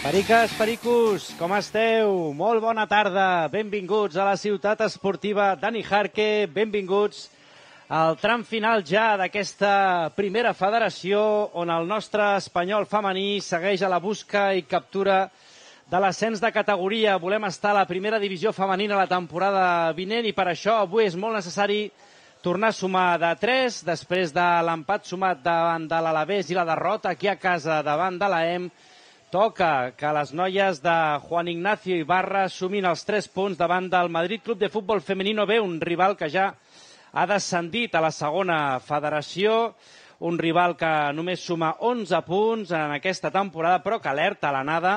Periques, pericos, com esteu? Molt bona tarda, benvinguts a la ciutat esportiva Dani Jarque, benvinguts al tram final ja d'aquesta primera federació on el nostre espanyol femení segueix a la busca i captura de l'ascens de categoria. Volem estar a la primera divisió femenina la temporada vinent i per això avui és molt necessari tornar a sumar de 3 després de l'empat sumat davant de l'Alavés i la derrota aquí a casa davant de l'AEM. Toca que les noies de Juan Ignacio Ibarra sumin els 3 punts davant del Madrid Club de Futbol Femenino B, un rival que ja ha descendit a la segona federació, un rival que només suma 11 punts en aquesta temporada, però que alerta a l'anada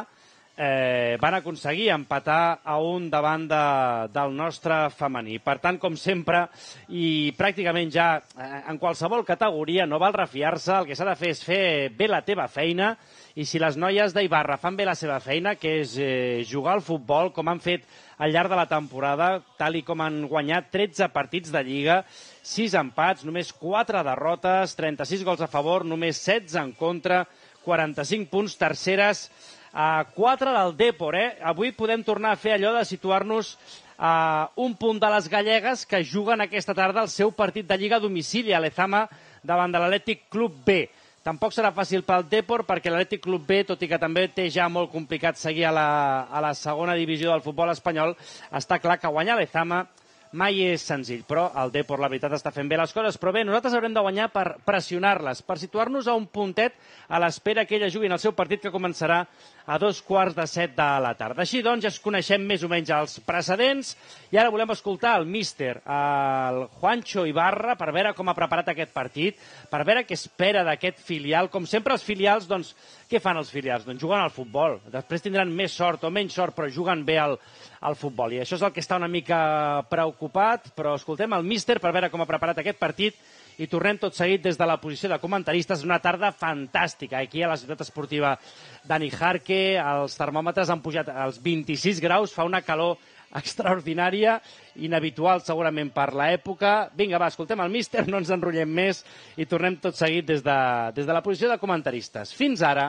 van aconseguir empatar a un davant del nostre femení. Per tant, com sempre, i pràcticament ja en qualsevol categoria, no val refiar-se, el que s'ha de fer és fer bé la teva feina, i si les noies d'Ibarra fan bé la seva feina, que és jugar al futbol, com han fet al llarg de la temporada, tal i com han guanyat 13 partits de Lliga, 6 empats, només 4 derrotes, 36 gols a favor, només 16 en contra, 45 punts, terceres a 4 del Depor. Avui podem tornar a fer allò de situar-nos a un punt de les gallegues que juguen aquesta tarda el seu partit de Lliga a domicili a Lezama davant de l'Atlètic Club B. Tampoc serà fàcil pel Depor perquè l'Atlètic Club B, tot i que també té ja molt complicat seguir a la segona divisió del futbol espanyol, està clar que guanyar Lezama mai és senzill, però el Depor, la veritat, està fent bé les coses. Però bé, nosaltres haurem de guanyar per pressionar-les, per situar-nos a un puntet a l'espera que elles juguin el seu partit que començarà a 6:45 de la tarda. Així doncs, ja es coneixem més o menys els precedents i ara volem escoltar el míster, el Juancho Ibarra, per veure com ha preparat aquest partit, per veure què espera d'aquest filial. Com sempre, els filials, doncs, què fan els filials? Doncs juguen al futbol. Després tindran més sort o menys sort, però juguen bé al futbol. I això és el que està una mica preocupat, però escoltem el míster per veure com ha preparat aquest partit i tornem tot seguit des de la posició de comentaristes. Una tarda fantàstica aquí a la ciutat esportiva Dani Jarque. Els termòmetres han pujat als 26 graus, fa una calor extraordinària, inhabitual segurament per l'època. Vinga, va, escoltem el míster, no ens enrotllem més i tornem tot seguit des de la posició de comentaristes. Fins ara.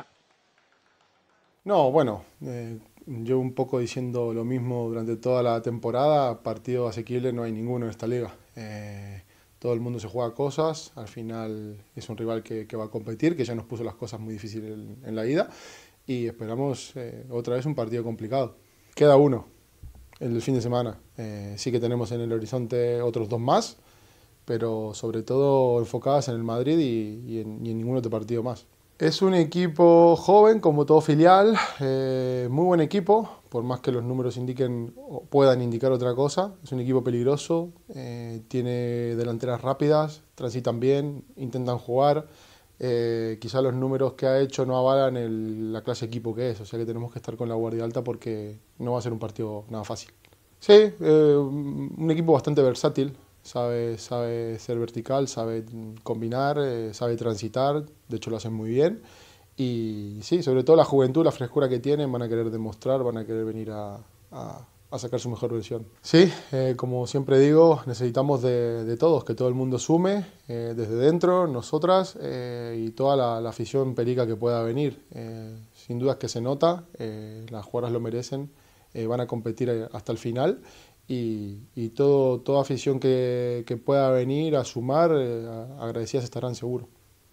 No, bueno, yo un poco diciendo lo mismo durante toda la temporada, partido asequible no hay ninguno en esta liga. Todo el mundo se juega cosas, al final es un rival que va a competir, que ya nos puso las cosas muy difíciles en la ida y esperamos otra vez un partido complicado. Queda uno, el del fin de semana. Sí que tenemos en el horizonte otros 2 más, pero sobre todo enfocadas en el Madrid y en ningún otro partido más. Es un equipo joven, como todo filial, muy buen equipo, por más que los números indiquen o puedan indicar otra cosa. Es un equipo peligroso, tiene delanteras rápidas, transitan bien, intentan jugar. Quizá los números que ha hecho no avalan la clase de equipo que es, o sea que tenemos que estar con la guardia alta porque no va a ser un partido nada fácil. Sí, un equipo bastante versátil. Sabe ser vertical, sabe combinar, sabe transitar, de hecho lo hacen muy bien. Y sí, sobre todo la juventud, la frescura que tienen, van a querer demostrar, van a querer venir a sacar su mejor versión. Sí, como siempre digo, necesitamos de todos, que todo el mundo sume, desde dentro, nosotras y toda la afición perica que pueda venir. Sin duda es que se nota, las jugadoras lo merecen, van a competir hasta el final. Y toda afición que pueda venir a sumar, agradecidas estarán seguro.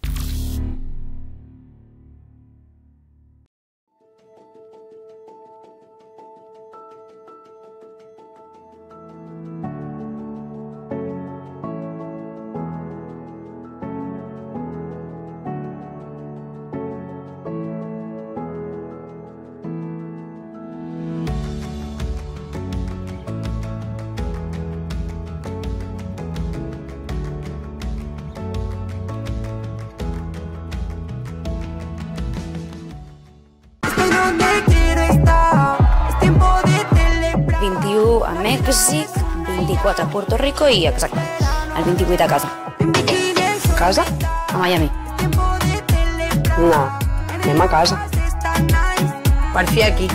A Mèxic, 24 a Puerto Rico i, exacte, el 28 a casa. Casa? A Miami. No, anem a casa. Per fi aquí.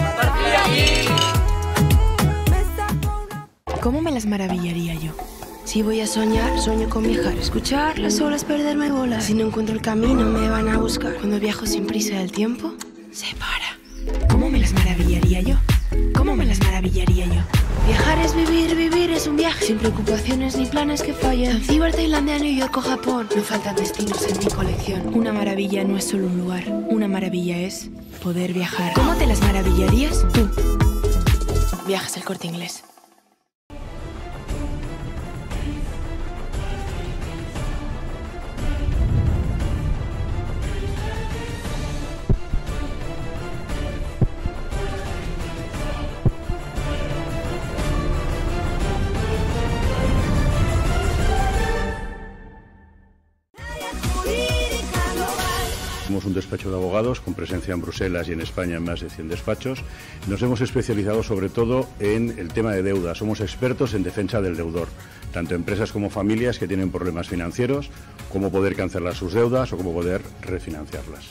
¿Cómo me las maravillaría yo? Si voy a soñar, sueño con viajar, escuchar las olas, perderme, volar. Si no encuentro el camino, me van a buscar. Cuando viajo sin prisa, el tiempo se para. ¿Cómo me las maravillaría yo? ¿Cómo me las maravillaría yo? Viajar es vivir, vivir es un viaje sin preocupaciones ni planes que fallen. Zanzíbar, Tailandia, New York o Japón. No faltan destinos en mi colección. Una maravilla no es solo un lugar. Una maravilla es poder viajar. ¿Cómo te las maravillarías tú? Viajes El Corte Inglés. Somos un despacho de abogados con presencia en Bruselas y en España en más de 100 despachos. Nos hemos especializado sobre todo en el tema de deuda. Somos expertos en defensa del deudor, tanto empresas como familias que tienen problemas financieros, cómo poder cancelar sus deudas o cómo poder refinanciarlas.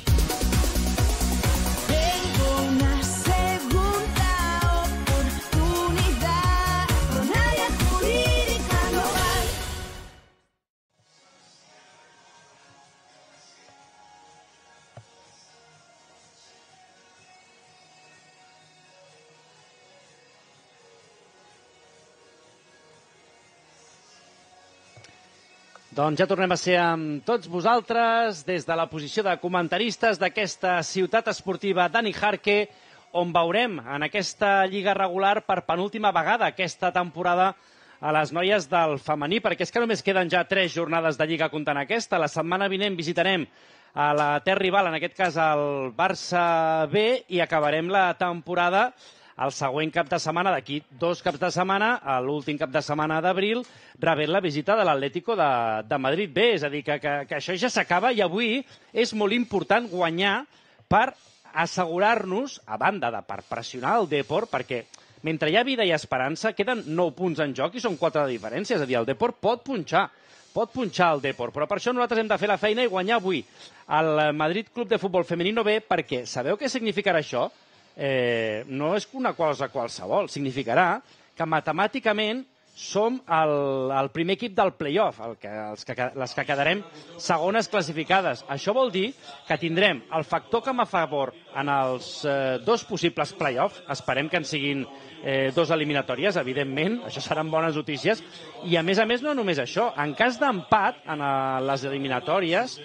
Doncs ja tornem a ser amb tots vosaltres des de la posició de comentaristes d'aquesta ciutat esportiva Dani Jarque, on veurem en aquesta lliga regular per penúltima vegada aquesta temporada a les noies del femení, perquè és que només queden ja 3 jornades de lliga comptant aquesta. La setmana vinent visitarem a la terra rival, en aquest cas el Barça B, i acabarem la temporada el següent cap de setmana, d'aquí 2 caps de setmana, l'últim cap de setmana d'abril, rebent la visita de l'Atlético de Madrid B. És a dir, que això ja s'acaba i avui és molt important guanyar per assegurar-nos, a banda de per pressionar el Depor, perquè mentre hi ha vida i esperança, queden 9 punts en joc i són 4 de diferència. És a dir, el Depor pot punxar el Depor, però per això nosaltres hem de fer la feina i guanyar avui el Madrid Club de Futbol Femenino B, perquè sabeu què significarà això? No és una cosa qualsevol, significarà que matemàticament som el primer equip del play-off, les que quedarem segones classificades. Això vol dir que tindrem el factor que m'ha favor en els 2 possibles play-off, esperem que en siguin 2 eliminatòries, evidentment, això seran bones notícies, i a més no només això, en cas d'empat en les eliminatòries,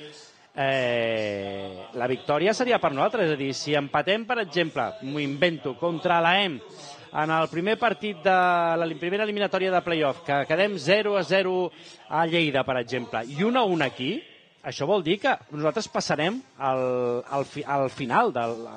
la victòria seria per nosaltres. És a dir, si empatem, per exemple, m'ho invento, contra l'AEM en el primer partit de la primera eliminatòria de play-off, que quedem 0-0 a Lleida, per exemple, i 1-1 aquí, això vol dir que nosaltres passarem a la final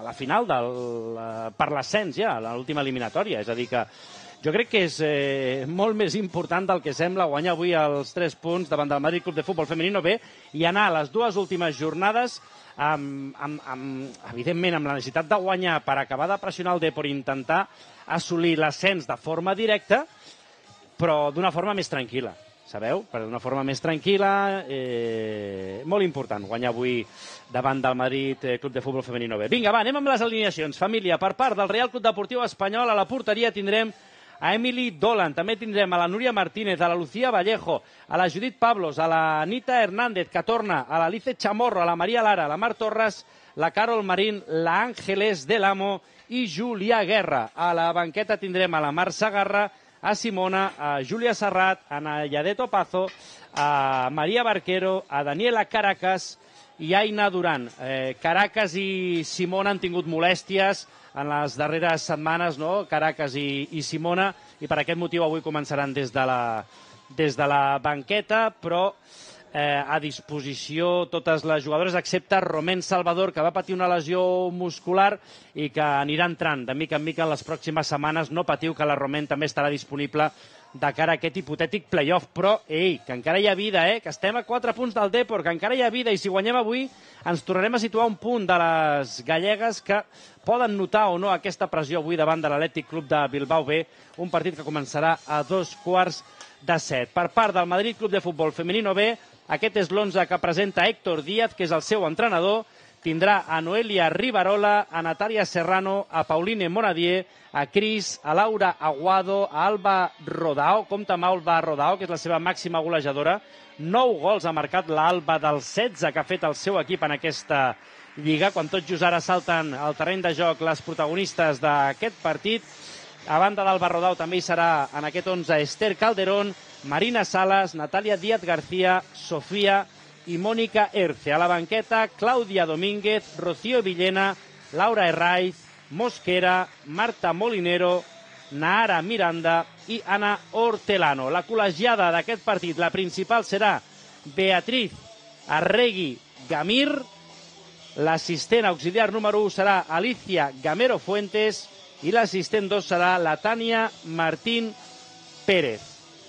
per l'ascens ja, a l'última eliminatòria. És a dir, que jo crec que és molt més important del que sembla guanyar avui els 3 punts davant del Madrid Club de Futbol Femenino B i anar a les 2 últimes jornades evidentment amb la necessitat de guanyar per acabar de pressionar el Depor i intentar assolir l'ascens de forma directa, però d'una forma més tranquil·la, sabeu? D'una forma més tranquil·la, molt important guanyar avui davant del Madrid Club de Futbol Femenino B. Vinga, va, anem amb les alineacions. Família, per part del Real Club Deportiu Espanyol, a la porteria tindrem a Emily Dolan, també tindrem a la Núria Martínez, a la Lucía Vallejo, a la Judit Pablos, a la Anita Hernández, que torna, a la Lice Chamorro, a la Maria Lara, a la Mar Torres, la Carol Marín, la Ángeles del Amo i Julià Guerra. A la banqueta tindrem a la Mar Sagarra, a Simona, a Júlia Serrat, a Nayadet Opazo, a Maria Barquero, a Daniela Caracas i Aina Duran. Caracas i Simona han tingut molèsties en les darreres setmanes, no? Caracas i Simona, i per aquest motiu avui començaran des de la banqueta, però a disposició totes les jugadores, excepte Romain Salvador, que va patir una lesió muscular i que anirà entrant de mica en mica en les pròximes setmanes. No patiu, que la Romain també estarà disponible de cara a aquest hipotètic play-off, però, ei, que encara hi ha vida, que estem a 4 punts del Depor, que encara hi ha vida, i si guanyem avui ens tornarem a situar un punt de les gallegues que poden notar o no aquesta pressió avui davant de l'Atlètic Club de Bilbao B, un partit que començarà a 6:45. Per part del Madrid Club de Futbol Femenino B, aquest és l'11 que presenta Héctor Díaz, que és el seu entrenador. Tindrà a Noelia Rivarola, a Natàlia Serrano, a Pauline Monadier, a Cris, a Laura Aguado, a Alba Rodao. Compte amb Alba Rodao, que és la seva màxima golejadora. 9 gols ha marcat l'Alba dels 16 que ha fet el seu equip en aquesta Lliga, quan tot just ara salten al terreny de joc les protagonistes d'aquest partit. A banda d'Alba Rodau també hi serà en aquest 11 Esther Calderón, Marina Salas, Natàlia Díaz García, Sofía i Mónica Erce. A la banqueta, Clàudia Domínguez, Rocío Villena, Laura Herraiz, Mosquera, Marta Molinero, Nahara Miranda i Ana Hortelano. La col·legiada d'aquest partit, la principal, serà Beatriz Arregui Gamir. L'assistent auxiliar número 1 serà Alicia Gamero Fuentes i l'assistent 2 serà la Tània Martín Pérez.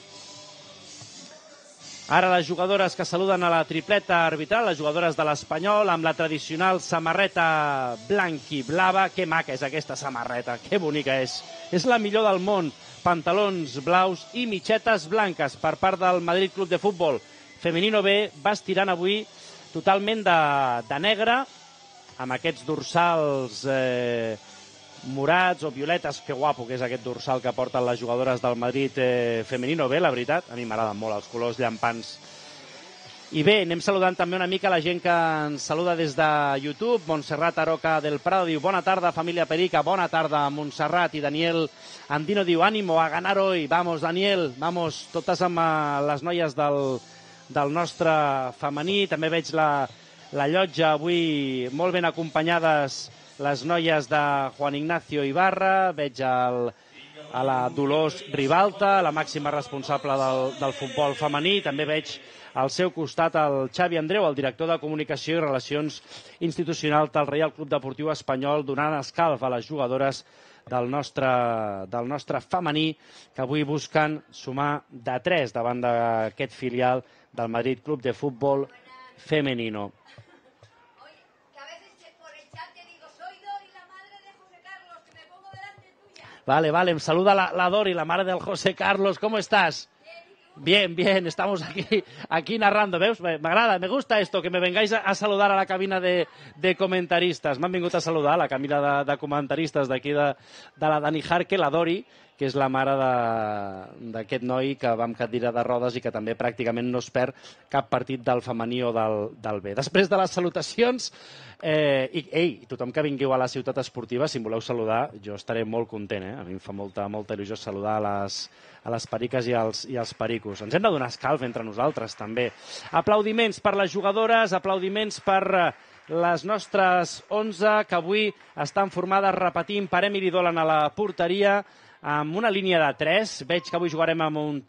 Ara les jugadores que saluden a la tripleta arbitral, les jugadores de l'Espanyol, amb la tradicional samarreta blanc-i-blava. Que maca és aquesta samarreta, que bonica és. És la millor del món. Pantalons blaus i mitxetes blanques per part del Madrid Club de Futbol. Femenino B va estirant avui totalment de negre, amb aquests dorsals morats o violetes. Que guapo que és aquest dorsal que porten les jugadores del Madrid Femenino B, la veritat. A mi m'agraden molt els colors llampants. I bé, anem saludant també una mica la gent que ens saluda des de YouTube. Montserrat Aroca del Prado diu: bona tarda, família Perica. Bona tarda, Montserrat. I Daniel Andino diu: ánimo a ganar hoy. Vamos, Daniel, vamos. Totes amb les noies del nostre femení. També veig la llotja avui molt ben acompanyades, les noies de Juan Ignacio Ibarra. Veig a la Dolors Ribalta, la màxima responsable del futbol femení. També veig al seu costat el Xavi Andreu, el director de Comunicació i Relacions Institucionals del Reial Club Deportiu Espanyol, donant escalf a les jugadores del nostre femení, que avui busquen sumar de 3 davant d'aquest filial del Madrid Club de Futbol Femenino. Vale, em saluda la Dori, la madre del José Carlos. ¿Cómo estás? Bien, estamos aquí narrando, ¿veus? M'agrada, me gusta esto, que me vengáis a saludar a la cabina de comentaristes. M'han vingut a saludar a la cabina de comentaristes d'aquí de la Dani Jarque, la Dori, que és la mare d'aquest noi que va amb cadira de rodes i que també pràcticament no es perd cap partit del femení o del B. Després de les salutacions, tothom que vingueu a la ciutat esportiva, si em voleu saludar, jo estaré molt content. A mi em fa molta il·lusió saludar a les periques i als pericos. Ens hem de donar escalf entre nosaltres, també. Aplaudiments per les jugadores, aplaudiments per les nostres 11, que avui estan formades, repetim, per Emily Dolan a la porteria, amb una línia de 3. Veig que avui jugarem amb un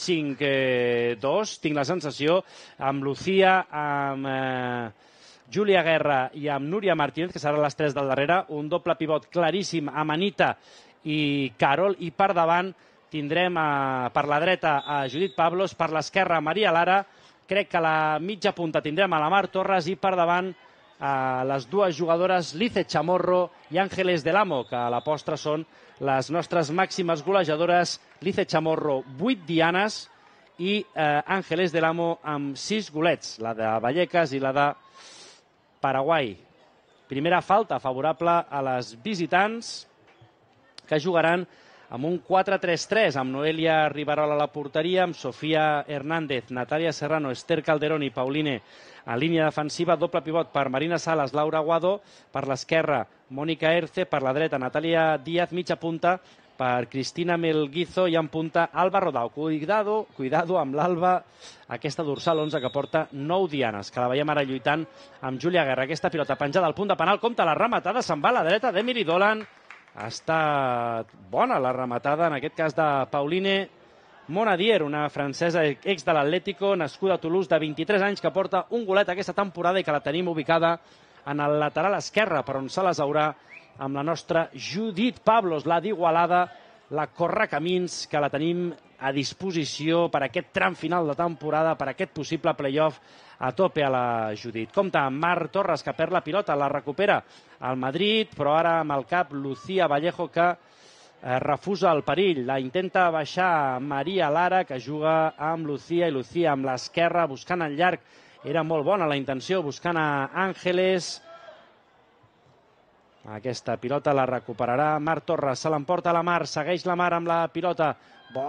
3-5-2, tinc la sensació, amb Lucía, amb Júlia Guerra i amb Núria Martínez, que seran les 3 del darrere, un doble pivot claríssim amb Anita i Carol, i per davant tindrem per la dreta a Judit Pablos, per l'esquerra a Maria Lara, crec que a la mitja punta tindrem a la Mar Torres i per davant les dues jugadores Lice Chamorro i Ángeles del Amo, que a la postre són les nostres màximes golejadores. Lice Chamorro, 8 dianes, i Ángeles del Amo amb 6 golets, la de Vallecas i la de Paraguai. Primera falta favorable a les visitants, que jugaran amb un 4-3-3, amb Noelia Riverola a la porteria, amb Sofía Hernández, Natàlia Serrano, Esther Calderón i Pauline a línia defensiva, doble pivot per Marina Salas, Laura Aguado, per l'esquerra Mónica Erce, per la dreta Natàlia Díaz, mitja punta per Cristina Melguizo i en punta Alba Rodau. Cuidado amb l'Alba, aquesta dorsal 11 que porta 9 dianes, que la veiem ara lluitant amb Júlia Guerra. Aquesta pilota penjada al punt de penal, compta la rematada, se'n va a la dreta d'Emily Dolan. Ha estat bona la rematada, en aquest cas de Pauline Monadier, una francesa ex de l'Atlético, nascuda a Toulouse, de 23 anys, que porta un golet aquesta temporada i que la tenim ubicada en el lateral esquerre, per on se les haurà amb la nostra Judit Pablos, la d'Igualada, la correcamins, que la tenim a disposició per aquest tram final de temporada, per aquest possible playoff. A tope a la Judit. Compte amb Mar Torres, que perd la pilota, la recupera al Madrid, però ara amb el cap Lucía Vallejo, que refusa el perill. La intenta baixar Maria Lara, que juga amb Lucía, i Lucía amb l'esquerra, buscant el llarg. Era molt bona la intenció, buscant a Ángeles. Aquesta pilota la recuperarà Mar Torres, se l'emporta la Mar, segueix la Mar amb la pilota.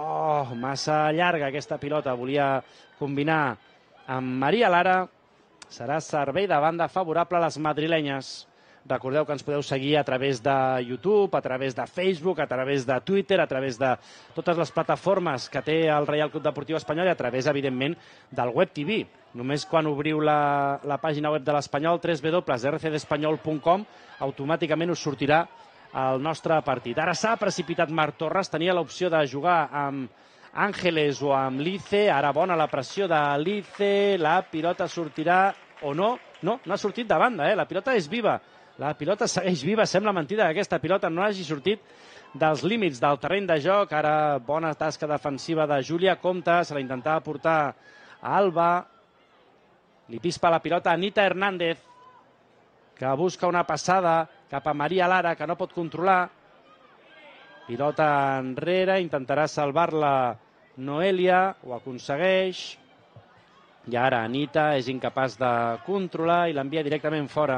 Massa llarga aquesta pilota, volia combinar amb Maria Lara. Serà servei de banda favorable a les madrilenyes. Recordeu que ens podeu seguir a través de YouTube, a través de Facebook, a través de Twitter, a través de totes les plataformes que té el Reial Club Deportiu Espanyol i a través, evidentment, del Web TV. Només quan obriu la pàgina web de l'Espanyol, www.rcdespanyol.com, automàticament us sortirà el nostre partit. Ara s'ha precipitat Marc Torres, tenia l'opció de jugar amb Ángeles o amb Lice, ara bona la pressió de Lice, la pilota sortirà o no? No, no ha sortit de banda, la pilota és viva. La pilota segueix viva, sembla mentida que aquesta pilota no hagi sortit dels límits del terreny de joc. Ara bona tasca defensiva de Júlia, compte, se la intentava portar a Alba. Li pispa la pilota a Anita Hernández, que busca una passada cap a Maria Lara, que no pot controlar. Pilota enrere, intentarà salvar-la Noelia, ho aconsegueix. I ara Anita és incapaç de controlar i l'envia directament fora.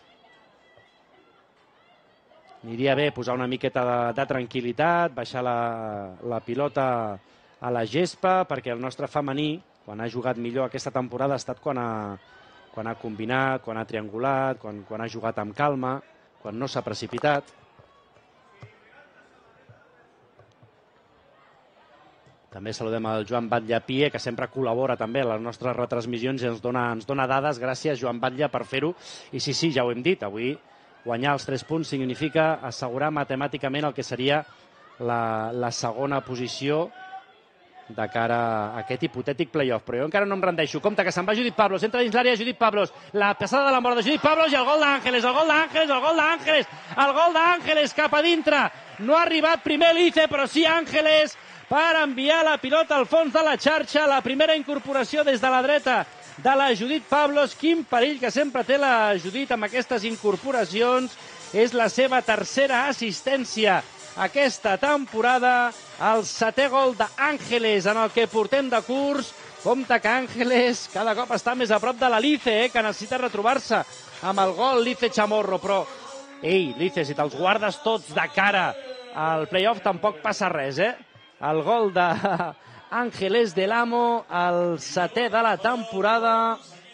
Aniria bé posar una miqueta de tranquil·litat, baixar la pilota a la gespa, perquè el nostre femení, quan ha jugat millor aquesta temporada, ha estat quan ha combinat, quan ha triangulat, quan ha jugat amb calma, quan no s'ha precipitat. També saludem el Joan Batlle-Pie, que sempre col·labora també a les nostres retransmissions i ens dona dades. Gràcies, Joan Batlle, per fer-ho. I sí, ja ho hem dit, avui guanyar els 3 punts significa assegurar matemàticament el que seria la segona posició de cara a aquest hipotètic play-off. Però jo encara no em rendeixo. Compte que se'n va Judit Pablos, entra dins l'àrea Judit Pablos, la passada de la mort de Judit Pablos i el gol d'Ángeles, el gol d'Ángeles cap a dintre. No ha arribat primer Lice, però sí Ángeles per enviar la pilota al fons de la xarxa. La primera incorporació des de la dreta de la Judit Pablos. Quin perill que sempre té la Judit amb aquestes incorporacions. És la seva tercera assistència aquesta temporada. El 7è gol d'Ángeles en el que portem de curs. Compte que Ángeles cada cop està més a prop de la Lice, que necessita retrobar-se amb el gol Lice Chamorro. Però, Lice, si te'ls guardes tots de cara al play-off tampoc passa res, El gol d'Ángeles del Amo, el 7è de la temporada.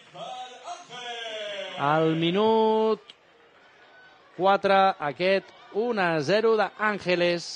Al minut 4, aquest 1-0 d'Ángeles.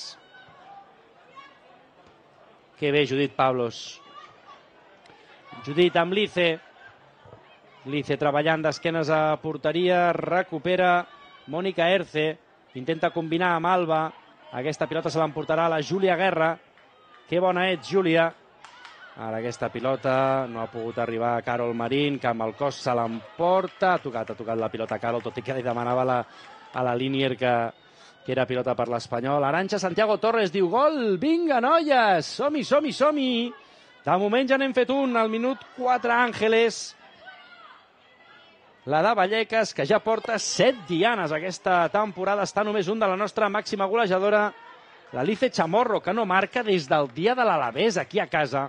Que bé, Judit Pablos. Judit amb Lice. Lice treballant d'esquenes a porteria. Recupera Mònica Erce. Intenta combinar amb Alba. Aquesta pilota se l'emportarà la Júlia Guerra. Que bona ets, Júlia. Ara aquesta pilota no ha pogut arribar a Carol Marín, que amb el cos se l'emporta. Ha tocat la pilota a Carol, tot i que li demanava a la Linier que era pilota per l'Espanyol. Arantxa Santiago Torres diu gol, vinga noies, som-hi. De moment ja n'hem fet un, al minut 4 Ángeles. La de Vallecas, que ja porta 7 dianes aquesta temporada, està només un de la nostra màxima golejadora, la Lice Chamorro, que no marca des del dia de l'Alavés aquí a casa.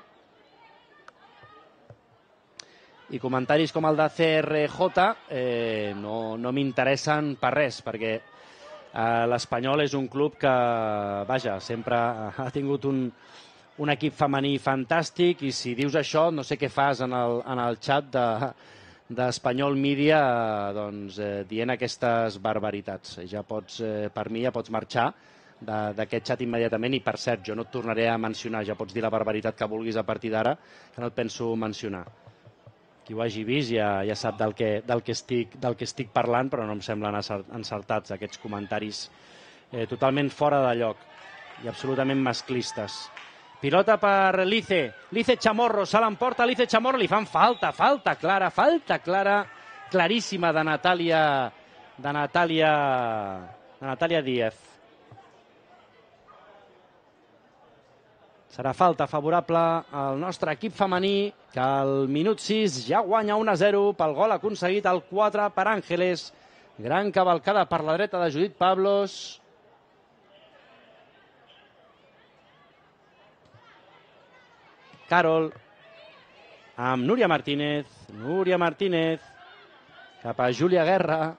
I comentaris com el de CRJ no m'interessen per res, perquè l'Espanyol és un club que, sempre ha tingut un equip femení fantàstic, i si dius això, no sé què fas en el xat d'Espanyol Mídia dient aquestes barbaritats. Per mi ja pots marxar d'aquest xat immediatament, i per cert, jo no et tornaré a mencionar, ja pots dir la barbaritat que vulguis a partir d'ara, que no et penso mencionar. Qui ho hagi vist ja sap del que estic parlant, però no em semblen encertats aquests comentaris totalment fora de lloc i absolutament masclistes. Pilota per Lice Chamorro, se l'emporta Lice Chamorro, li fan falta clara, claríssima de Natàlia Díaz. Serà falta favorable al nostre equip femení, que al minut 6 ja guanya 1-0 pel gol aconseguit, el 4 per Ángeles. Gran cavalcada per la dreta de Judit Pablos. Carol amb Núria Martínez cap a Júlia Guerra.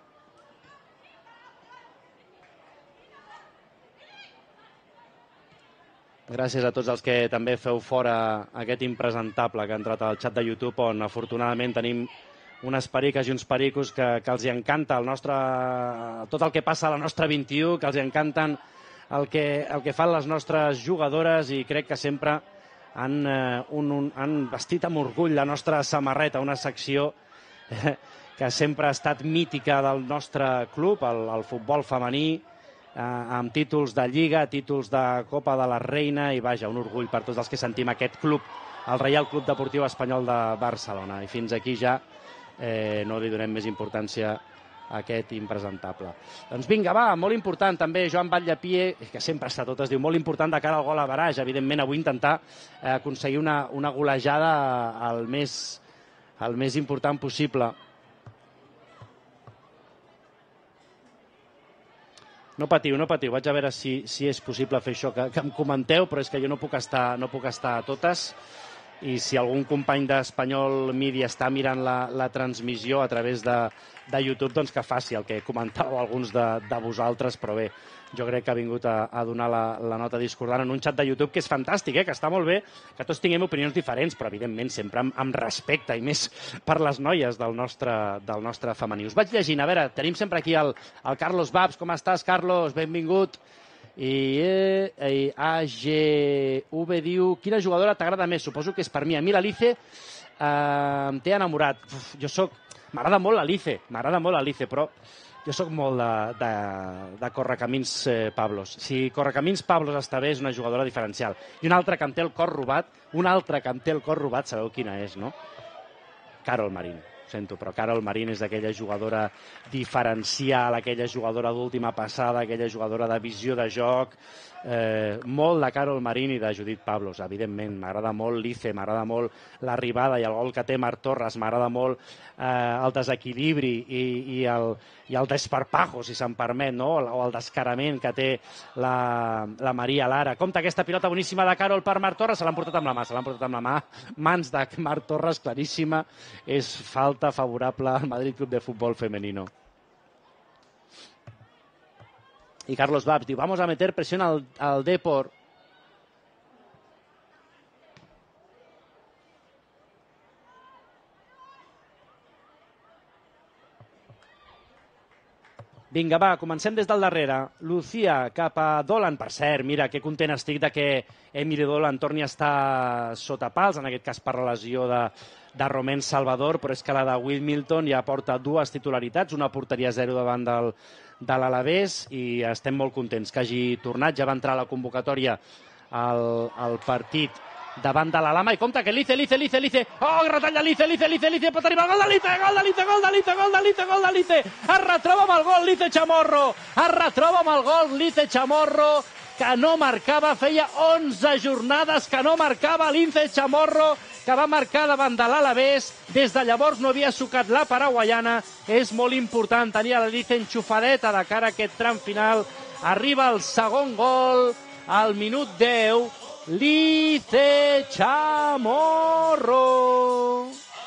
Gràcies a tots els que també feu fora aquest impresentable que ha entrat al xat de YouTube, on afortunadament tenim unes periques i uns pericos que els encanta tot el que passa a la nostra 21, que els encanten el que fan les nostres jugadores, i crec que sempre han vestit amb orgull la nostra samarreta, una secció que sempre ha estat mítica del nostre club, el futbol femení, amb títols de Lliga, títols de Copa de la Reina, i vaja, un orgull per tots els que sentim aquest club, el Reial Club Deportiu Espanyol de Barcelona. I fins aquí ja no li donem més importància a aquest impresentable. Doncs vinga, va, molt important també Joan Batllapie, que sempre està tot, es diu molt important de cara al gol a Baraix. Evidentment, avui intentar aconseguir una golejada el més important possible. No patiu, vaig a veure si és possible fer això que em comenteu, però és que jo no puc estar a totes, i si algun company d'Espanyol Media està mirant la transmissió a través de YouTube, doncs que faci el que comentàveu alguns de vosaltres, però bé, jo crec que ha vingut a donar la nota discordant en un xat de YouTube, que és fantàstic, que està molt bé, que tots tinguem opinions diferents, però evidentment sempre amb respecte, i més per les noies del nostre femení. Us vaig llegint, a veure, tenim sempre aquí el Carlos Babs. Com estàs, Carlos? Benvingut. I AGV diu: quina jugadora t'agrada més? Suposo que és per mi. A mi l'Alice em té enamorat. M'agrada molt l'Alice, però jo sóc molt de Correcamins Pablos. Si Correcamins Pablos està bé, és una jugadora diferencial. I una altra que em té el cor robat, sabeu quina és, no? Carol Marín. Sento, però Carol Marín és aquella jugadora diferencial, aquella jugadora d'última passada, aquella jugadora de visió de joc, molt de Carol Marín i de Judit Pablos, evidentment. M'agrada molt l'Ice, m'agrada molt l'arribada i el gol que té Marc Torres, m'agrada molt el desequilibri i el desparpajo, si se'm permet, no? O el descarament que té la Maria Lara. Compte aquesta pilota boníssima de Carol per Marc Torres, se l'han portat amb la mà, mans de Marc Torres, claríssima, és falta favorable al Madrid Club de Fútbol Femenino. Y Carlos Babs diu: vamos a meter presión al Depor. Vinga, va, comencem des del darrere. Lucía cap a Dolan. Per cert, mira, que content estic de que Emily Dolan torni a estar sota pals, en aquest cas per la lesió de Romain Salvador, però és que la de Will Milton ja porta 2 titularitats, una porteria 0 davant de l'Alavés, i estem molt contents que hagi tornat. Ja va entrar a la convocatòria al partit davant de l'Alama, i compte que Lice, oh, retalla Lice, pot arribar el gol de Lice, es retroba amb el gol Lice Chamorro, que no marcava, feia 11 jornades que no marcava Lice Chamorro, que va marcar davant de l'Alavés. Des de llavors no havia sucat la paraguaiana. És molt important tenir la Lice enxufadeta de cara a aquest tram final. Arriba el segon gol al minut 10. Lice Chamorro.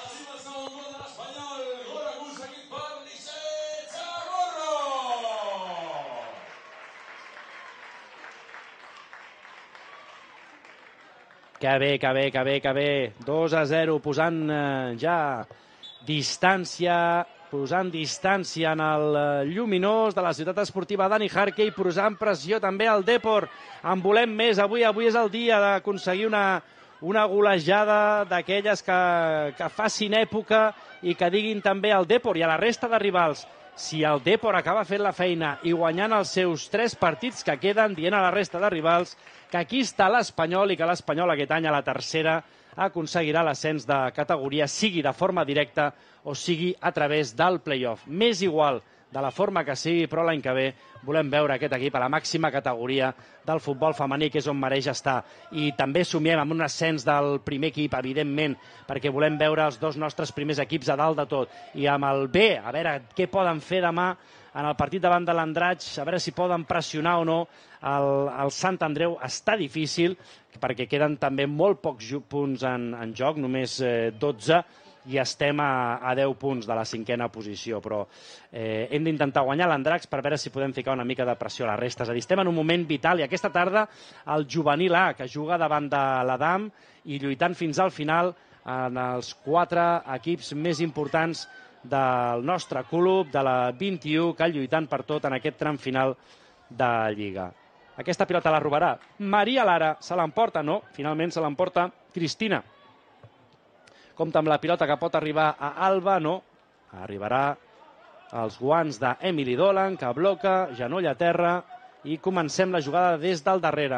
Que bé. 2-0, posant ja distància en el lluminós de la ciutat esportiva Dani Jarque, i posant pressió també al Depor. En volem més. Avui és el dia d'aconseguir una golejada d'aquelles que facin època i que diguin també al Depor i a la resta de rivals: si el Depor acaba fent la feina i guanyant els seus 3 partits que queden, dient a la resta de rivals que aquí està l'Espanyol, i que l'Espanyol aquest any a la tercera aconseguirà l'ascens de categoria, sigui de forma directa o sigui a través del play-off. M'és igual de la forma que sigui, però l'any que ve volem veure aquest equip a la màxima categoria del futbol femení, que és on mereix estar. I també somiem amb un ascens del primer equip, evidentment, perquè volem veure els 2 nostres primers equips a dalt de tot. I amb el B, a veure què poden fer demà en el partit davant de l'Andratx, a veure si poden pressionar o no el Sant Andreu. Està difícil, perquè queden també molt pocs punts en joc, només 12, i estem a 10 punts de la 5a posició, però hem d'intentar guanyar l'Andratx per veure si podem ficar una mica de pressió a la resta. És a dir, estem en un moment vital, i aquesta tarda el juvenil A, que juga davant de l'Adam i lluitant fins al final en els 4 equips més importants del nostre club, de la 21, que lluitant per tot en aquest tram final de Lliga. Aquesta pilota la robarà Maria Lara, se l'emporta, no, finalment se l'emporta Cristina. Compte amb la pilota que pot arribar a Alba, no, arribarà als guants d'Emily Dolan, que bloca, genoll a terra, i comencem la jugada des del darrere.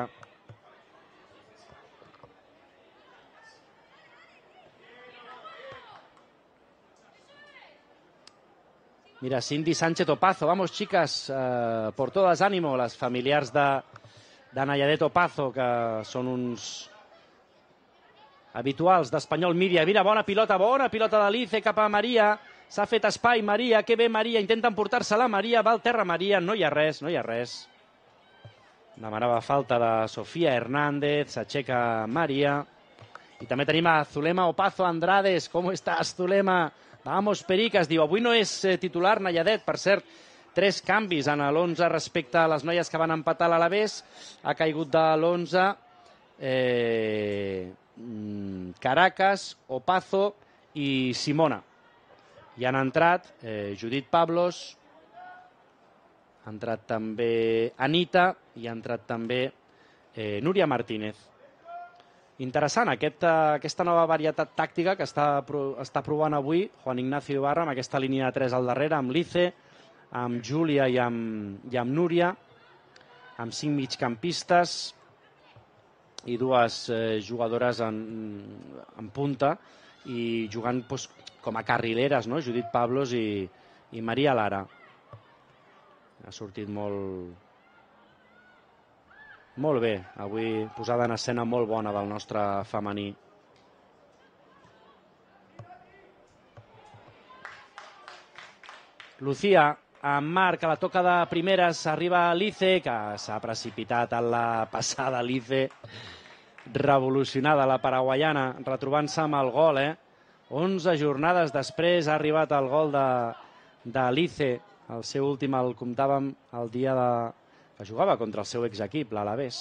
Mira, Cindy Sánchez Opazo. Vamos, chicas, por todas ánimo. Les familiars de Nayadet Opazo, que són uns habituals d'Espanyol Mídia. Mira, bona pilota d'Alice cap a Maria. S'ha fet espai, Maria. Que bé, Maria. Intenten portar-se-la, Maria. Va al terra, Maria. No hi ha res, no hi ha res. Demanava falta de Sofía Hernández. S'aixeca Maria. I també tenim a Zulema Opazo Andrades. Com estàs, Zulema? Vamos, Pericas, diu, avui no és titular Nayadet, per cert, 3 canvis en l'11 respecte a les noies que van empatar a l'Alavés, ha caigut de l'11 Caracas, Opazo i Simona. I han entrat Judit Pablos, ha entrat també Anita i ha entrat també Núria Martínez. Interessant, aquesta nova varietat tàctica que està provant avui Juan Ignacio Ibarra amb aquesta línia de 3 al darrere, amb Lice, amb Júlia i amb Núria, amb 5 migcampistes i 2 jugadores en punta i jugant com a carrileres, Judit Pablos i Maria Lara. Ha sortit molt bé, avui posada en escena molt bona del nostre femení. Lucía, amb Marc, a la toca de primeres, arriba Lice, que s'ha precipitat en la passada Lice, revolucionada la paraguaiana, retrobant-se amb el gol. 11 jornades després ha arribat el gol de Lice, el seu últim el comptàvem el dia que jugava contra el seu exequip, l'Alavés.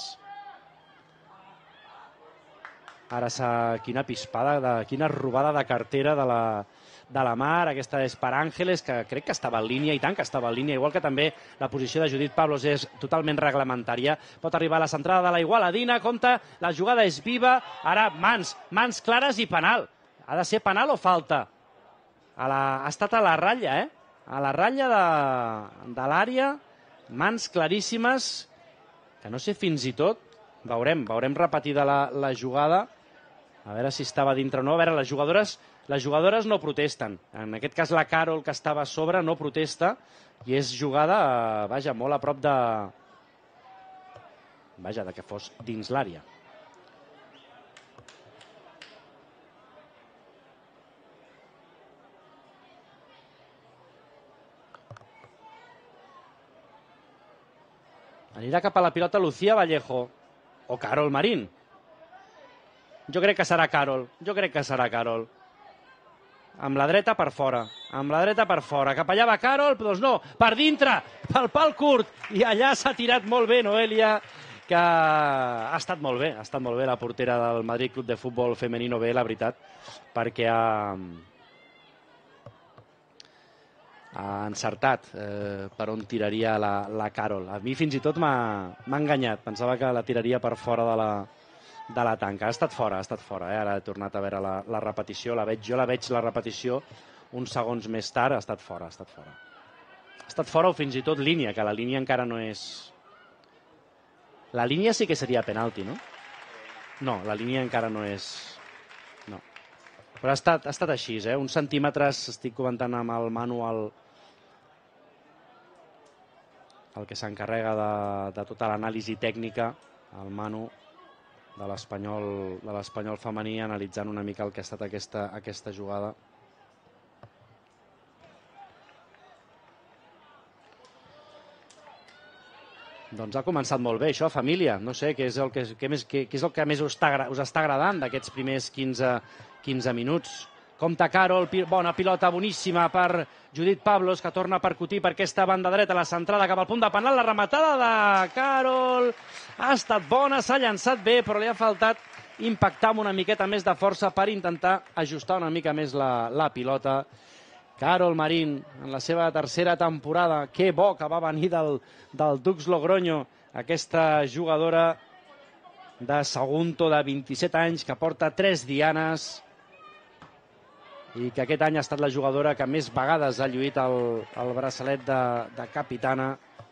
Ara quina pispada, quina robada de cartera de la Mar, aquesta és per Àngeles, que crec que estava en línia, i tant que estava en línia, igual que també la posició de Judit Pablos és totalment reglamentària. Pot arribar a la centrada de la Igualadina, compte, la jugada és viva, ara mans clares i penal. Ha de ser penal o falta? Ha estat a la ratlla, a la ratlla de l'àrea, mans claríssimes, que no sé fins i tot, veurem repetida la jugada, a veure si estava dintre o no. A veure, les jugadores no protesten. En aquest cas la Carol, que estava a sobre, no protesta, i és jugada, vaja, molt a prop de que fos dins l'àrea. Anirà cap a la pilota Lucía Vallejo o Carol Marín. Jo crec que serà Carol. Amb la dreta per fora. Cap allà va Carol, doncs no, per dintre, pel pal curt. I allà s'ha tirat molt bé Noelia, que ha estat molt bé la portera del Madrid Club de Futbol Femenino B, la veritat, perquè ha encertat per on tiraria la Carol. A mi fins i tot m'ha enganyat. Pensava que la tiraria per fora de la tanca. Ha estat fora. Ara he tornat a veure la repetició. Jo la veig la repetició uns segons més tard. Ha estat fora. Ha estat fora o fins i tot línia, que la línia encara no és... La línia sí que seria penalti, no? No, la línia encara no és... No. Però ha estat així, uns centímetres. Estic comentant amb el manual el que s'encarrega de tota l'anàlisi tècnica, el Manu de l'Espanyol femení, analitzant una mica el que ha estat aquesta jugada. Doncs ha començat molt bé això, família. No sé què és el que més us està agradant d'aquests primers 15 minuts. Compte Carol, bona pilota, boníssima per Judit Pablos, que torna a percutir per aquesta banda dreta, la centrada cap al punt de penal, la rematada de Carol ha estat bona, s'ha llançat bé, però li ha faltat impactar amb una miqueta més de força per intentar ajustar una mica més la pilota. Carol Marín, en la seva tercera temporada. Que bo que va venir del Dux Logroño, aquesta jugadora de Sagunto de 27 anys, que porta 3 dianes i que aquest any ha estat la jugadora que més vegades ha lluït el braçalet de capitana.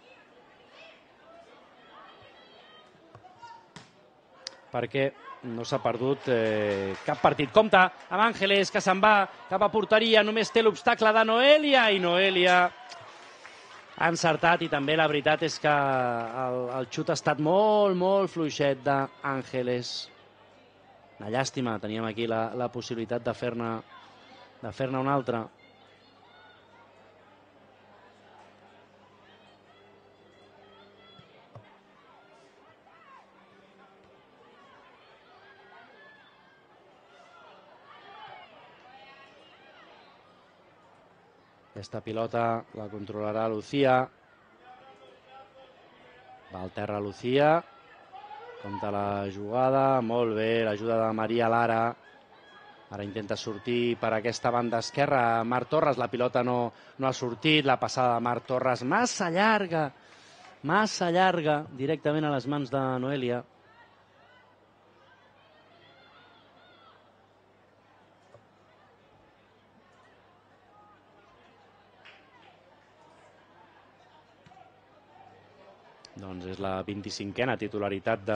Perquè no s'ha perdut cap partit. Compte amb Ángeles, que se'n va cap a porteria, només té l'obstacle de Noelia, i Noelia ha encertat, i també la veritat és que el xut ha estat molt, molt fluixet d'Ángeles. Una llàstima, teníem aquí la possibilitat de fer-ne una altra. Aquesta pilota la controlarà Lucía. Va al terra Lucía. Compte la jugada. Molt bé, l'ajuda de Maria Lara. Ara intenta sortir per aquesta banda esquerra Marc Torres. La pilota no ha sortit. La passada de Marc Torres massa llarga. Massa llarga. Directament a les mans de Noelia. Doncs és la 25a titularitat de...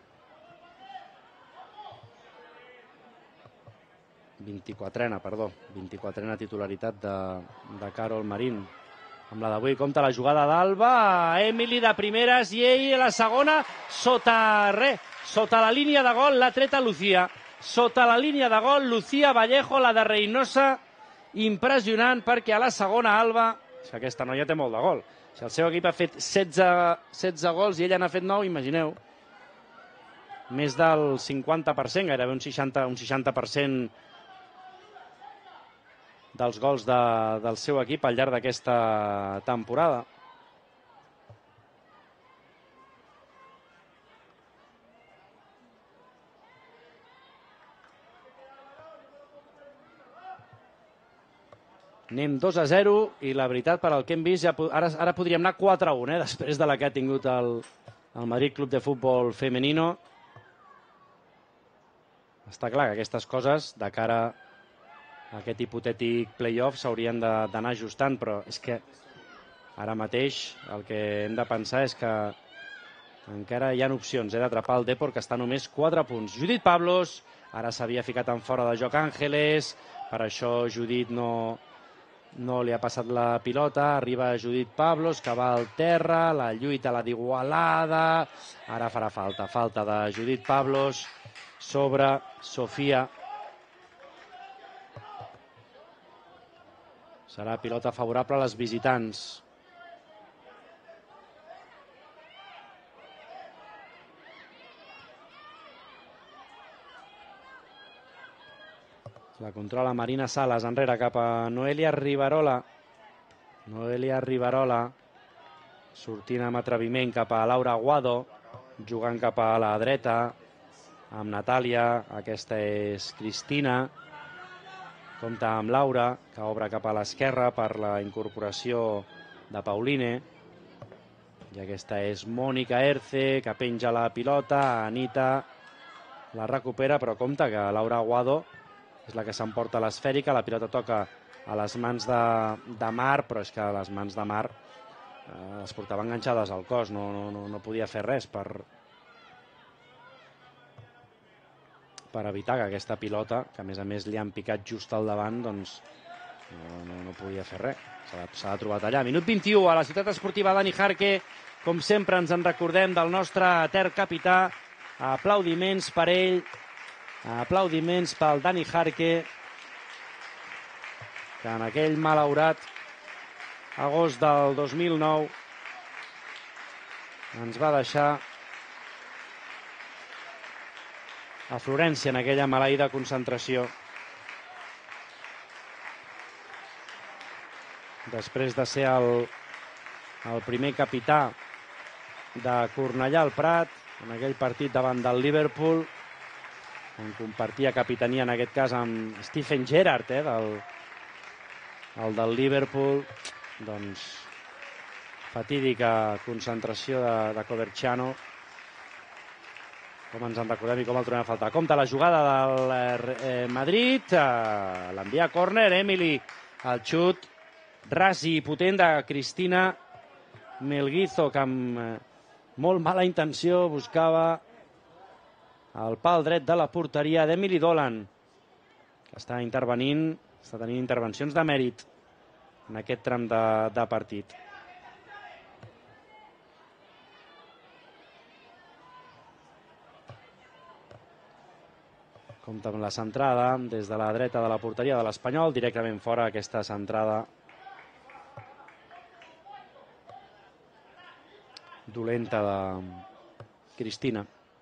24a, perdó. 24a titularitat de Carol Marín. Amb la d'avui, compta la jugada d'Alba. Emily de primeres i ell a la segona sota la línia de gol l'ha treta Lucía. Sota la línia de gol, Lucía Vallejo, la de Reynosa. Impressionant, perquè a la segona Alba... És que aquesta noia té molt de gol. Si el seu equip ha fet 16 gols i ella n'ha fet 9, imagineu. Més del 50%, gairebé un 60% dels gols del seu equip al llarg d'aquesta temporada. Anem 2-0 i la veritat, per al que hem vist, ara podríem anar 4-1, després de la que ha tingut el Madrid Club de Futbol Femenino. Està clar que aquestes coses, de cara a aquest hipotètic play-off, s'haurien d'anar ajustant, però és que ara mateix el que hem de pensar és que encara hi ha opcions d'atrapar el Depor, que està només 4 punts. Judit Pablos, ara s'havia ficat en fora de joc Ángeles, per això Judit no li ha passat la pilota. Arriba Judit Pablos, que va al terra, la lluita la d'Igualada. Ara farà falta de Judit Pablos sobre Sofia. Serà pilota favorable a les visitants. La controla Marina Salas, enrere cap a Noelia Rivarola. Noelia Rivarola sortint amb atreviment cap a Laura Aguado, jugant cap a la dreta amb Natàlia. Aquesta és Cristina. Compta amb Laura, que obre cap a l'esquerra per la incorporació de Pauline. I aquesta és Mònica Erce, que penja la pilota. Anita la recupera, però compta que Laura Aguado és la que s'emporta l'esfèrica. La pilota toca a les mans de Mar, però és que les mans de Mar es portava enganxades al cos, no podia fer res per evitar que aquesta pilota, que a més li han picat just al davant, doncs no podia fer res. S'ha trobat allà. Minut 21 a la ciutat esportiva Dani Jarque. Com sempre ens en recordem del nostre etern capità. Aplaudiments per ell. Aplaudiments pel Dani Jarque, que en aquell malaurat agost del 2009 ens va deixar a Florència en aquella maleïda concentració. Després de ser el primer capità de Cornellà al Prat, en aquell partit davant del Liverpool, on compartia capitania en aquest cas amb Stephen Gerrard, el del Liverpool, doncs fatídica concentració de Coverciano. Com ens en recordem i com el trobem a faltar. Compte la jugada del Madrid, l'envia a córner, Emily, el xut ras i potent de Cristina Melguizo, que amb molt mala intenció buscava el pal dret de la porteria d'Emily Dolan, que està intervenint, està tenint intervencions de mèrit en aquest tram de partit. Compte amb la centrada des de la dreta de la porteria de l'Espanyol, directament fora aquesta centrada dolenta de Cristina.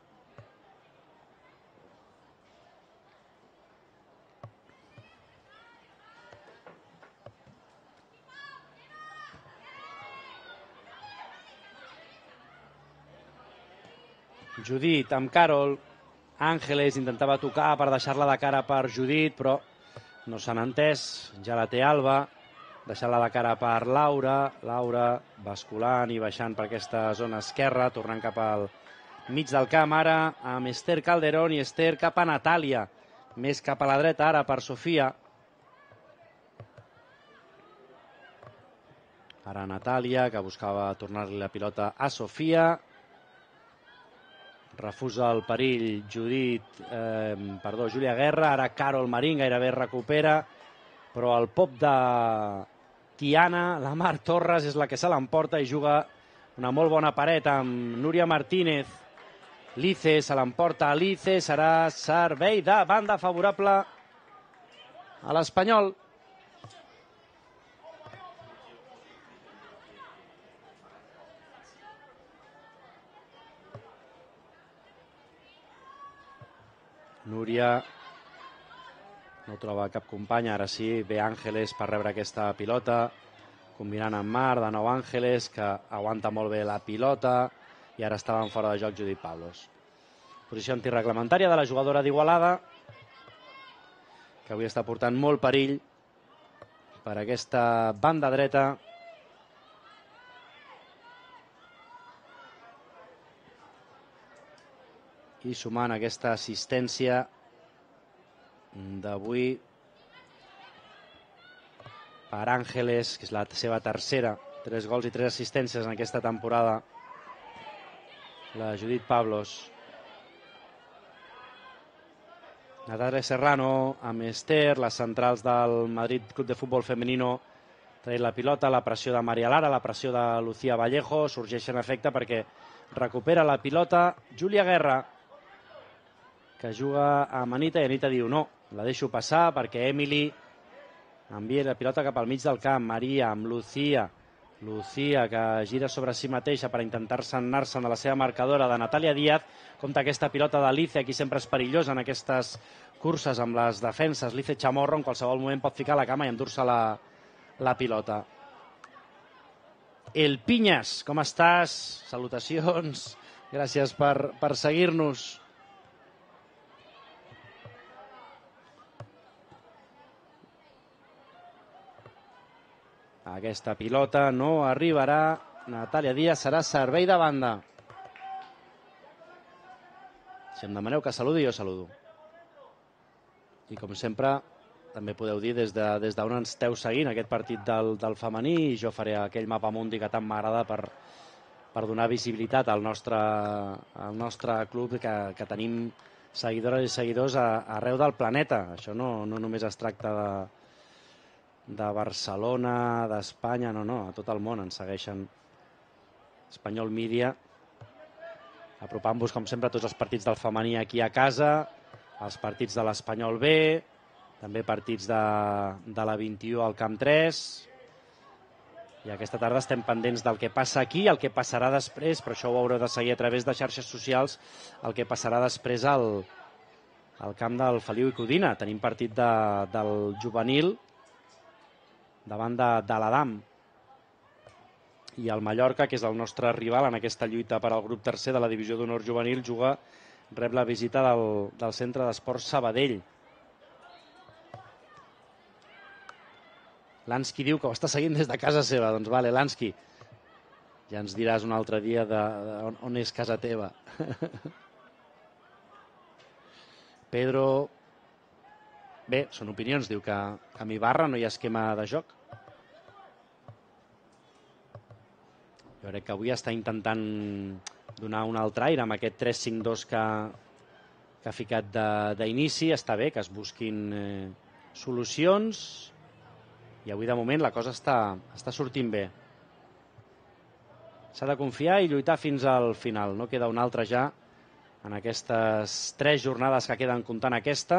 Judit amb Carol. Ángeles intentava tocar per deixar-la de cara per Judit, però no s'han entès. Ja la té Alba, deixant-la de cara per Laura. Laura basculant i baixant per aquesta zona esquerra, tornant cap al mig del camp ara amb Esther Calderón i Esther cap a Natàlia. Més cap a la dreta ara per Sofia. Ara Natàlia, que buscava tornar-li la pilota a Sofia. Refusa el perill Júlia Guerra, ara Carol Marín gairebé recupera, però el pop de Tiana, la Mar Torres, és la que se l'emporta i juga una molt bona paret amb Núria Martínez. Lice se l'emporta a Lice, serà servei de banda favorable a l'Espanyol. Núria no troba cap company, ara sí, ve Ángeles per rebre aquesta pilota, combinant amb Mar, de nou Ángeles, que aguanta molt bé la pilota, i ara estaven fora de joc Judit Pablos. Posició antirreglamentària de la jugadora d'Igualada, que avui està portant molt perill per aquesta banda dreta. I sumant aquesta assistència d'avui per Ángeles, que és la seva tercera, 3 gols i 3 assistències en aquesta temporada, la Judit Pablos. Natalia Serrano amb Esther, les centrals del Madrid Club de Futbol Femenino traient la pilota, la pressió de Maria Lara, la pressió de Lucía Vallejo, sorgeix en efecte perquè recupera la pilota Júlia Guerra, que juga amb Anita, i Anita diu no, la deixo passar perquè Emily envia la pilota cap al mig del camp. Maria amb Lucía, que gira sobre si mateixa per intentar-se anar-se'n de la seva marcadora de Natàlia Díaz. Compte aquesta pilota de Lice, aquí sempre és perillosa en aquestes curses amb les defenses. Lice Chamorro en qualsevol moment pot ficar la cama i endur-se la pilota. El Pinyas, com estàs? Salutacions, gràcies per seguir-nos. Aquesta pilota no arribarà. Natàlia Díaz, serà servei de banda. Si em demaneu que saludi, jo saludo. I com sempre, també podeu dir des d'on ens esteu seguint aquest partit del femení, i jo faré aquell mapa mundi que tant m'agrada per donar visibilitat al nostre club, que tenim seguidores i seguidors arreu del planeta. Això no només es tracta de Barcelona, d'Espanya, no, a tot el món ens segueixen. Espanyol Mídia, apropant-vos com sempre a tots els partits del femení aquí a casa, els partits de l'Espanyol B, també partits de la 21 al Camp 3, i aquesta tarda estem pendents del que passa aquí, el que passarà després, però això ho haureu de seguir a través de xarxes socials, el que passarà després al camp del Feliu i Codina. Tenim partit del juvenil davant de l'Adam, i el Mallorca, que és el nostre rival en aquesta lluita per al grup tercer de la divisió d'honor juvenil, rep la visita del Centre d'Esports Sabadell. Lansky diu que ho està seguint des de casa seva. Doncs vale, Lansky, ja ens diràs un altre dia on és casa teva. Pedro... Bé, són opinions. Diu que amb Ibarra no hi ha esquema de joc. Jo crec que avui està intentant donar un altre aire amb aquest 3-5-2 que ha ficat d'inici. Està bé que es busquin solucions i avui de moment la cosa està sortint bé. S'ha de confiar i lluitar fins al final. No queda un altre ja en aquestes 3 jornades que queden comptant aquesta.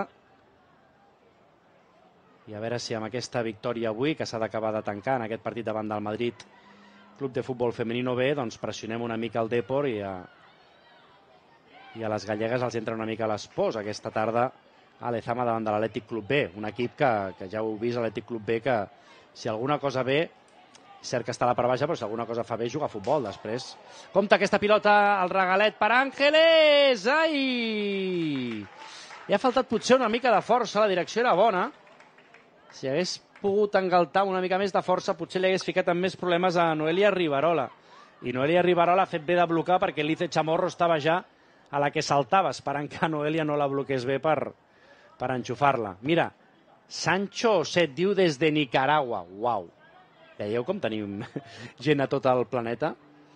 I a veure si amb aquesta victòria avui, que s'ha d'acabar de tancar en aquest partit davant del Madrid Club de Futbol Femenino B, doncs pressionem una mica el Depor i a les gallegues els entra una mica les pors aquesta tarda a Lezama davant de l'Atlètic Club B. Un equip que ja heu vist, l'Atlètic Club B, que si alguna cosa ve, és cert que està a la part baixa, però si alguna cosa fa bé, juga a futbol després. Compte aquesta pilota, el regalet per Ángeles! Ai! Li ha faltat potser una mica de força, la direcció era bona. Si hagués pogut engaltar una mica més de força, potser li hagués ficat amb més problemes a Noelia Rivarola. I Noelia Rivarola ha fet bé de blocar perquè Lice Chamorro estava ja a la que saltava, esperant que Noelia no la bloqués bé per enxufar-la. Mira, Sancho Oset diu des de Nicaragua. Uau! Veieu com tenim gent a tot el planeta?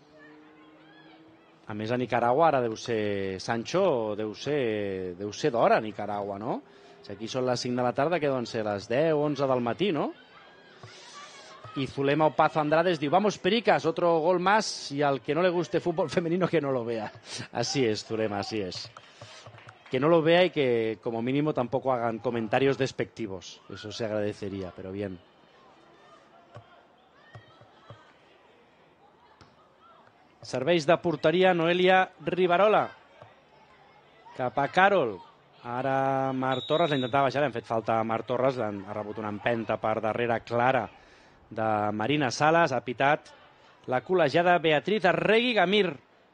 A més, a Nicaragua ara deu ser Sancho, deu ser d'hora a Nicaragua, no? Si aquí són les 5 de la tarda, que deuen ser les 10 o 11 del matí, ¿no? Y Zulema Opazo Andrades diu, vamos Pericas, otro gol más, y al que no le guste fútbol femenino que no lo vea. Así es, Zulema, así es. Que no lo vea y que como mínimo tampoco hagan comentarios despectivos. Eso se agradecería, pero bien. Serveis de porteria, Noelia Rivarola. Cap a Carol. Ara Marc Torres la intentava baixar, li han fet falta a Marc Torres, ha rebut una empenta per darrere clara de Marina Salas, ha pitat la col·legiada Beatriz Arregui Gamir.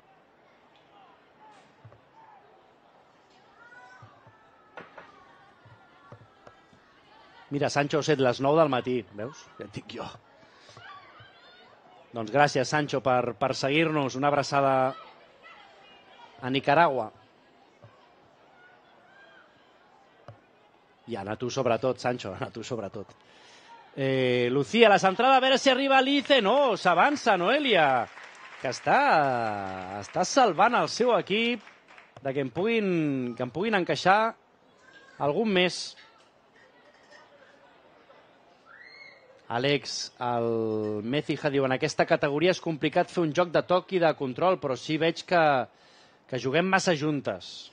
Mira, Sancho Oset, les 9 del matí, veus? Ja et dic jo. Doncs gràcies, Sancho, per seguir-nos. Una abraçada a Nicaragua. I a tu sobretot, Sancho, a tu sobretot. Lucía, la centrada, a veure si arriba Lice. No, s'avança, Noelia, que està salvant el seu equip de que en puguin encaixar algun més. Àlex, el Mecija diu, en aquesta categoria és complicat fer un joc de toc i de control, però sí veig que juguem massa juntes.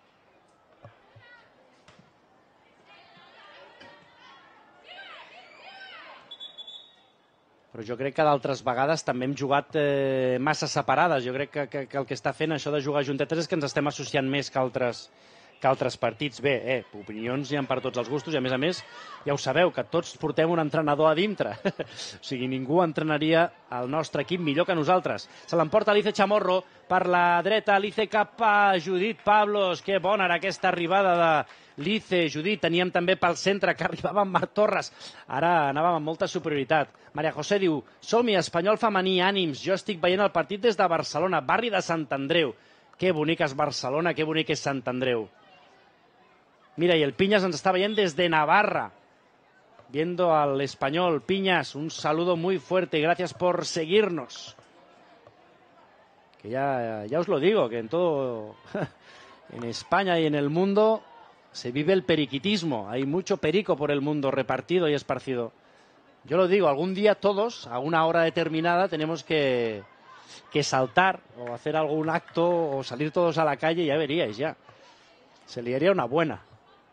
Però jo crec que d'altres vegades també hem jugat massa separades. Jo crec que el que està fent això de jugar juntetes és que ens estem associant més que altres partits. Bé, opinions hi ha per tots els gustos i a més, ja ho sabeu, que tots portem un entrenador a dintre. O sigui, ningú entrenaria el nostre equip millor que nosaltres. Se l'emporta Lice Chamorro per la dreta, Lice cap a Judit Pablos. Que bona era aquesta arribada de Lice, Judit. Teníem també pel centre que arribava amb Marc Torres. Ara anàvem amb molta superioritat. Maria José diu, som-hi, Espanyol femení, ànims. Jo estic veient el partit des de Barcelona, barri de Sant Andreu. Que bonic és Barcelona, que bonic és Sant Andreu. Mira, y el Piñas nos está viendo desde Navarra, viendo al Español. Piñas, un saludo muy fuerte y gracias por seguirnos. Que ya os lo digo, que en todo, en España y en el mundo, se vive el periquitismo. Hay mucho perico por el mundo repartido y esparcido. Yo lo digo, algún día todos, a una hora determinada, tenemos que saltar o hacer algún acto o salir todos a la calle, ya veríais, ya. Se liaría una buena.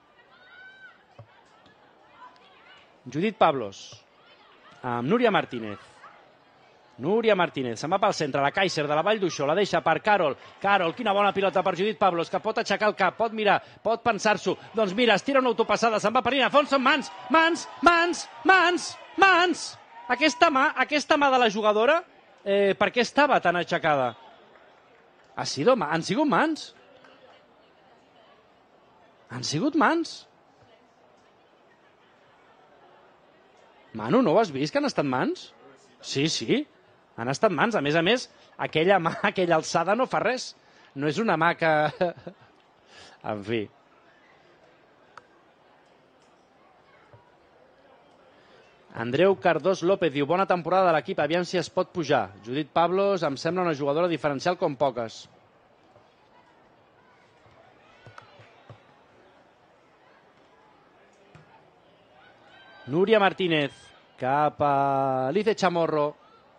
Judit Pablos, amb Núria Martínez. Núria Martínez, se'n va pel centre, la Kaiser de la Vall d'Uixó, la deixa per Carol. Carol, quina bona pilota per Judit Pablos, que pot aixecar el cap, pot mirar, pot pensar-s'ho. Doncs mira, es tira una autopassada, se'n va per Nina Fons, són mans, mans, mans, mans, mans. Aquesta mà de la jugadora, per què estava tan aixecada? Han sigut mans? Han sigut mans? Manu, no ho has vist, que han estat mans? Sí, sí, han estat mans. A més, aquella mà, aquella alçada no fa res. No és una mà que... En fi. Andreu Cardós López diu, bona temporada de l'equip, aviam si es pot pujar. Judit Pablos em sembla una jugadora diferencial com poques. Núria Martínez, cap a Lice Chamorro.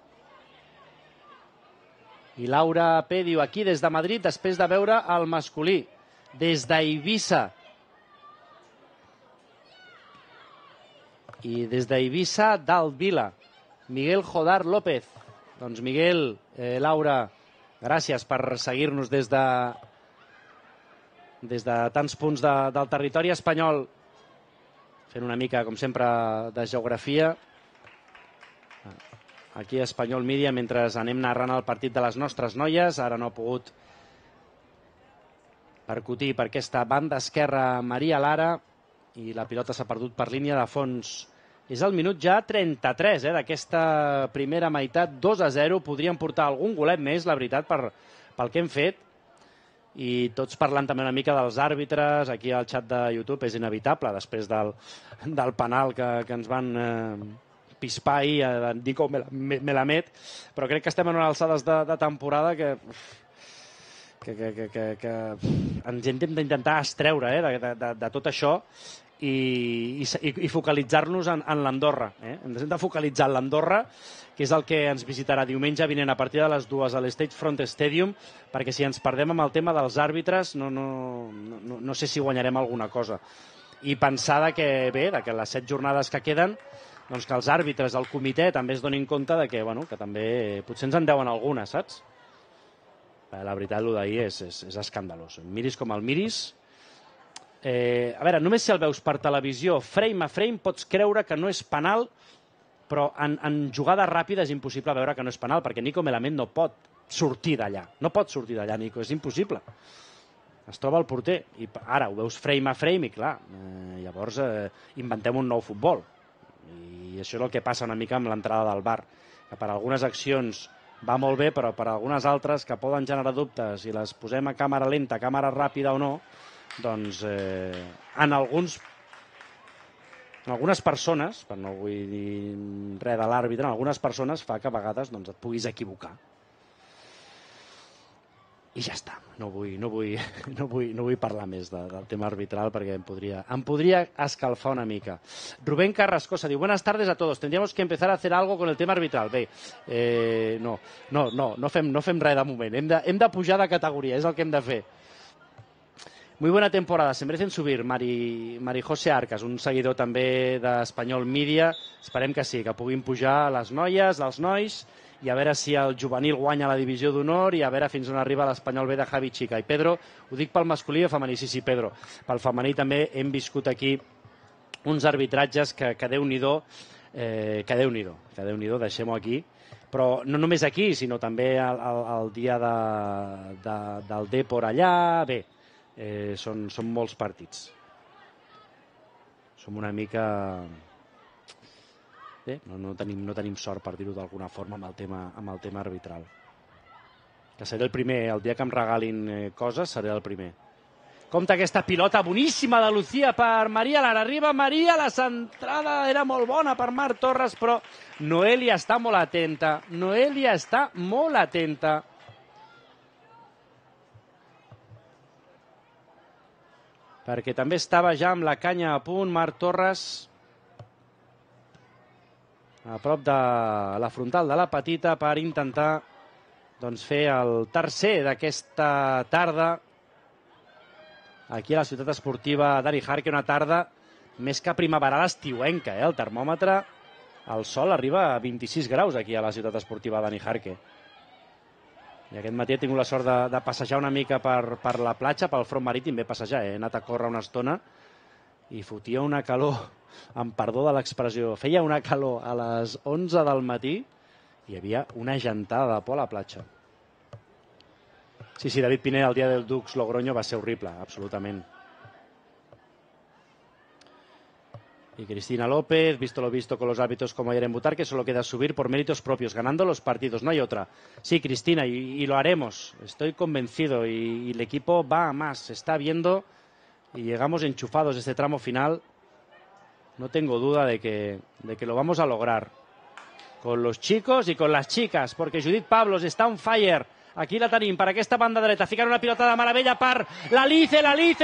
I Laura P. diu, aquí des de Madrid, després de veure el masculí. Des d'Eivissa. I des d'Eivissa, dalt Vila. Miguel Jodar López. Doncs Miguel, Laura, gràcies per seguir-nos des de tants punts del territori espanyol. Fent una mica, com sempre, de geografia. Aquí a Espanyol Mídia, mentre anem narrant el partit de les nostres noies. Ara no ha pogut percutir per aquesta banda esquerra Maria Lara i la pilota s'ha perdut per línia de fons. És el minut ja 33 d'aquesta primera meitat, 2-0. Podríem portar algun golet més, la veritat, pel que hem fet. I tots parlant també una mica dels àrbitres. Aquí al xat de YouTube és inevitable, després del penal que ens van pispar ahir a Nico Melamed. Però crec que estem en unes alçades de temporada que ens hem d'intentar estreure de tot això i focalitzar-nos en l'Andorra. Hem de focalitzar en l'Andorra, que és el que ens visitarà diumenge vinent a partir de les 2 a l'State Front Stadium, perquè si ens perdem amb el tema dels àrbitres no sé si guanyarem alguna cosa. I pensar que les 7 jornades que queden, doncs que els àrbitres, el comitè, també es donin compte que també potser ens en deuen algunes, saps? La veritat, el d'ahir és escandalós. Miris com el miris. A veure, només si el veus per televisió, frame a frame, pots creure que no és penal, però en jugada ràpida és impossible veure que no és penal, perquè Nico Melamed no pot sortir d'allà. No pot sortir d'allà, Nico, és impossible. Es troba el porter. I ara ho veus frame a frame i, clar, llavors inventem un nou futbol. I això és el que passa una mica amb l'entrada del VAR, que per algunes accions va molt bé, però per algunes altres que poden generar dubtes i les posem a càmera lenta, a càmera ràpida o no, doncs en algunes persones, per no vull dir res de l'àrbitre, en algunes persones fa que a vegades et puguis equivocar. I ja està, no vull parlar més del tema arbitral perquè em podria escalfar una mica. Rubén Carrascosa diu, buenas tardes a todos, tendríamos que empezar a hacer algo con el tema arbitral. Bé, no fem res de moment, hem de pujar de categoria, és el que hem de fer. Muy buena temporada, se merecen subir. Mari José Arcas, un seguidor també d'Espanyol Mídia. Esperem que sí, que puguin pujar les noies, els nois, i a veure si el juvenil guanya la divisió d'honor i a veure fins on arriba l'Espanyol B de Javi Chica. I Pedro, ho dic pel masculí o femení? Sí, Pedro. Pel femení també hem viscut aquí uns arbitratges que Déu-n'hi-do, deixem-ho aquí. Però no només aquí, sinó també el dia del Depor allà. Bé, són molts partits. Som una mica... Bé, no tenim sort, per dir-ho d'alguna forma, amb el tema arbitral. Que seré el primer, el dia que em regalin coses, seré el primer. Compte aquesta pilota boníssima de Lucía per Maria Lara. Arriba Maria, la centrada era molt bona per Marc Torres, però Noelia està molt atenta. Perquè també estava ja amb la canya a punt Marc Torres, a prop de la frontal de la petita, per intentar fer el tercer d'aquesta tarda aquí a la ciutat esportiva Dani Jarque, una tarda més que primaveral estiuenca. El termòmetre, el sol arriba a 26 graus aquí a la ciutat esportiva Dani Jarque. I aquest matí he tingut la sort de passejar una mica per la platja, pel front marítim. He passejar, he anat a córrer una estona i fotia una calor, amb perdó de l'expressió, feia una calor a les 11 del matí i hi havia una gentada de por a la platja. Sí, David Pineda, el dia del Dux Logroño va ser horrible, absolutament. Y Cristina López, visto lo visto con los árbitros como ayer en Butarque, solo queda subir por méritos propios, ganando los partidos, no hay otra. Sí, Cristina, y lo haremos, estoy convencido, y el equipo va a más, se está viendo, y llegamos enchufados a este tramo final. No tengo duda de que lo vamos a lograr, con los chicos y con las chicas, porque Judit Pablos està on fire. Aquí la tenim per aquesta banda dreta, ficant una pilota de meravella per l'Alice,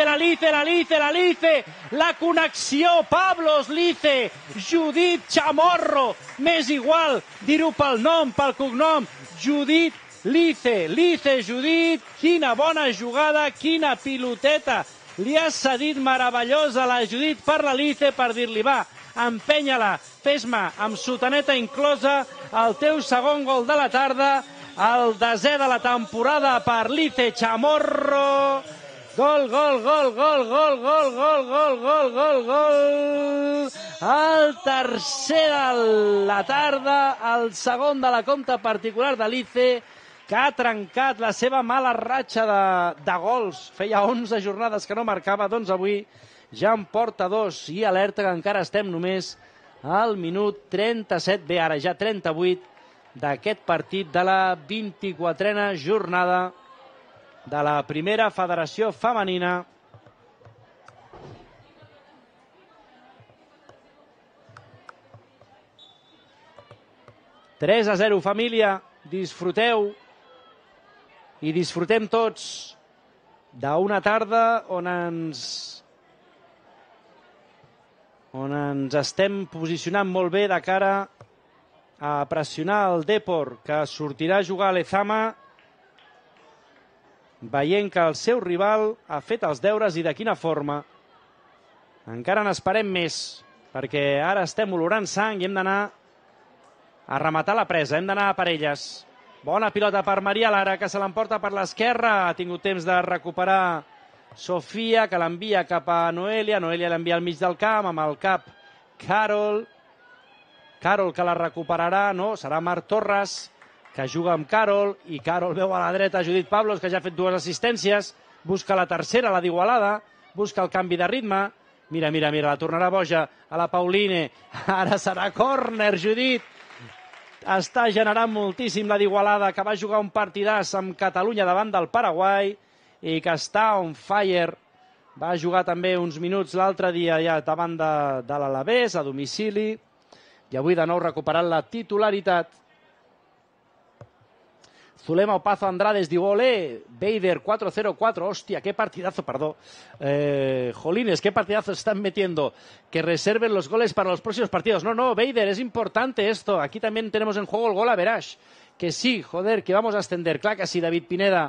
la connexió Pablos, Lice, Judit Chamorro, m'és igual dir-ho pel nom, pel cognom, Judit, Lice, Judit, quina bona jugada, quina piloteta, li ha cedit meravellosa la Judit per l'Alice per dir-li va, empenya-la, fes-me amb sotaneta inclosa el teu segon gol de la tarda, el 10è de la temporada per Lice Chamorro. Gol, gol, gol, gol, gol, gol, gol, gol, gol, gol, gol. El tercer de la tarda, el segon de la compta particular de Lice, que ha trencat la seva mala ratxa de gols. Feia 11 jornades que no marcava, doncs avui ja en porta 2 i alerta que encara estem només al minut 37, bé, ara ja 38, d'aquest partit de la 24a jornada de la primera federació femenina. «3-0, família, disfruteu i disfrutem tots d'una tarda on ens estem posicionant molt bé de cara a pressionar el Depor, que sortirà a jugar a Lezama, veient que el seu rival ha fet els deures i de quina forma. Encara n'esperem més, perquè ara estem olorant sang i hem d'anar a rematar la presa, hem d'anar a parelles. Bona pilota per Maria Lara, que se l'emporta per l'esquerra, ha tingut temps de recuperar Sofia, que l'envia cap a Noelia, Noelia l'envia al mig del camp, amb el cap Carol, que la recuperarà, no, serà Marc Torres, que juga amb Carol, i Carol veu a la dreta Judit Pablos, que ja ha fet 2 assistències, busca la tercera, la d'Igualada, busca el canvi de ritme, mira, la tornarà boja a la Pauline, ara serà córner, Judit, està generant moltíssim la d'Igualada, que va jugar un partidàs amb Catalunya davant del Paraguai, i que està on fire, va jugar també uns minuts l'altre dia ja davant de l'Alavés, a domicili, i avui de nou recuperant la titularitat. Zulema Opazo Andrades diu, ole, Beider 4-0-4, hostia, qué partidazo, perdón. Jolines, qué partidazo están metiendo. Que reserven los goles para los próximos partidos. No, Beider, es importante esto. Aquí también tenemos en juego el gol a Verash. Que sí, joder, que vamos a ascender. Clar que sí, David Pineda.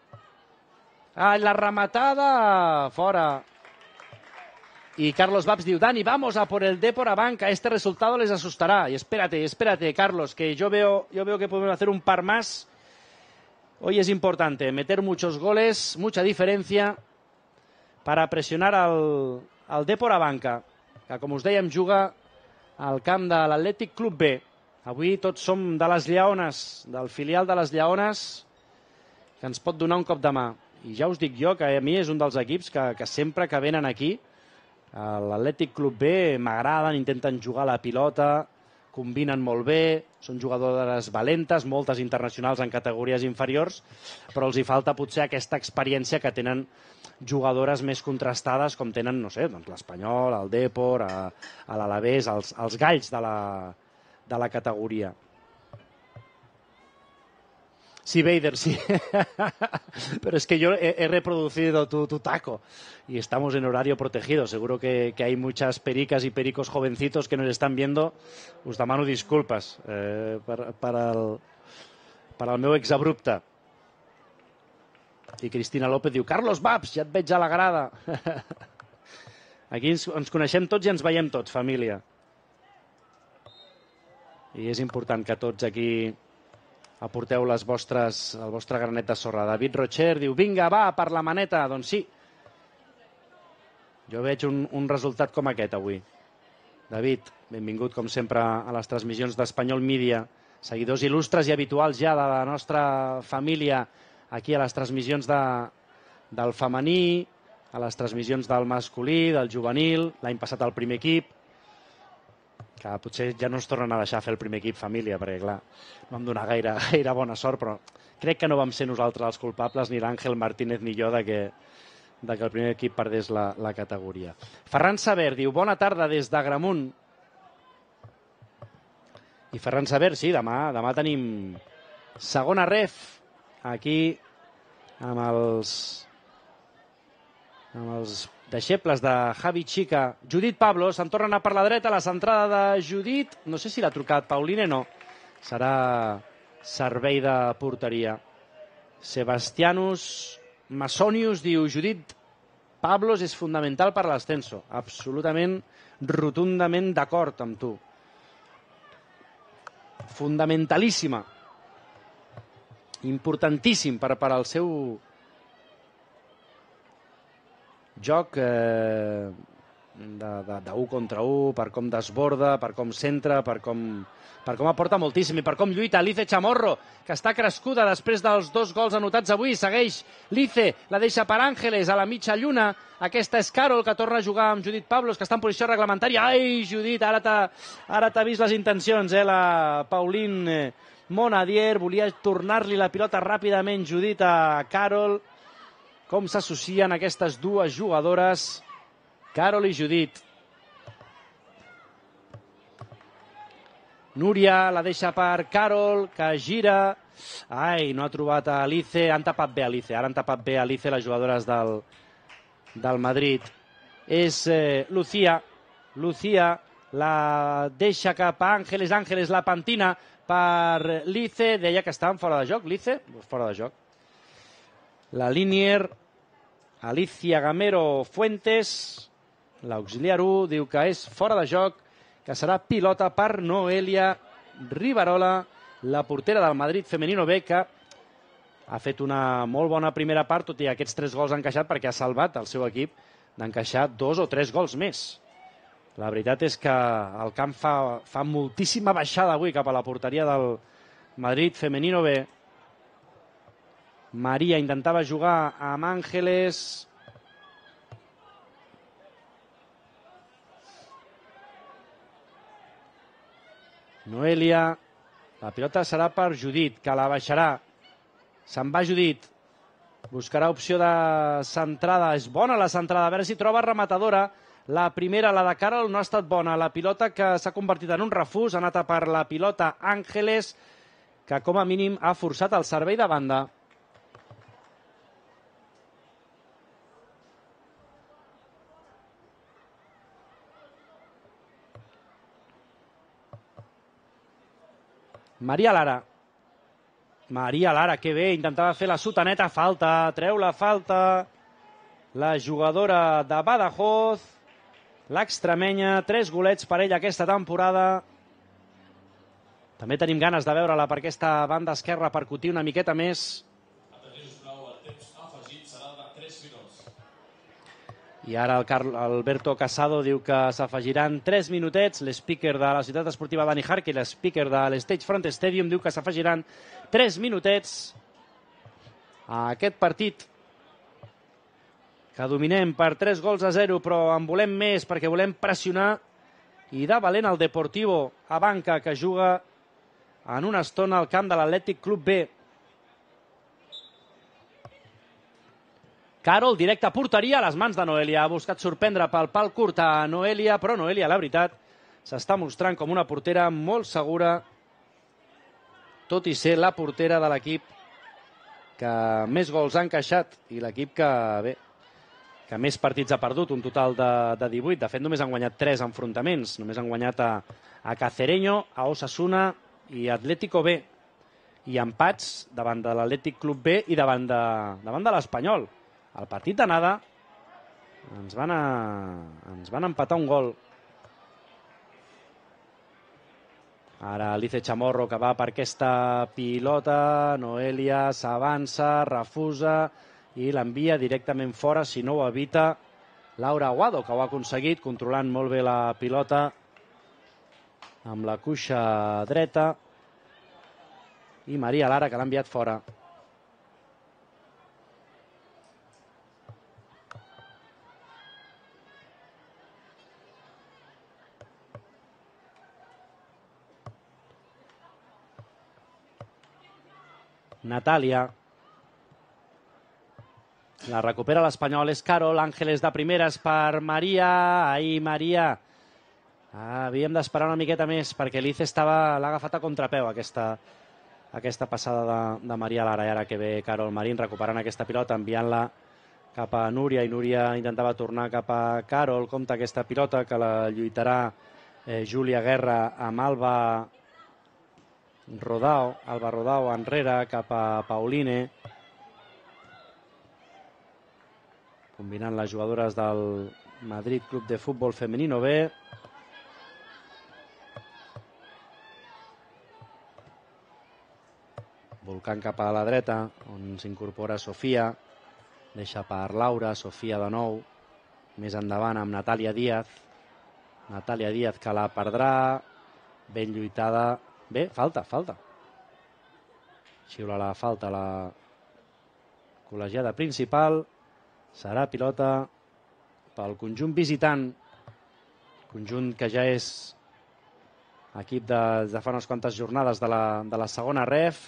La rematada, fora. Y Carlos Babs diu, Dani, vamos a por el Depor a banca, este resultado les asustará. Y espérate, Carlos, que yo veo que podemos hacer un par más. Hoy es importante meter muchos goles, mucha diferencia, para presionar al Depor a banca, que, com us dèiem, juga al camp de l'Atlètic Club B. Avui tots som de les Lleones, del filial de les Lleones, que ens pot donar un cop de mà. I ja us dic jo que a mi és un dels equips que sempre que venen aquí, l'Atlètic Club B, m'agraden, intenten jugar la pilota, combinen molt bé, són jugadores valentes, moltes internacionals en categories inferiors, però els hi falta potser aquesta experiència que tenen jugadores més contrastades, com tenen, no sé, doncs l'Espanyol, el Depor, a l'Alavés, els galls de la categoria. Sí, Beider, sí. Pero es que yo he reproducido tu taco y estamos en horario protegido. Seguro que hay muchas pericas y pericos jovencitos que nos están viendo. Us demano disculpes per al meu exabrupte. I Cristina López diu, Carlos Babs, ja et veig a la grada. Aquí ens coneixem tots i ens veiem tots, família. I és important que tots aquí aporteu el vostre granet de sorra. David Rocher diu, vinga, va, per la maneta. Doncs sí. Jo veig un resultat com aquest avui. David, benvingut com sempre a les transmissions d'Espanyol Mídia. Seguidors il·lustres i habituals ja de la nostra família aquí a les transmissions del femení, a les transmissions del masculí, del juvenil, l'any passat al primer equip. que potser ja no ens tornen a deixar fer el primer equip família, perquè clar, no vam donar gaire bona sort, però crec que no vam ser nosaltres els culpables, ni l'Àngel Martínez ni jo, de que el primer equip perdés la categoria. Ferran Saber diu, bona tarda des d'Agramunt. I Ferran Saber, sí, demà tenim segona ref, aquí amb els deixebles de Javi Chica. Judit Pablos, en torna a anar per la dreta, la centrada de Judit, no sé si l'ha trucat Pauline, no, serà servei de porteria. Sebastianus Masonius diu, Judit Pablos és fonamental per l'ascenso, absolutament, rotundament d'acord amb tu. Fundamentalíssima, importantíssim per al seu joc d'1 contra 1, per com desborda, per com centra, per com aporta moltíssim i per com lluita Lice Chamorro, que està crescuda després dels 2 gols anotats avui. Segueix Lice, la deixa per Ángeles a la mitja lluna. Aquesta és Carol, que torna a jugar amb Judit Pablos, que està en posició reglamentària. Ai, Judit, ara t'ha vist les intencions, la Pauline Monadier. Volia tornar-li la pilota ràpidament, Judit, a Carol. Com s'associen aquestes dues jugadores, Carol i Judit. Núria la deixa per Carol, que gira. Ai, no ha trobat a Alice. Han tapat bé Alice. Ara han tapat bé Alice les jugadores del Madrid. És Lucía. Lucía la deixa cap a Ángeles. Ángeles la pentina per Lice. Deia que estaven fora de joc. Lice, fora de joc. La Linier, Alicia Gamero Fuentes, l'auxiliar 1, diu que és fora de joc, que serà pilota per Noelia Rivarola, la portera del Madrid Femenino B, que ha fet una molt bona primera part, tot i aquests 3 gols encaixat, perquè ha salvat el seu equip d'encaixar 2 o 3 gols més. La veritat és que el camp fa moltíssima baixada avui cap a la porteria del Madrid Femenino B. Maria intentava jugar amb Ángeles. Noelia. La pilota serà per Judit, que la baixarà. Se'n va Judit. Buscarà opció de centrada. És bona la centrada. A veure si troba rematadora. La primera, la de Carol, no ha estat bona. La pilota que s'ha convertit en un refús. Ha anat a per la pilota Ángeles, que com a mínim ha forçat el servei de banda. Maria Lara. Maria Lara, que bé, intentava fer la sotaneta, falta, treu la falta. La jugadora de Badajoz, l'extremenya, 3 golets per ella aquesta temporada. També tenim ganes de veure-la per aquesta banda esquerra percutir una miqueta més. I ara el Alberto Casado diu que s'afegiran 3 minutets. L'speaker de la ciutat esportiva Dani Jarque i l'speaker de l'Stage Front Stadium diu que s'afegiran 3 minutets a aquest partit, que dominem per 3-0, però en volem més perquè volem pressionar. I de valent el Deportivo Abanca, que juga en una estona al camp de l'Atlètic Club B. Carol, directe a porteria, a les mans de Noelia. Ha buscat sorprendre pel pal curt a Noelia, però Noelia, la veritat, s'està mostrant com una portera molt segura, tot i ser la portera de l'equip que més gols ha encaixat i l'equip que més partits ha perdut, un total de 18. De fet, només han guanyat 3 enfrontaments. Només han guanyat a Cacereño, a Osasuna i Atlético B. I empats davant de l'Atlètic Club B i davant de l'Espanyol. El partit d'anada ens van empatar un gol. Ara Lice Chamorro, que va per aquesta pilota. Noelia s'avança, refusa i l'envia directament fora, si no ho evita Laura Aguado, que ho ha aconseguit, controlant molt bé la pilota amb la cuixa dreta. I Maria Lara, que l'ha enviat fora. Natàlia. La recupera l'Espanyol, és Carol. Ángeles de primeres per Maria. Ai, Maria. Havíem d'esperar una miqueta més perquè l'Ice l'ha agafat a contrapeu aquesta passada de Maria Lara. I ara que ve Carol Marín recuperant aquesta pilota, enviant-la cap a Núria, i Núria intentava tornar cap a Carol. Compte aquesta pilota que la lluitarà Júlia Guerra amb Alba Rodao. Alba Rodao enrere cap a Pauline. Combinant les jugadores del Madrid Club de Futbol Femenino B. Volcant cap a la dreta, on s'incorpora Sofia. Deixa per Laura, Sofia de nou. Més endavant amb Natàlia Díaz. Natàlia Díaz que la perdrà. Ben lluitada. Bé, falta. Xiula la falta la col·legiada principal. Serà pilota pel conjunt visitant. Conjunt que ja és equip de fa unes quantes jornades de la segona ref.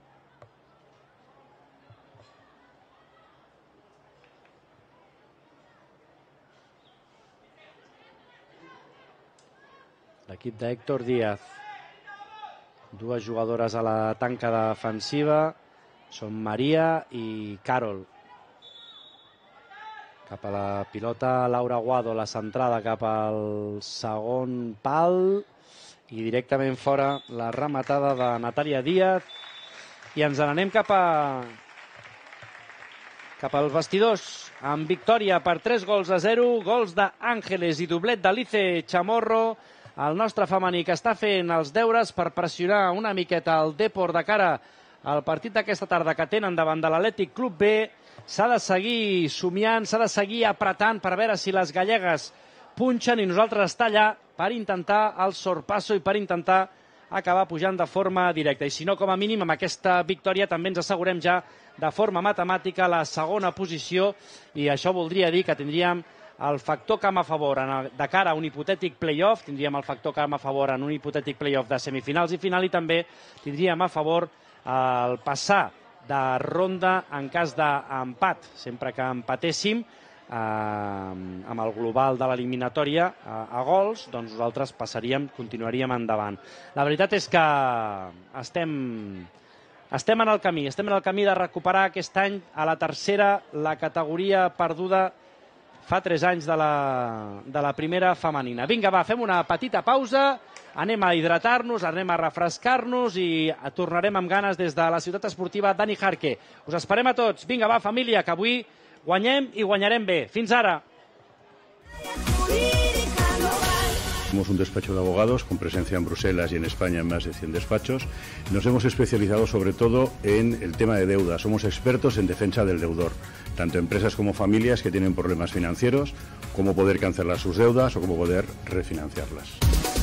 L'equip d'Héctor Díaz. Dues jugadores a la tanca defensiva són Maria i Carol. Cap a la pilota Laura Guado, la centrada cap al segon pal i directament fora la rematada de Natàlia Díaz. I ens n'anem cap als vestidors amb victòria per 3-0, gols d'Ángeles i doblet d'Alice Chamorro. El nostre femení que està fent els deures per pressionar una miqueta el Depor de cara al partit d'aquesta tarda que tenen davant de l'Atlètic Club B. S'ha de seguir somiant, s'ha de seguir apretant per veure si les gallegues punxen i nosaltres estar allà per intentar el sorpasso i per intentar acabar pujant de forma directa. I si no, com a mínim, amb aquesta victòria també ens assegurem ja de forma matemàtica la segona posició i això voldria dir que tindríem el factor camp a favor de cara a un hipotètic play-off, tindríem el factor camp a favor en un hipotètic play-off de semifinals i final i també tindríem a favor el passar de ronda en cas d'empat. Sempre que empatéssim amb el global de l'eliminatòria a gols, doncs nosaltres passaríem, continuaríem endavant. La veritat és que estem en el camí de recuperar aquest any a la tercera la categoria perduda fa 3 anys de la primera femenina. Vinga, va, fem una petita pausa, anem a hidratar-nos, anem a refrescar-nos i tornarem amb ganes des de la ciutat esportiva Dani Jarque. Us esperem a tots. Vinga, va, família, que avui guanyem i guanyarem bé. Fins ara! Somos un despacho de abogados con presencia en Bruselas y en España en más de 100 despachos. Nos hemos especializado sobre todo en el tema de deuda. Somos expertos en defensa del deudor, tanto empresas como familias que tienen problemas financieros, cómo poder cancelar sus deudas o cómo poder refinanciarlas.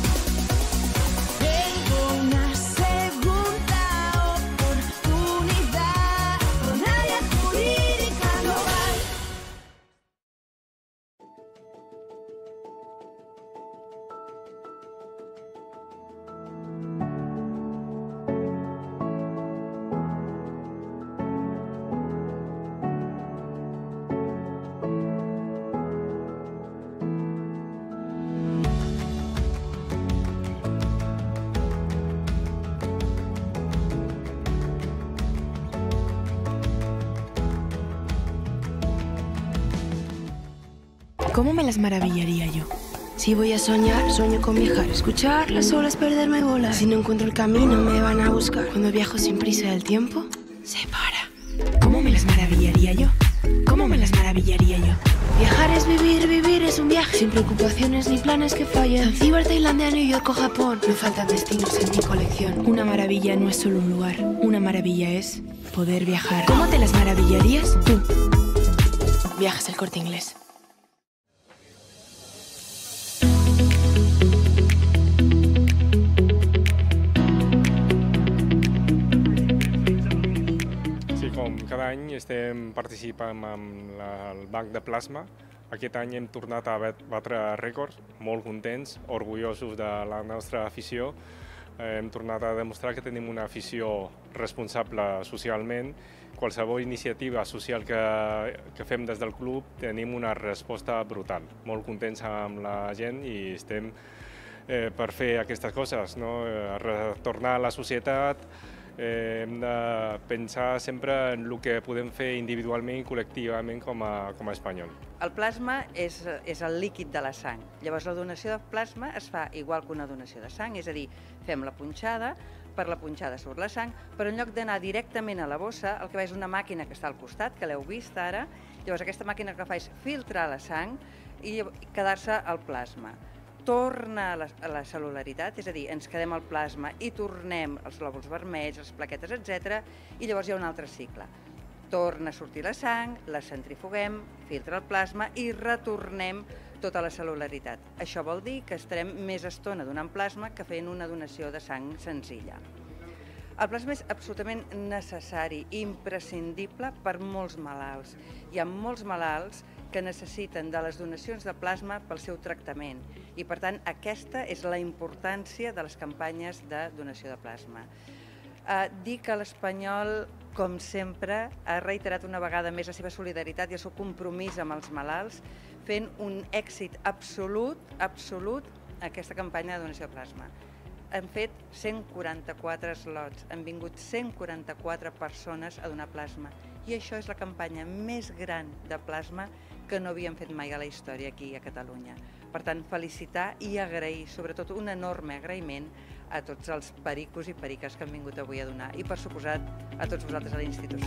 ¿Cómo me las maravillaría yo? Si voy a soñar, sueño con viajar, escuchar las olas, perderme bolas. Si no encuentro el camino, me van a buscar. Cuando viajo sin prisa, el tiempo se para. ¿Cómo me las maravillaría yo? ¿Cómo me las maravillaría yo? Viajar es vivir, vivir es un viaje. Sin preocupaciones ni planes que fallen. Zanzíbar, Tailandia, New York o Japón. No faltan destinos en mi colección. Una maravilla no es solo un lugar. Una maravilla es poder viajar. ¿Cómo te las maravillarías tú? Viajes El Corte Inglés. Cada any estem participant amb el Banc de Plasma. Aquest any hem tornat a batre rècords, molt contents, orgullosos de la nostra afició. Hem tornat a demostrar que tenim una afició responsable socialment. Qualsevol iniciativa social que fem des del club tenim una resposta brutal. Molt contents amb la gent i estem per fer aquestes coses, retornar a la societat. Hem de pensar sempre en el que podem fer individualment i col·lectivament com a espanyol. El plasma és el líquid de la sang. Llavors la donació de plasma es fa igual que una donació de sang, és a dir, fem la punxada, per la punxada surt la sang, però en lloc d'anar directament a la bossa, el que va és una màquina que està al costat, que l'heu vist ara. Llavors aquesta màquina el que fa és filtrar la sang i quedar-se el plasma. Torna a la cel·lularitat, és a dir, ens quedem al plasma i tornem els glòbuls vermells, les plaquetes, etc. I llavors hi ha un altre cicle. Torna a sortir la sang, la centrifuguem, filtra el plasma i retornem tota la cel·lularitat. Això vol dir que estarem més estona donant plasma que fent una donació de sang senzilla. El plasma és absolutament necessari, imprescindible per molts malalts. Hi ha molts malalts que necessiten de les donacions de plasma pel seu tractament i, per tant, aquesta és la importància de les campanyes de donació de plasma. Dir que l'Espanyol, com sempre, ha reiterat una vegada més la seva solidaritat i el seu compromís amb els malalts, fent un èxit absolut aquesta campanya de donació de plasma. Han fet 144 slots, han vingut 144 persones a donar plasma i això és la campanya més gran de plasma que no havíem fet mai a la història aquí a Catalunya. Per tant, felicitar i agrair, sobretot un enorme agraïment a tots els pericos i periques que han vingut avui a donar i, per suposat, a tots vosaltres a la institució.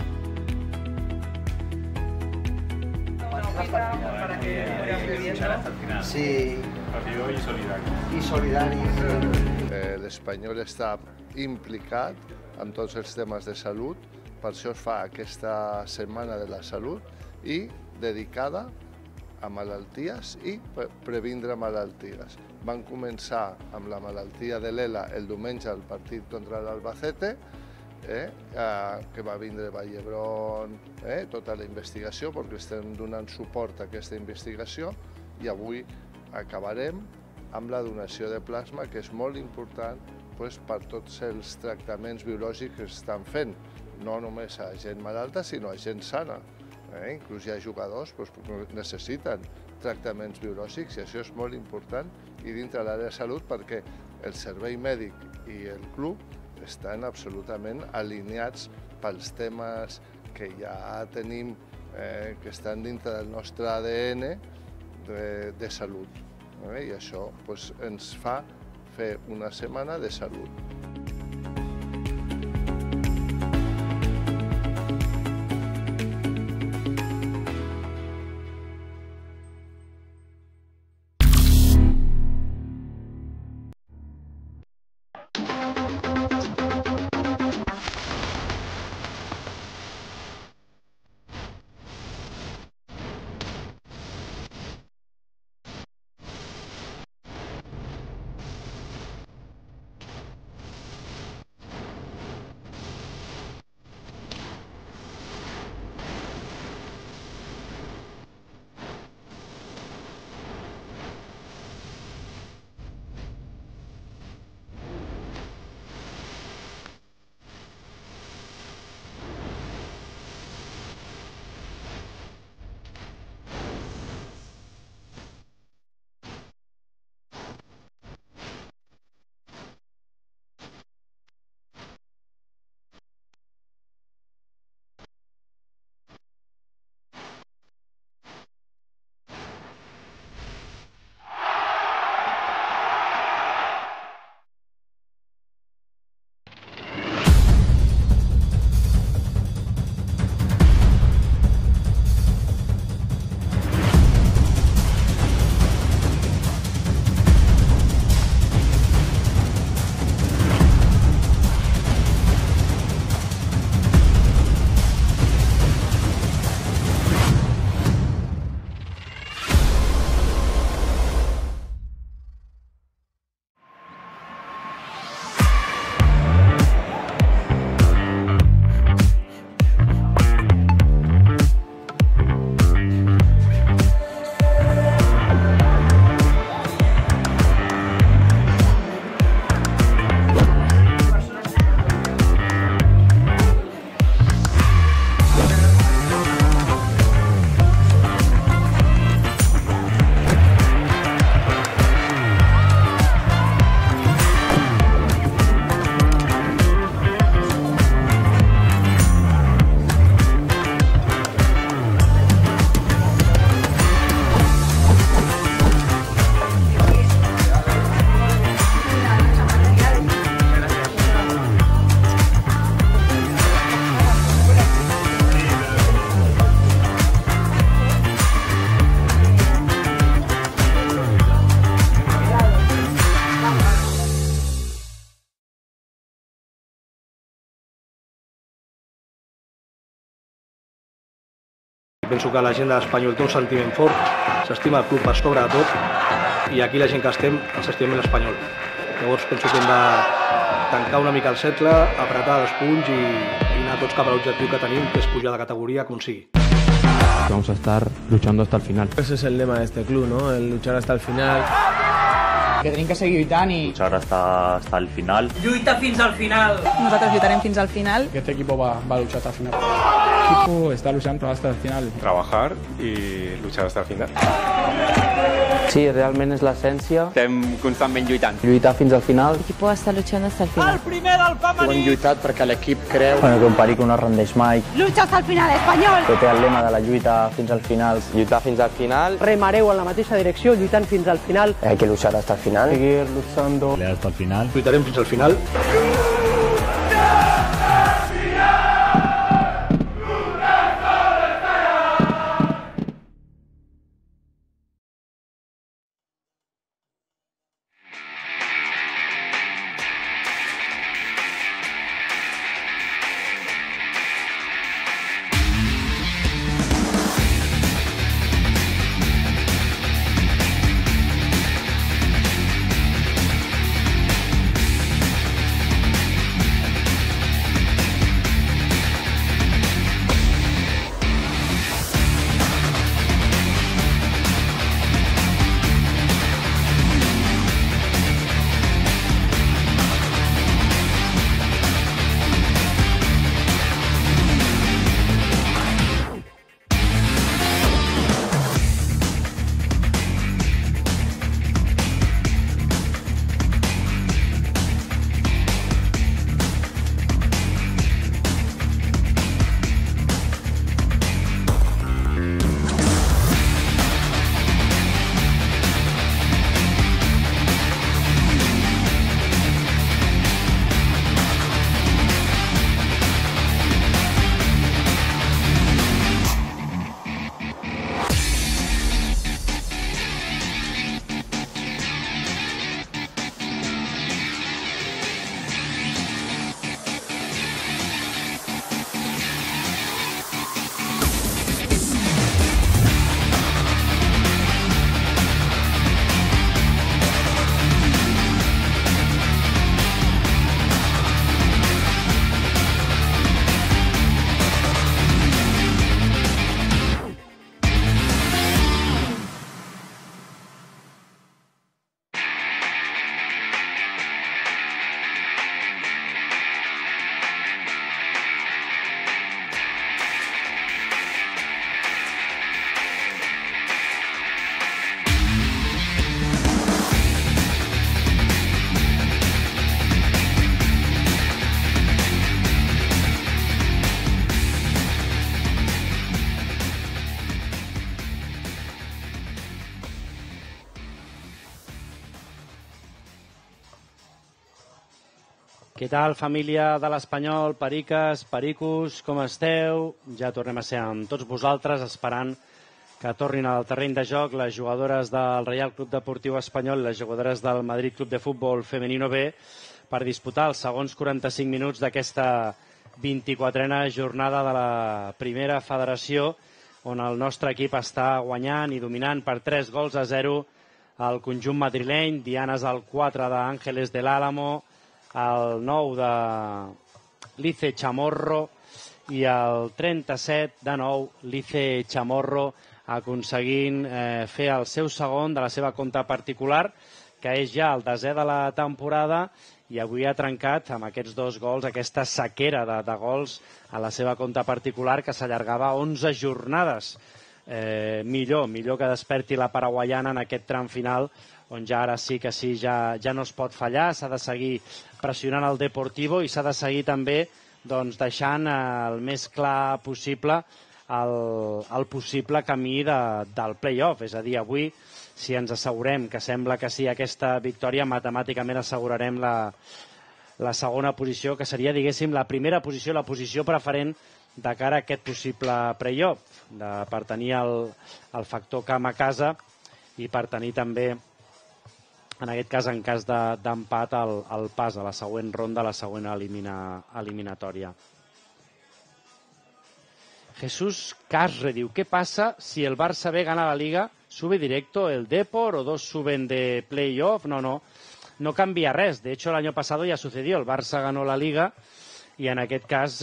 Sí. I solidari. L'Espanyol està implicat en tots els temes de salut, per això es fa aquesta Setmana de la Salut i dedicada a malalties i previndre malalties. Van començar amb la malaltia de l'ELA el diumenge al partit contra l'Albacete, que va vindre Vall d'Hebron, tota la investigació, perquè estem donant suport a aquesta investigació, i avui acabarem amb la donació de plasma, que és molt important per tots els tractaments biològics que estan fent, no només a gent malalta, sinó a gent sana. Inclús hi ha jugadors que necessiten tractaments biològics i això és molt important i dintre l'àrea de salut perquè el servei mèdic i el club estan absolutament alineats pels temes que ja tenim, que estan dintre del nostre ADN de salut. I això ens fa fer una setmana de salut. penso que la gent de l'Espanyol té un sentiment fort, s'estima el club per sobre de tot, i aquí la gent que estem ens estimem l'Espanyol. Llavors penso que hem de tancar una mica el cercle, apretar els punys i anar tots cap a l'objectiu que tenim, que és pujar de categoria com sigui. Vamos a estar luchando hasta el final. Ese es el lema de este club, ¿no? El luchar hasta el final. Que tenim que seguir lluitant i... Luchar hasta el final. Lluita fins al final. Nosaltres lluitarem fins al final. Este equipo va a luchar hasta el final. El equipo está luchando hasta el final. Trabajar y luchar hasta el final. Sí, realment és l'essència. Estem constantment lluitant. Lluitar fins al final. L'equip està luchando hasta el final. El primer del femení! Hem lluitat perquè l'equip creu... Bueno, que un perico no es rendeix mai. Lucha hasta el final, Espanyol! Que té el lema de la lluita fins al final. Lluitar fins al final. Remareu en la mateixa direcció, lluitant fins al final. Hay que luchar hasta el final. Seguir luchando. Pelear hasta el final. Lluitarem fins al final. Què tal, família de l'Espanyol, periques, pericos, com esteu? Ja tornem a ser amb tots vosaltres, esperant que tornin al terreny de joc les jugadores del Reial Club Deportiu Espanyol i les jugadores del Madrid Club de Futbol Femenino B per disputar els segons 45 minuts d'aquesta 24a jornada de la primera federació, on el nostre equip està guanyant i dominant per 3-0 al conjunt madrileny. Dianes al 4 d'Ángeles del Álamo, el 9 de Lice Chamorro i el 37 de nou Lice Chamorro aconseguint fer el seu segon de la seva compta particular, que és ja el 10è de la temporada, i avui ha trencat amb aquests 2 gols aquesta sequera de gols a la seva compta particular que s'allargava 11 jornades. Millor que desperti la paraguaiana en aquest tram final, on ja ara sí que sí, ja no es pot fallar, s'ha de seguir pressionant el Deportivo i s'ha de seguir també deixant el més clar possible el possible camí del play-off. És a dir, avui, si ens assegurem, que sembla que sí, aquesta victòria, matemàticament assegurarem la segona posició, que seria, diguéssim, la primera posició, la posició preferent de cara a aquest possible play-off, per tenir el factor camp a casa i per tenir també, en aquest cas, en cas d'empat, el pas a la següent ronda, a la següent eliminatòria. Jesús Casre diu, ¿qué pasa si el Barça B gana la Liga? ¿Sube directo el Depor o dos suben de playoff? No cambia res. De hecho, el año pasado ya sucedió. El Barça ganó la Liga i en aquest cas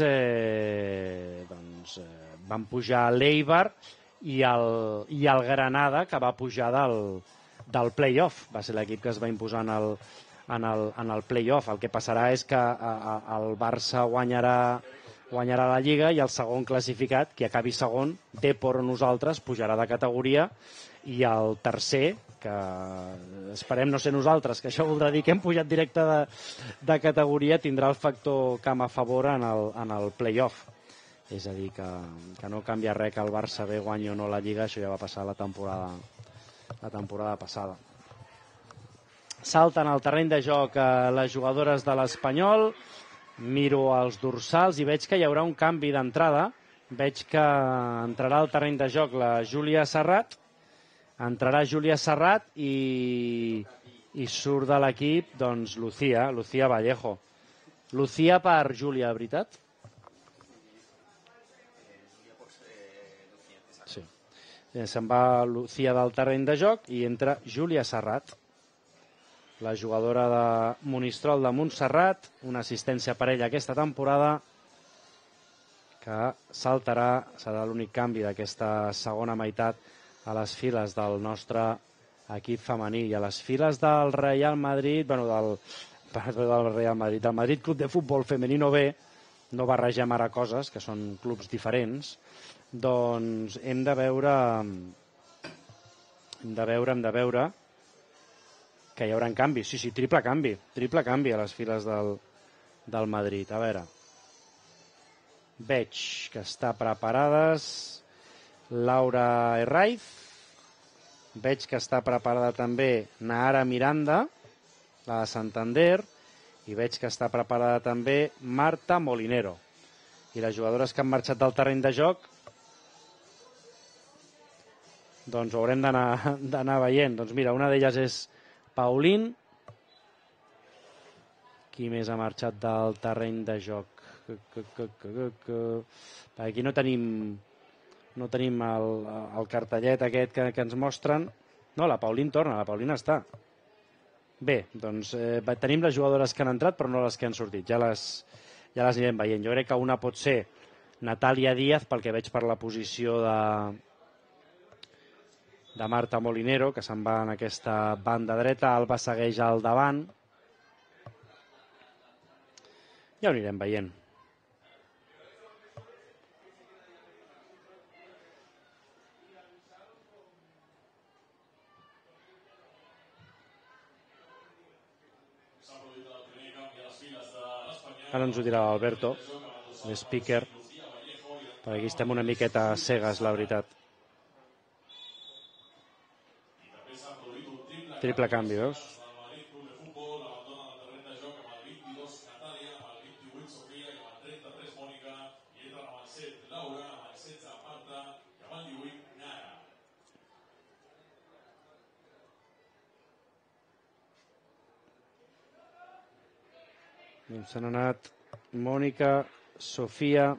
van pujar l'Eibar i el Granada, que va pujar del playoff. Va ser l'equip que es va imposar en el playoff. El que passarà és que el Barça guanyarà la Lliga i el segon classificat, qui acabi segon, Depor o nosaltres, pujarà de categoria, i el tercer, que esperem no ser nosaltres, que això voldrà dir que hem pujat directe de categoria, tindrà el factor camp a favor en el playoff. És a dir, que no canvia res que el Barça B guanyi o no la Lliga, això ja va passar la temporada passada. Salten al terreny de joc les jugadores de l'Espanyol, miro els dorsals i veig que hi haurà un canvi d'entrada. Veig que entrarà al terreny de joc la Júlia Serrat, i surt de l'equip, doncs, Lucía Vallejo. Lucía per Júlia, veritat? Sí. Se'n va Lucía del terreny de joc i entra Júlia Serrat, la jugadora de Monistrol de Montserrat, una assistència per ella aquesta temporada, que saltarà, serà l'únic canvi d'aquesta segona meitat a les files del nostre equip femení. I a les files del Real Madrid, del Madrid Club de Futbol Femenino B, no barregem ara coses, que són clubs diferents, doncs hem de veure que hi haurà canvis. Sí, triple canvi a les files del Madrid. A veure, veig que està preparades Laura Herraiz, veig que està preparada també Nahara Miranda, la de Santander, i veig que està preparada també Marta Molinero. I les jugadores que han marxat del terreny de joc, doncs ho haurem d'anar veient. Doncs mira, una d'elles és Paulín. Qui més ha marxat del terreny de joc? Aquí no tenim el cartellet aquest que ens mostren. No, la Paulín torna, la Paulín està. Bé, doncs tenim les jugadores que han entrat però no les que han sortit. Ja les anirem veient. Jo crec que una pot ser Natàlia Díaz, pel que veig per la posició de Marta Molinero, que se'n va en aquesta banda dreta. Alba segueix al davant. Ja ho anirem veient. Ara ens ho dirà l'Alberto, l'speaker, perquè aquí estem una miqueta cegues, la veritat. Triple canvi, veus? S'han anat Mònica, Sofia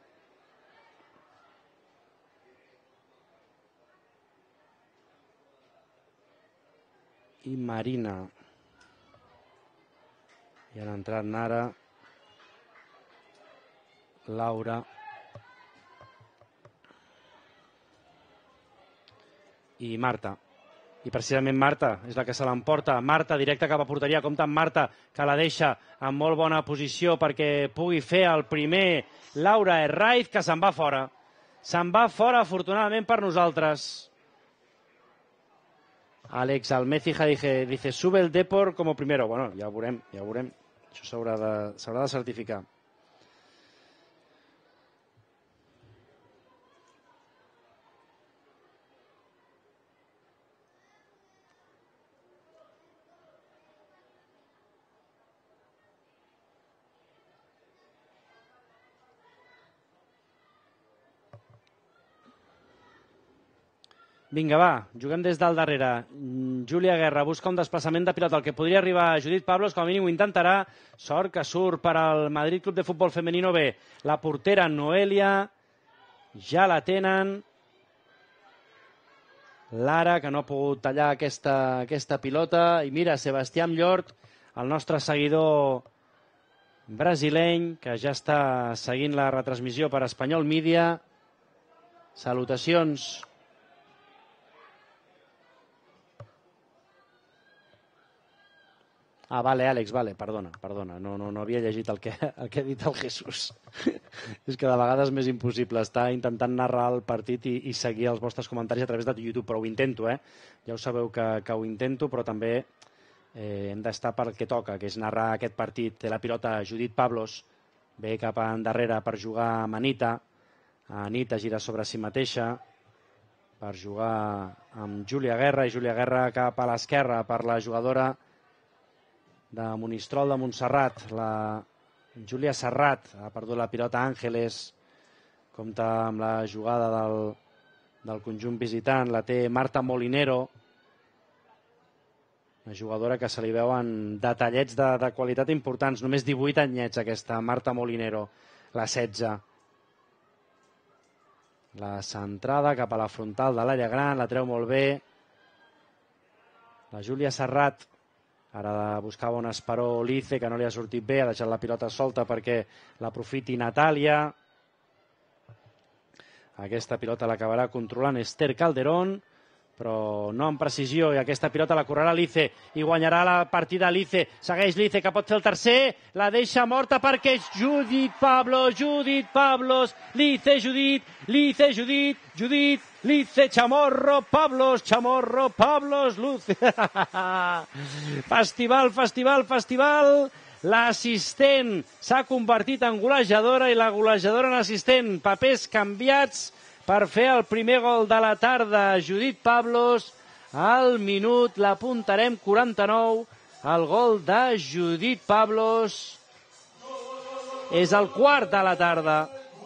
i Marina. I han entrat Nara, Laura i Marta. I precisament Marta és la que se l'emporta. Marta directe cap a porteria, compta amb Marta, que la deixa en molt bona posició perquè pugui fer el primer. Laura Herraiz, que se'n va fora. Se'n va fora, afortunadament per nosaltres. Àlex Almécija dice, sube el Depor como primero. Bueno, ja ho veurem. Això s'haurà de certificar. Vinga, va, juguem des del darrere. Júlia Guerra busca un desplaçament de pilota, el que podria arribar Judit Pablos, com a mínim ho intentarà. Sort que surt per al Madrid Club de Futbol Femenino B. La portera Noelia ja la tenen. Lara, que no ha pogut tallar aquesta pilota. I mira, Sebastián Llort, el nostre seguidor brasileny, que ja està seguint la retransmissió per Espanyol Mídia. Salutacions. Ah, vale, Àlex, vale, perdona. No havia llegit el que ha dit el Jesús. És que de vegades és més impossible estar intentant narrar el partit i seguir els vostres comentaris a través de YouTube, però ho intento, Ja ho sabeu que ho intento, però també hem d'estar per el que toca, que és narrar aquest partit. Té la pilota Judit Pablos, ve cap endarrere per jugar amb Anita. Anita gira sobre si mateixa per jugar amb Júlia Guerra, i Júlia Guerra cap a l'esquerra per la jugadora de Monistrol de Montserrat, la Júlia Serrat. Ha perdut la pilota Àngeles, compta amb la jugada del conjunt visitant, la té Marta Molinero, una jugadora que se li veuen detallets de qualitat importants, només 18 anyets aquesta Marta Molinero, la 16. La centrada cap a la frontal de l'àrea gran, la treu molt bé la Júlia Serrat. Ara buscava un esperó Lice, que no li ha sortit bé, ha deixat la pilota solta perquè l'aprofiti Natàlia. Aquesta pilota l'acabarà controlant Esther Calderón, però no amb precisió, i aquesta pilota la correrà Lice i guanyarà la partida Lice. Segueix Lice, que pot fer el tercer, la deixa morta perquè és Judit Pablos, Lice, Judit, Lice, Chamorro, Pablos, Luce. Festival. L'assistent s'ha convertit en golejadora i la golejadora en assistent. Papers canviats per fer el primer gol de la tarda. Judit Pablos, al minut, l'apuntarem 49. El gol de Judit Pablos és el quart de la tarda.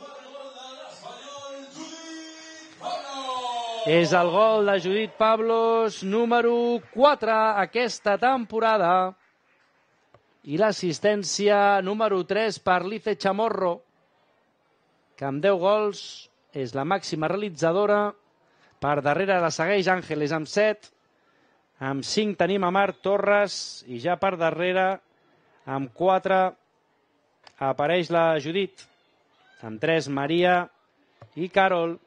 És el gol de Judit Pablos, número 4 aquesta temporada. I l'assistència número 3 per Lice Chamorro, que amb 10 gols és la màxima realitzadora. Per darrere la segueix Àngeles amb 7. Amb 5 tenim a Marc Torres i ja per darrere amb 4 apareix la Judit. Amb 3 Maria i Carol.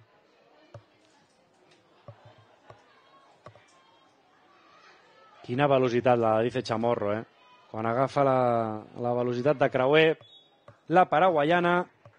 Quina velocitat la de Lice Chamorro, Quan agafa la velocitat de creuer, la paraguaiana.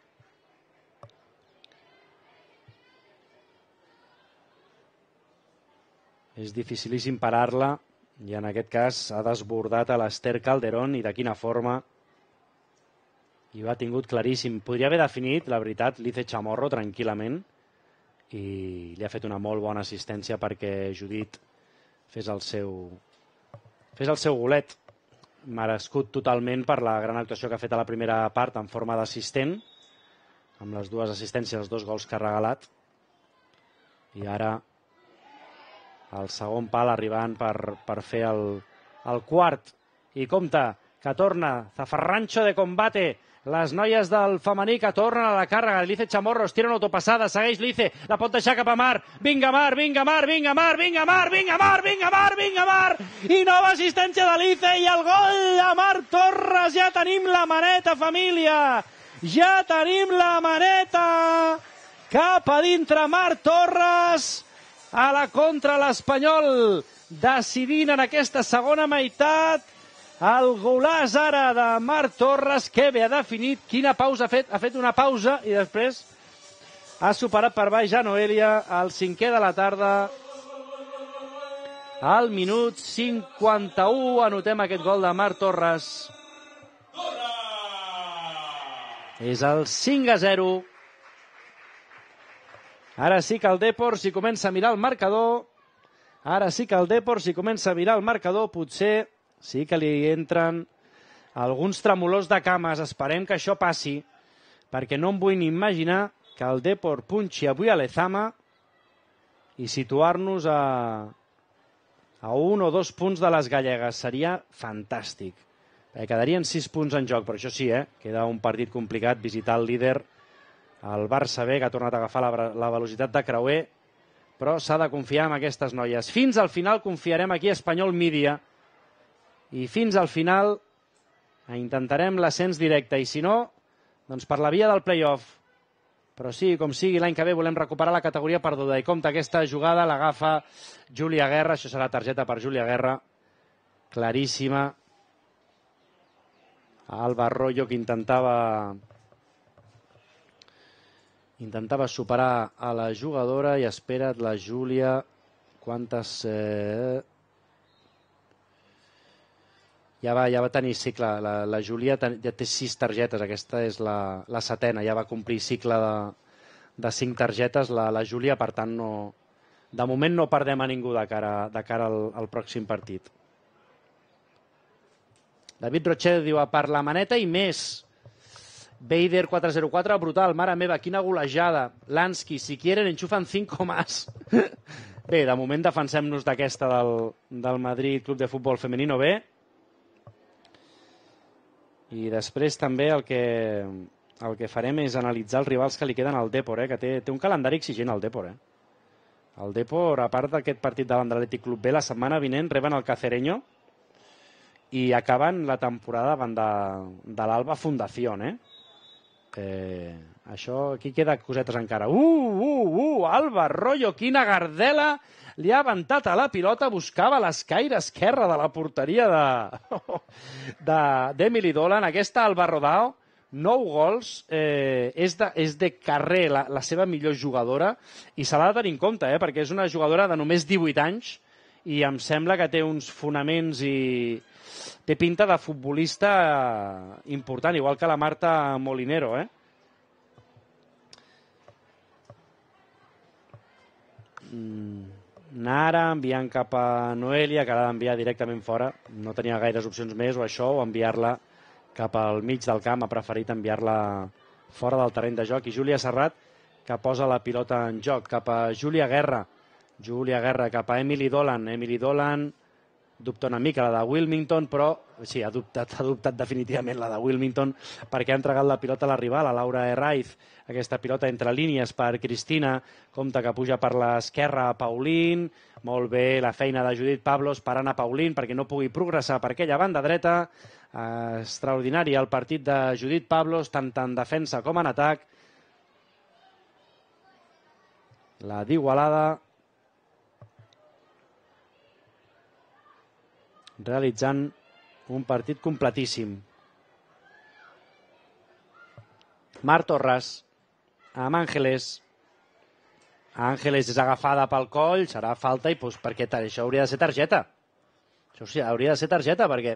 És dificilíssim parar-la i en aquest cas ha desbordat a l'Esther Calderón, i de quina forma. I ho ha tingut claríssim. Podria haver definit, la veritat, Lice Chamorro tranquil·lament, i li ha fet una molt bona assistència perquè Judit fes el seu golet, merescut totalment per la gran actuació que ha fet a la primera part en forma d'assistent, amb les 2 assistències, els 2 gols que ha regalat. I ara el segon pal arribant per fer el quart. I compte, que torna Zafarrancho de Combate, les noies del femení que tornen a la càrrega. Lice Chamorro es tira una autopassada, segueix Lice, la pot deixar cap a Mar. Vinga Mar! I nova assistència de Lice i el gol de Marc Torres. Ja tenim la maneta, família! Ja tenim la maneta! Cap a dintre Marc Torres, a la contra l'Espanyol, decidint en aquesta segona meitat. El golaç ara de Marc Torres, que bé ha definit. Quina pausa ha fet? Ha fet una pausa i després ha superat per baix a Noelia, al 5è de la tarda. Al minut 51 anotem aquest gol de Marc Torres. És el 5-0. Ara sí que el Depor s'hi comença a mirar el marcador. Potser sí que li entren alguns tremolors de cames. Esperem que això passi, perquè no em vull ni imaginar que el Depor punxi avui a Lezama i situar-nos a 1 o 2 punts de les gallegues. Seria fantàstic. Quedarien 6 punts en joc, però això sí, queda un partit complicat, visitar el líder El Barça B, que ha tornat a agafar la velocitat de creuer, però s'ha de confiar en aquestes noies. Fins al final confiarem aquí a Espanyol Mídia i fins al final intentarem l'ascens directe i si no, doncs per la via del play-off. Però sí, com sigui, l'any que ve volem recuperar la categoria perduda i compte aquesta jugada l'agafa Júlia Guerra, això serà targeta per Júlia Guerra, claríssima. Alba Arroyo que intentava superar a la jugadora i espera't la Júlia quantes ja va tenir cicle, la Júlia ja té 6 targetes, aquesta és la 7ª, ja va complir cicle de 5 targetes la Júlia, per tant de moment no perdem a ningú de cara al pròxim partit. David Rocher diu, per la maneta i més. Bader 404, brutal, mare meva, quina golejada. Lansky, si quieren, enxufen 5 más. Bé, de moment defensem-nos d'aquesta del Madrid Club de Futbol Femenino B. I després també el que farem és analitzar els rivals que li queden al Depor, que té un calendari exigent al Depor. El Depor, a part d'aquest partit davant de l'Atlètic Club B, la setmana vinent reben el Cacereño i acaben la temporada davant de l'Alba Fundación. Això, aquí queda cosetes encara. Alba Arroyo, quina gardela! Li ha aventat a la pilota, buscava l'escaire esquerra de la porteria d'Emily Dolan. Aquesta Alba Rodao, 9 gols, és de carrer la seva millor jugadora i se l'ha de tenir en compte, perquè és una jugadora de només 18 anys i em sembla que té uns fonaments i té pinta de futbolista important, igual que la Marta Molinero, Nara enviant cap a Noelia, que l'ha d'enviar directament fora. No tenia gaires opcions més, o això, o enviar-la cap al mig del camp. Ha preferit enviar-la fora del terreny de joc. I Júlia Serrat, que posa la pilota en joc, cap a Júlia Guerra. Júlia Guerra cap a Emily Dolan. Emily Dolan dubta una mica la de Wilmington, però sí, ha dubtat definitivament la de Wilmington perquè ha entregat la pilota a la rival, a Laura Herraiz. Aquesta pilota entre línies per Cristina, compte que puja per l'esquerra a Paulín, molt bé la feina de Judit Pablos parant a Paulín perquè no pugui progressar per aquella banda dreta. Extraordinari el partit de Judit Pablos, tant en defensa com en atac. La d'Igualada realitzant un partit completíssim. Mar Torres amb Àngeles. Àngeles és agafada pel coll, serà falta i perquè això hauria de ser targeta. Això hauria de ser targeta perquè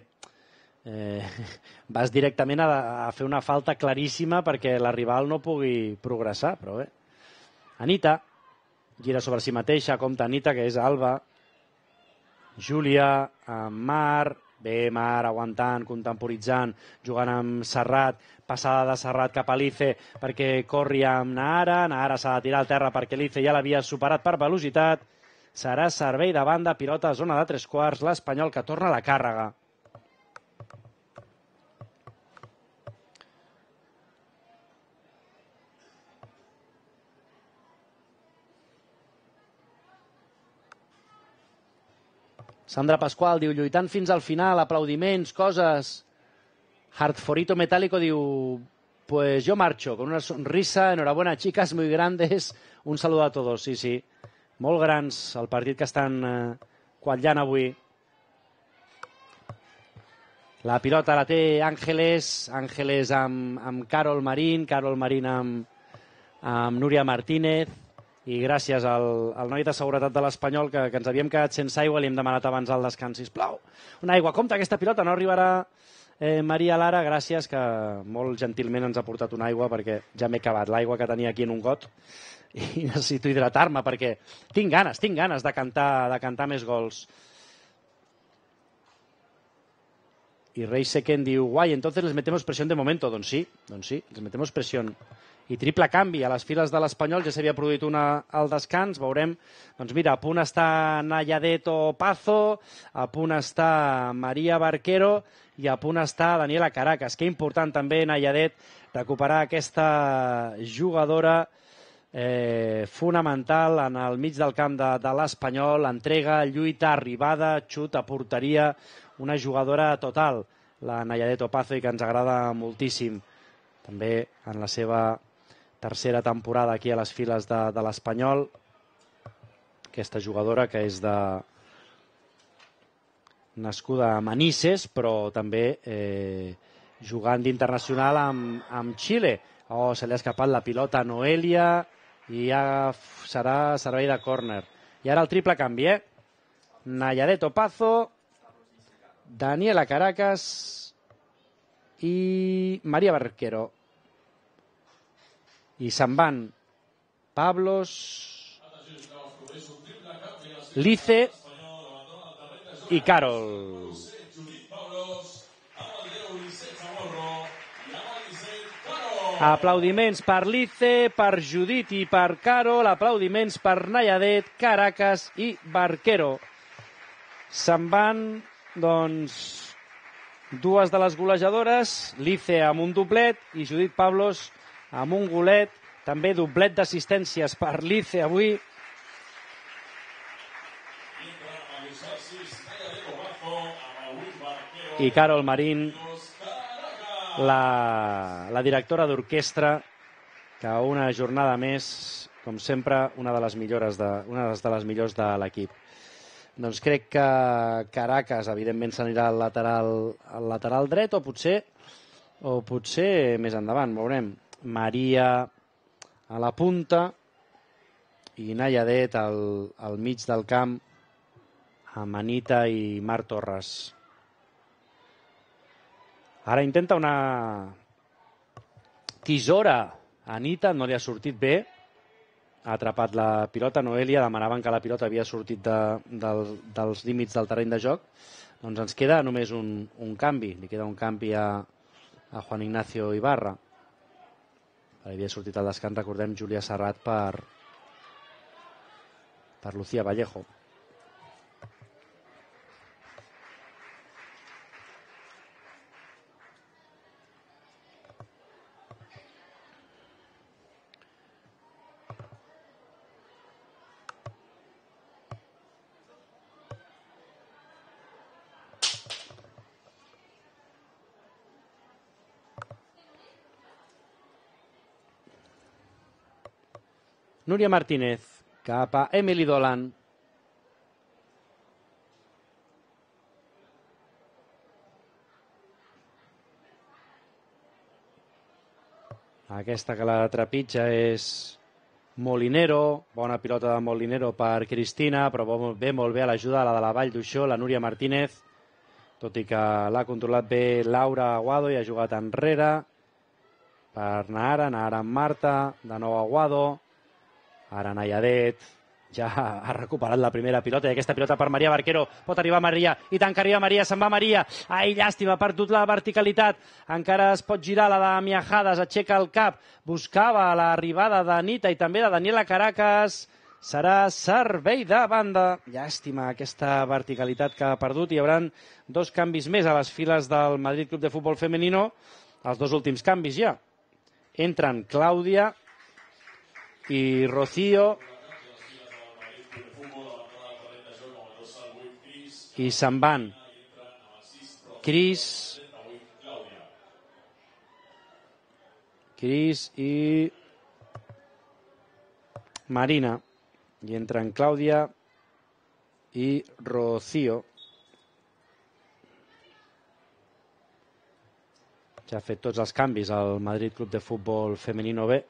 vas directament a fer una falta claríssima perquè la rival no pugui progressar, però bé. Anita gira sobre si mateixa, compta Anita, que és Alba. Júlia, Mar, bé, Mar aguantant, contemporitzant, jugant amb Serrat, passada de Serrat cap a Lice perquè corri amb Nahara, Nahara s'ha de tirar al terra perquè Lice ja l'havia superat per velocitat, serà servei de banda, pilota a zona de 3/4, l'Espanyol que torna a la càrrega. Sandra Pasqual diu, lluitant fins al final, aplaudiments, coses. Hartforito Metálico diu, pues yo marcho, con una sonrisa, enhorabuena chicas, muy grandes, un saludo a todos, sí. Molt grans, el partit que estan quatllant avui. La pilota la té Àngeles, Àngeles amb Carol Marín amb Núria Martínez, i gràcies al noi de seguretat de l'Espanyol que ens havíem quedat sense aigua, li hem demanat abans al descans, sisplau. Una aigua, compte, aquesta pilota no arribarà Maria Lara, gràcies, que molt gentilment ens ha portat una aigua perquè ja m'he acabat l'aigua que tenia aquí en un got i necessito hidratar-me perquè tinc ganes de cantar més gols. I Rey Sequen diu, guai, entonces les metemos presión de momento. Doncs sí, les metemos presión. i triple canvi a les files de l'Espanyol. Ja s'havia produït una al descans, veurem. Doncs mira, a punt està Nayadet Opazo, a punt està Maria Barquero i a punt està Daniela Caracas. Que important també, Nayadet, recuperar aquesta jugadora fonamental en el mig del camp de l'Espanyol. Entrega, lluita, arribada, xut a porteria, una jugadora total, la Nayadet Opazo, i que ens agrada moltíssim. També en la seva tercera temporada aquí a les files de l'Espanyol. Aquesta jugadora que és nascuda a Manises, però també jugant d'internacional amb Xile. Se li ha escapat la pilota a Noelia i ja serà servei de córner. I ara el triple canvi, Nayadet Opazo, Daniela Caracas i Maria Barquero. I se'n van Pablos, Lice i Carol. Aplaudiments per Lice, per Judit i per Carol. Aplaudiments per Nayadet, Caracas i Barquero. Se'n van, doncs, dues de les golejadores, Lice amb un doblet i Judit Pablos amb un golet. També doblet d'assistències per Lice avui. I Carol Marín, la directora d'orquestra, que una jornada més, com sempre, una de les millors de l'equip. Doncs crec que Caracas, evidentment, s'anirà al lateral dret, o potser més endavant, veurem. Maria a la punta i Nayadet al mig del camp amb Anita i Mar Torres. Ara intenta una tisora. Anita no li ha sortit bé. Ha atrapat la pilota. Noelia demanaven que la pilota havia sortit dels límits del terreny de joc. Doncs ens queda només un canvi. Li queda un canvi a Juan Ignacio Ibarra. Havia sortit al descans, recordem, Júlia Serrat per Lucía Vallejo. Núria Martínez cap a Emily Dolan. Aquesta que la trepitja és Molinero. Bona pilota de Molinero per Cristina, però ve molt bé a l'ajuda de la Vall d'Uixó, la Núria Martínez, tot i que l'ha controlat bé Laura Aguado i ha jugat enrere per Nahara amb Marta, de nou Aguado. Ara Nayadet ja ha recuperat la primera pilota i aquesta pilota per Maria Barquero. Pot arribar Maria, i tant que arriba Maria, se'n va Maria. Ai, llàstima, ha perdut la verticalitat. Encara es pot girar la de Miajadas, aixeca el cap. Buscava l'arribada d'Anita i també de Daniela Caracas. Serà servei de banda. Llàstima aquesta verticalitat que ha perdut. Hi haurà dos canvis més a les files del Madrid Club de Futbol Femenino. Els dos últims canvis ja. Entren Clàudia i Rocío i se'n van Cris i Marina, i entren Clàudia i Rocío. Ja ha fet tots els canvis al Madrid Club de Futbol Femenino B.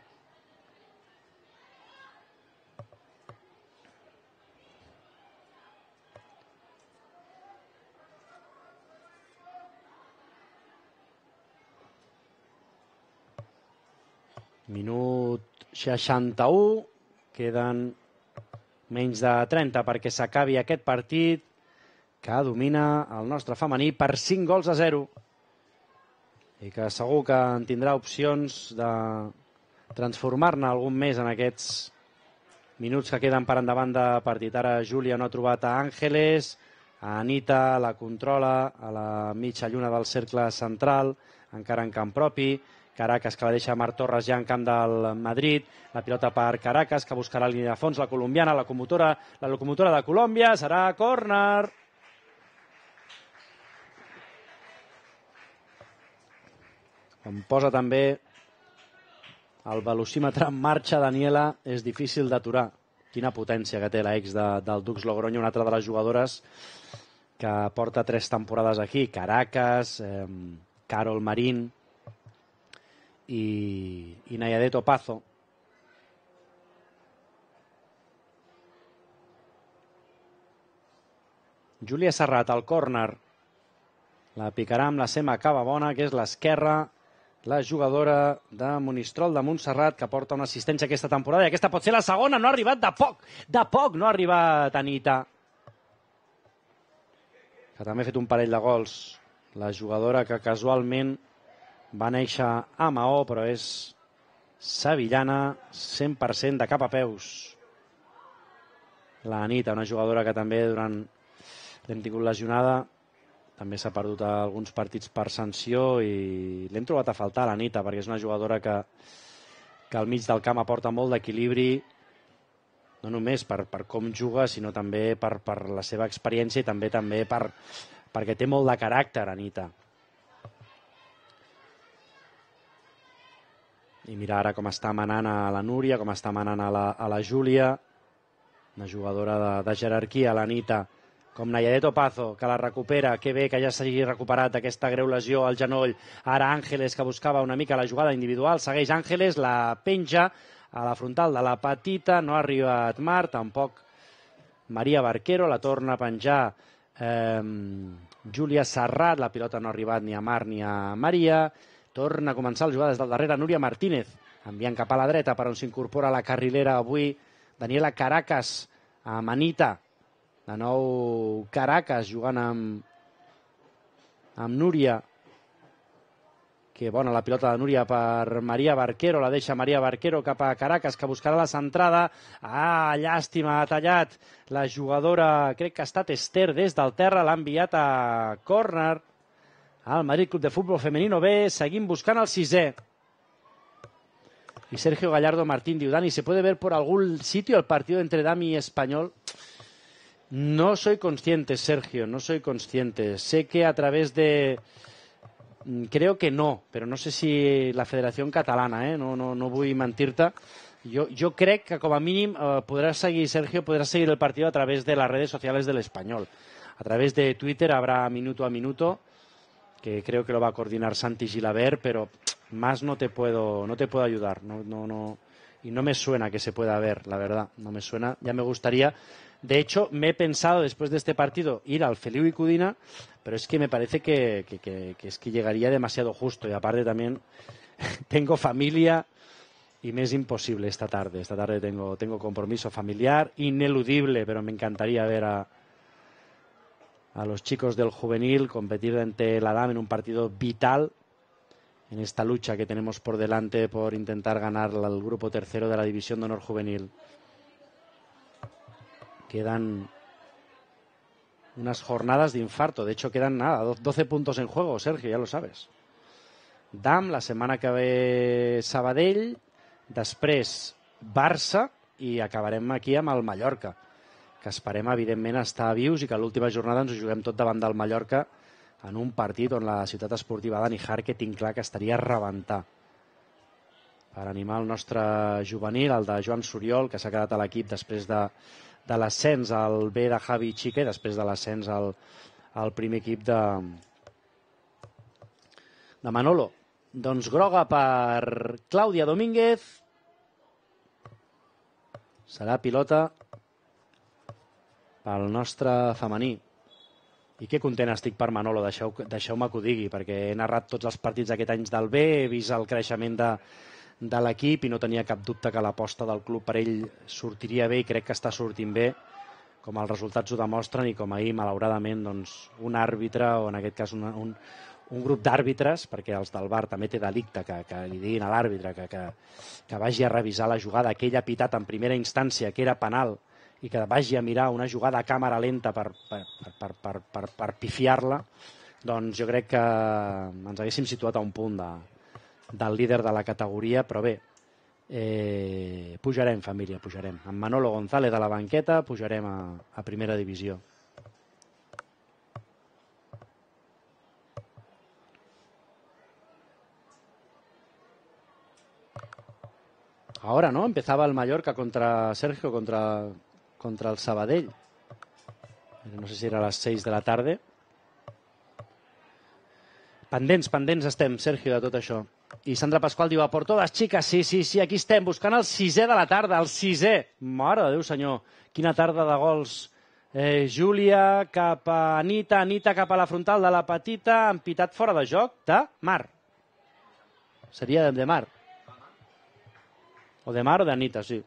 Minut 61, queden menys de 30 perquè s'acabi aquest partit que domina el nostre femení per 5 gols a 0 i que segur que en tindrà opcions transformar-ne algun més en aquests minuts que queden per endavant de partit. Ara Júlia no ha trobat a Ángeles, a Anita la controla a la mitja lluna del cercle central, encara en camp propi. Caracas, que la deixa Marc Torres ja en camp del Madrid. La pilota per Caracas, que buscarà la línia de fons, la colombiana, la locomotora de Colòmbia. Serà córner. Com posa també el velocímetre en marxa, Daniela, és difícil d'aturar. Quina potència que té l'ex del Dux Logroño, una altra de les jugadores que porta 3 temporades aquí. Caracas, Carol Marín i Nayadet Opazo. Júlia Serrat, al córner. La picarà amb la seva cava bona, que és l'esquerra, la jugadora de Monistrol de Montserrat, que porta una assistència aquesta temporada. I aquesta pot ser la segona, no ha arribat de poc no ha arribat Anita, que també ha fet un parell de gols. La jugadora que casualment va néixer a Maó, però és sevillana 100% de cap a peus. La Anita, una jugadora que també durant l'hem tingut lesionada, també s'ha perdut alguns partits per sanció i l'hem trobat a faltar, l'Anita, perquè és una jugadora que al mig del camp aporta molt d'equilibri, no només per com juga, sinó també per la seva experiència i també perquè té molt de caràcter, Anita. I mira ara com està manant a la Núria, com està manant a la Júlia, una jugadora de jerarquia, l'Anita, com Nayadet Opazo, que la recupera. Que bé que ja s'hagi recuperat d'aquesta greu lesió al genoll. Ara Ángeles, que buscava una mica la jugada individual. Segueix Ángeles, la penja a la frontal de la petita. No ha arribat Mar, tampoc Maria Barquero. La torna a penjar Júlia Serrat. La pilota no ha arribat ni a Mar ni a Maria. Torna a començar la jugada des del darrere Núria Martínez, enviant cap a la dreta, per on s'incorpora la carrilera avui Daniela Caracas amb Anita. De nou Caracas jugant amb Núria. Que bona la pilota de Núria per Maria Barquero. La deixa Maria Barquero cap a Caracas, que buscarà la centrada. Llàstima, ha tallat la jugadora, crec que ha estat Esther, des del terra. L'ha enviat a córner al Madrid Club de Fútbol Femenino B. Seguim buscant el 6è. Y Sergio Gallardo Martín diu: Dani, ¿se puede ver por algún sitio el partido entre Dami y Español? No soy consciente, Sergio, no soy consciente. Sé que a través de... Creo que no, però no sé si la Federació Catalana, no vull mentir-te. Jo crec que com a mínim podràs seguir, Sergio, podràs seguir el partido a través de las redes sociales del Español. A través de Twitter habrá minuto a minuto, que creo que lo va a coordinar Santi Gilabert, pero más no te puedo ayudar. Y no me suena que se pueda ver, la verdad. No me suena, ya me gustaría. De hecho, me he pensado después de este partido ir al Feliu y Cudina, pero es que me parece que es que llegaría demasiado justo. Y aparte también tengo familia y me es imposible esta tarde. Esta tarde tengo compromiso familiar ineludible, pero me encantaría ver a los chicos del juvenil competir ante la DAM en un partido vital en esta lucha que tenemos por delante por intentar ganar el grupo tercero de la División de Honor Juvenil. Quedan unas jornadas de infarto. De hecho, quedan 12 puntos en juego, Sergio, ya lo sabes. DAM, la setmana que ve Sabadell, després Barça i acabarem aquí amb el Mallorca, que esperem, evidentment, estar vius i que l'última jornada ens ho juguem tot davant del Mallorca en un partit on la ciutat esportiva Dani Jarque tinc clar que estaria a rebentar per animar el nostre juvenil, el de Joan Soriol, que s'ha quedat a l'equip després de l'ascens al B de Javi Chica i després de l'ascens al primer equip de Manolo. Doncs groga per Clàudia Domínguez. Serà pilota pel nostre femení. I que content estic per Manolo, deixeu-me que ho digui, perquè he narrat tots els partits d'aquest any del B, he vist el creixement de l'equip i no tenia cap dubte que l'aposta del club per ell sortiria bé i crec que està sortint bé, com els resultats ho demostren i com ahir, malauradament, un àrbitre, o en aquest cas un grup d'àrbitres, perquè els del VAR també té delicte, que li diguin a l'àrbitre que vagi a revisar la jugada que ell ha pitat en primera instància, que era penal, i que vagi a mirar una jugada a càmera lenta per pifiar-la, doncs jo crec que ens haguéssim situat a un punt del líder de la categoria, però bé, pujarem, família, pujarem. Amb Manolo González a la banqueta pujarem a primera divisió. Ahora, ¿no? Empezaba el Mallorca contra Sergio, contra el Sabadell. No sé si era a les 6 de la tarda. Pendents estem, Sergio, de tot això. I Sandra Pasqual diu, a por todas, chicas. Sí, aquí estem, buscant el 6è de la tarda, el 6è. Mare de Déu, senyor, quina tarda de gols. Júlia cap a Anita, Anita cap a la frontal de la petita, han pitat fora de joc de Mar. Seria de Mar. O de Mar o de Anita, sí.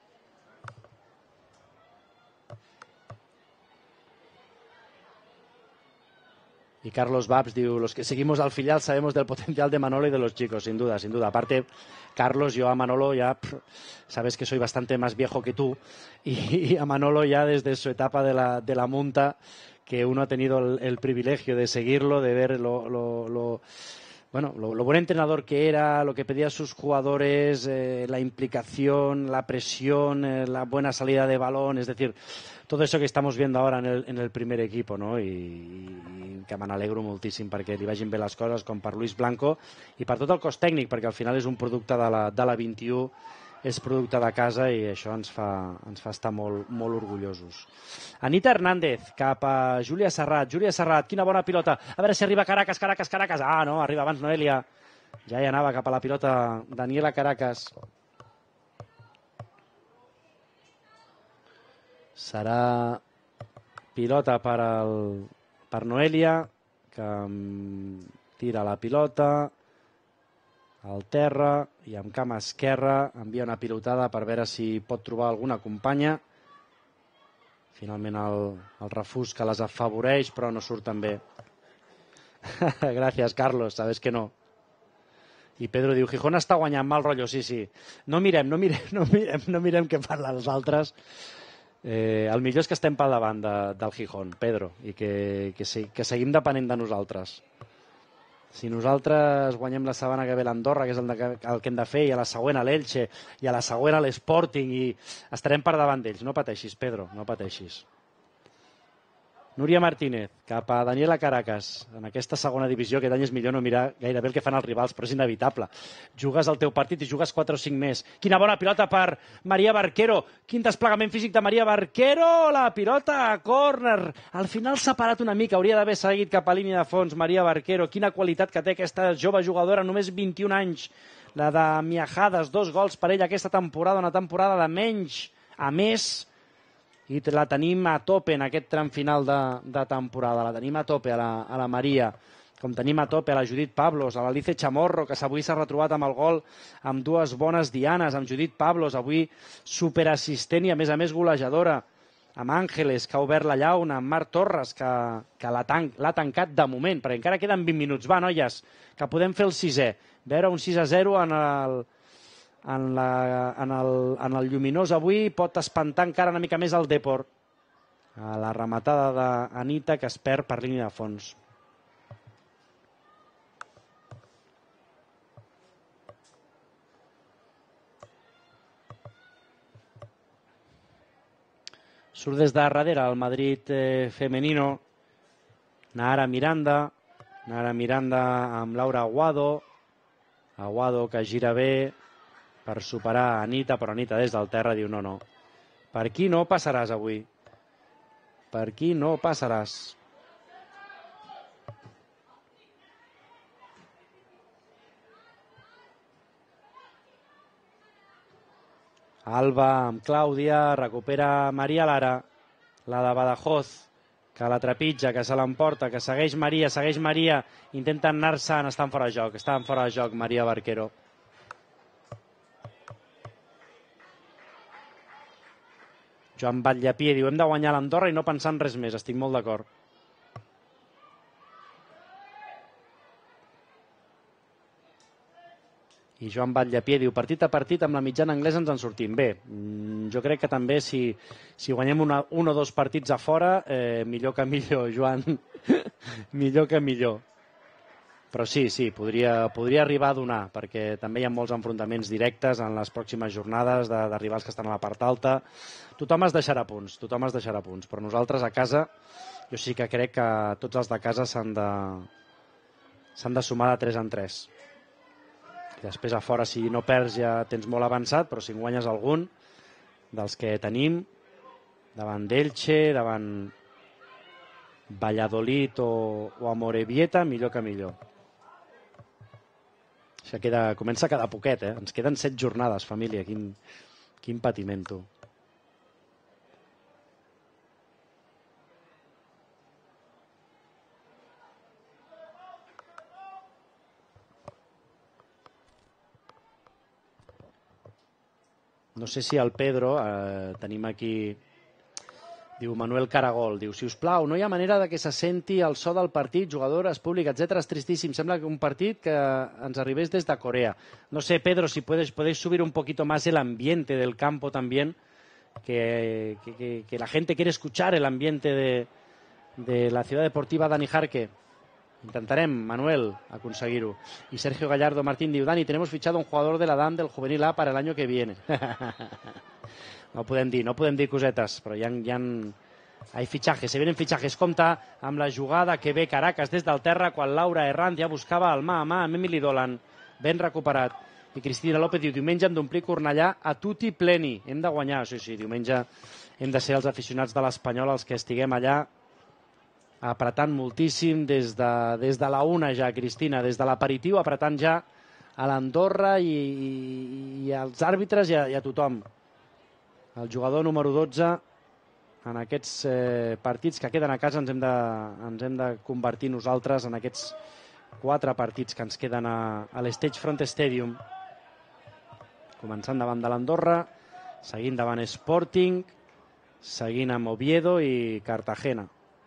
Y Carlos Babs diu, los que seguimos al filial sabemos del potencial de Manolo y de los chicos, sin duda, sin duda. Aparte, Carlos, yo a Manolo ya, sabes que soy bastante más viejo que tú, y a Manolo ya desde su etapa de la Munta, que uno ha tenido el privilegio de seguirlo, de ver lo buen entrenador que era, lo que pedía a sus jugadores, la implicación, la presión, la buena salida de balón, es decir, todo eso que estamos viendo ahora en el primer equipo, no? I que me n'alegro moltíssim perquè li vagin bé les coses, com per Luis Blanco i per tot el cos tècnic, perquè al final és un producte de la 21, és producte de casa i això ens fa estar molt orgullosos. Anita Hernández cap a Júlia Serrat. Júlia Serrat, quina bona pilota. A veure si arriba Caracas. Ah, no, arriba abans Noelia. Ja hi anava cap a la pilota Daniela Caracas. Serà pilota per Noelia, que tira la pilota al terra i amb cama esquerra envia una pilotada per veure si pot trobar alguna companya. Finalment el refús que les afavoreix, però no surten bé. Gràcies, Carlos, sabes que no. I Pedro diu, Gijón està guanyant mal rotllo, sí. No mirem què fan els altres. El millor és que estem per davant del Gijón, Pedro, i que seguim depenent de nosaltres. Si nosaltres guanyem la setmana que ve l'Andorra, que és el que hem de fer, i a la següent a l'Elche, i a la següent a l'Sporting, i estarem per davant d'ells. No pateixis, Pedro, no pateixis. Núria Martínez, cap a Daniela Caracas. En aquesta segona divisió aquest any és millor no mirar gairebé el que fan els rivals, però és inevitable. Jugues el teu partit i jugues 4 o 5 més. Quina bona pilota per Maria Barquero. Quin desplegament físic de Maria Barquero. La pilota a córner. Al final s'ha parat una mica. Hauria d'haver seguit cap a línia de fons. Maria Barquero. Quina qualitat que té aquesta jove jugadora, només 21 anys. La de Miajadas, 2 gols per ella aquesta temporada, una temporada de menys a més. I la tenim a tope en aquest tram final de temporada. La tenim a tope a la Maria, com tenim a tope a la Judit Pablos, a l'Alice Chamorro, que avui s'ha retrobat amb el gol amb 2 bones dianes, amb Judit Pablos, avui superassistent i a més golejadora, amb Àngeles, que ha obert la llauna, amb Marc Torres, que l'ha tancat de moment, perquè encara queden 20 minuts. Va, noies, que podem fer el 6è. Veure un 6-0 en el Lluminós avui pot espantar encara una mica més el Depor. A la rematada d'Anita, que es perd per línia de fons. Surt des de darrere el Madrid femenino. Nara Miranda amb Laura Aguado. Aguado que gira bé per superar Anita, però Anita des del terra diu no. Per aquí no passaràs avui. Per aquí no passaràs. Alba amb Clàudia, recupera Maria Lara, la de Badajoz, que la trepitja, que se l'emporta, que segueix Maria, intenten anar-se'n, estan fora de joc, Maria Barquero. Joan Batllapie diu, hem de guanyar l'Andorra i no pensar en res més, estic molt d'acord. I Joan Batllapié diu, partit a partit amb la mitjana anglesa ens en sortim. Bé, jo crec que també si guanyem un o dos partits a fora, millor que millor, Joan. Millor que millor. Però sí, podria arribar a donar, perquè també hi ha molts enfrontaments directes en les pròximes jornades de rivals que estan a la part alta. Tothom es deixarà punts, però nosaltres a casa, jo sí que crec que tots els de casa s'han de sumar de 3 en 3. Després a fora, si no perds, ja tens molt avançat, però si en guanyes algun dels que tenim, davant d'Elche, davant Valladolid o Amorebieta, millor que millor. Això comença a quedar poquet, eh? Ens queden 7 jornades, família. Quin patiment, tu. No sé si el Pedro, tenim aquí, diu Manuel Caragol, diu, si us plau, no hi ha manera de que se senti el so del partit, jugadores, públic, etc. És tristíssim, sembla que un partit que ens arribés des de Corea. No sé, Pedro, si podéis subir un poquito más el ambiente del campo también, que la gente quiere escuchar el ambiente de la ciudad deportiva Dani Jarque. Intentarem, Manuel, aconseguir-ho. I Sergio Gallardo Martín diu, Dani, tenemos fichado un jugador de la DAM del Juvenil A para el año que viene. No podem dir cosetes, però hi ha fitxajes, se vienen fitxajes. Compte amb la jugada que ve Caracas des del terra quan Laura Herranz ja buscava el mà a mà amb Emily Dolan. Ben recuperat. I Cristina López diu, diumenge hem d'omplir Cornellà a tutti pleni. Hem de guanyar, sí, diumenge hem de ser els aficionats de l'Espanyol els que estiguem allà apretant moltíssim des de la una ja, Cristina, des de l'aperitiu apretant ja a l'Andorra i als àrbitres i a tothom. El jugador número 12 en aquests partits que queden a casa ens hem de convertir nosaltres en aquests 4 partits que ens queden a l'Stage Front Stadium. Començant davant de l'Andorra, seguint davant Sporting, seguint amb Oviedo i Cartagena.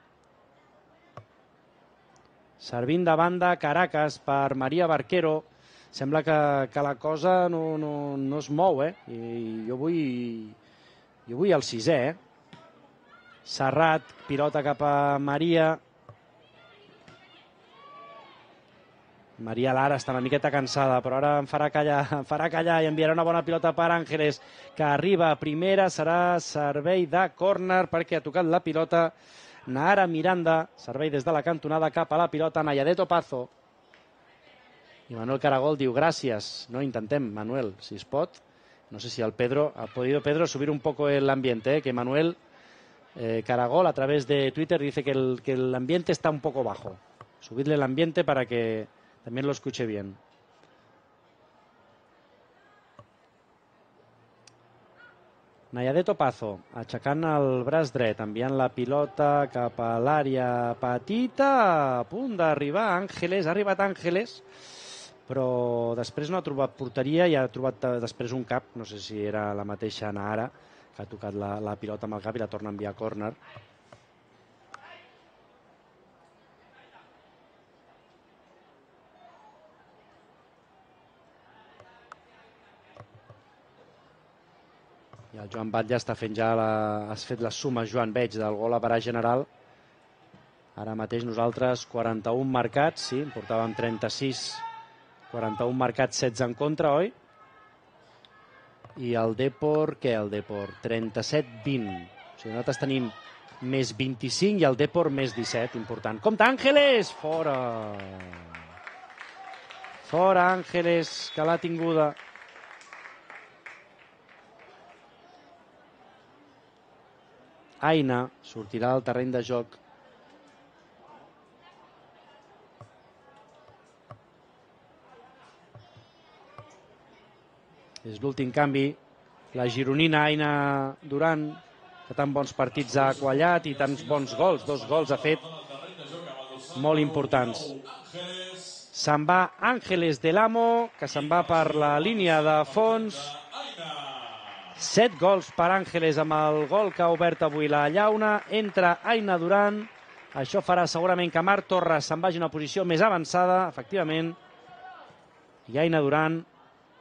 Servint de banda Caracas per Maria Barquero. Sembla que la cosa no es mou, eh? I jo vull el 6è, eh? Serrat, pilota cap a Maria. Maria Lara està una miqueta cansada, però ara em farà callar i enviarà una bona pilota per Ángeles, que arriba a primera, serà servei de córner perquè ha tocat la pilota Nahara Miranda, servei des de la cantonada cap a la pilota, Nayadeto Pazo. I Manuel Caragol diu, gràcies. No, intentem, Manuel, si es pot. No sé si el Pedro, ha podido Pedro subir un poco el ambiente, que Manuel Caragol a través de Twitter dice que el ambiente está un poco bajo. Subidle el ambiente para que también lo escuche bien. Nayadeto Pazo, aixecant el braç dret, enviant la pilota cap a l'àrea petita, a punt d'arribar Ángeles, ha arribat Ángeles, però després no ha trobat porteria i ha trobat després un cap, no sé si era la mateixa Nahara, que ha tocat la pilota amb el cap i la torna a enviar a córner. I el Joan Batlle està fent ja has fet la suma, Joan, veig, del gol a parar general. Ara mateix nosaltres 41 marcats, sí, en portàvem 36, 41 marcats, 16 en contra, oi? I el Depor, què el Depor? 37-20. O sigui, nosaltres tenim més 25 i el Depor més 17, important. Compte, Ángeles! Fora! Fora, Ángeles, que l'ha tinguda. Aina sortirà del terreny de joc. És l'últim canvi. La gironina Aina Duran, que tan bons partits ha quallat i tants bons gols, 2 gols ha fet molt importants. Se'n va Ángeles del Amo, que se'n va per la línia de fons. 7 gols per Ángeles amb el gol que ha obert avui la llauna. Entra Aina Duran. Això farà segurament que Marc Torres se'n vagi a una posició més avançada, efectivament. I Aina Duran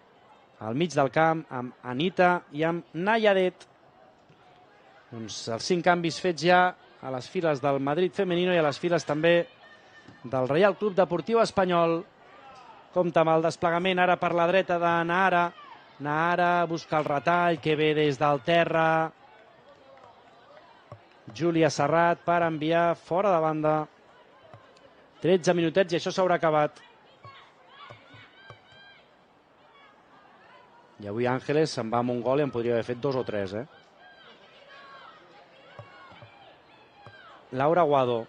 al mig del camp, amb Anita i amb Nayadet. Doncs els 5 canvis fets ja a les files del Madrid femenino i a les files també del Reial Club Deportiu Espanyol. Compte amb el desplegament ara per la dreta de Nahara. Nahara busca el retall, que ve des del terra. Júlia Serrat per enviar fora de banda. 13 minutets i això s'haurà acabat. I avui Ángeles se'n va amb un gol i en podria haver fet 2 o 3, Laura Guado.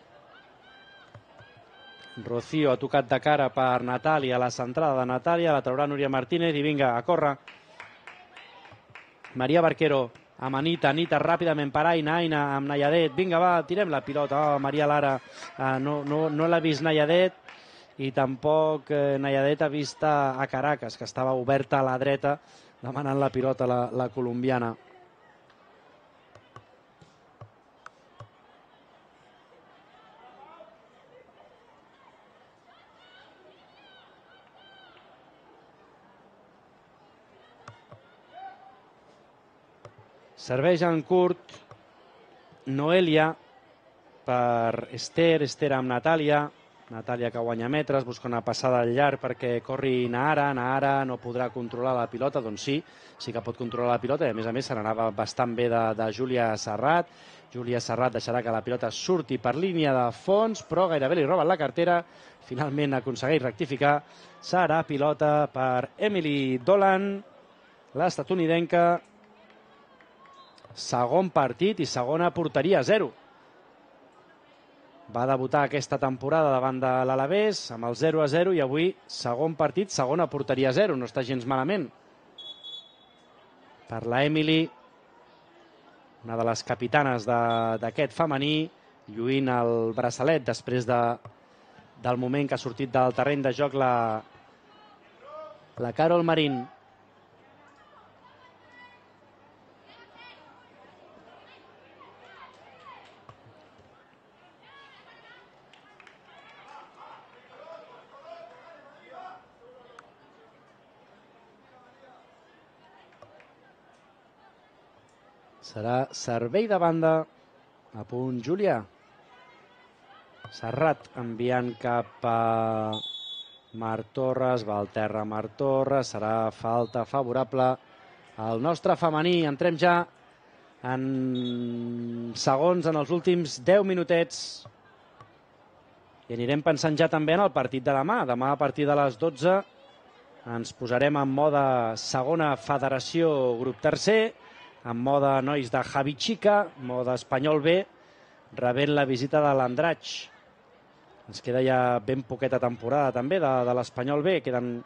Rocío ha tocat de cara per Natàlia, la centrada de Natàlia, la traurà Núria Martínez i vinga, a córrer. Maria Barquero amb Anita, Anita ràpidament per Aina, Aina amb Nayadet, vinga va, tirem la pilota, Maria Lara, no l'ha vist Nayadet i tampoc Nayadet ha vist a Caracas, que estava oberta a la dreta demanant la pilota la colombiana. Serveix en curt Noelia per Esther, Esther amb Natàlia. Natàlia que guanya metres, busca una passada al llarg perquè corri Nahara. Nahara no podrà controlar la pilota, doncs sí que pot controlar la pilota i a més se n'anava bastant bé de Júlia Serrat. Júlia Serrat deixarà que la pilota surti per línia de fons, però gairebé li roben la cartera. Finalment aconsegueix rectificar. Serà pilota per Emily Dolan, l'estatunidenca. Segon partit i segona porteria, 0. Va debutar aquesta temporada davant de l'Alavés amb el 0-0 i avui segon partit, segona porteria, 0. No està gens malament. Per la Emily, una de les capitanes d'aquest femení, lluint el braçalet després del moment que ha sortit del terreny de joc la Carol Marín. Serà servei de banda. A punt Júlia. Serrat enviant cap a Marc Torres. Va al terra Marc Torres. Serà falta favorable al nostre femení. Entrem ja en segons, en els últims 10 minutets. I anirem pensant ja també en el partit de demà. Demà a partir de les 12 ens posarem en mode segona federació grup tercer, en mode nois de Javi Chica, mode espanyol B, rebent la visita de l'Andratx. Ens queda ja ben poqueta temporada també de l'Espanyol B. Queden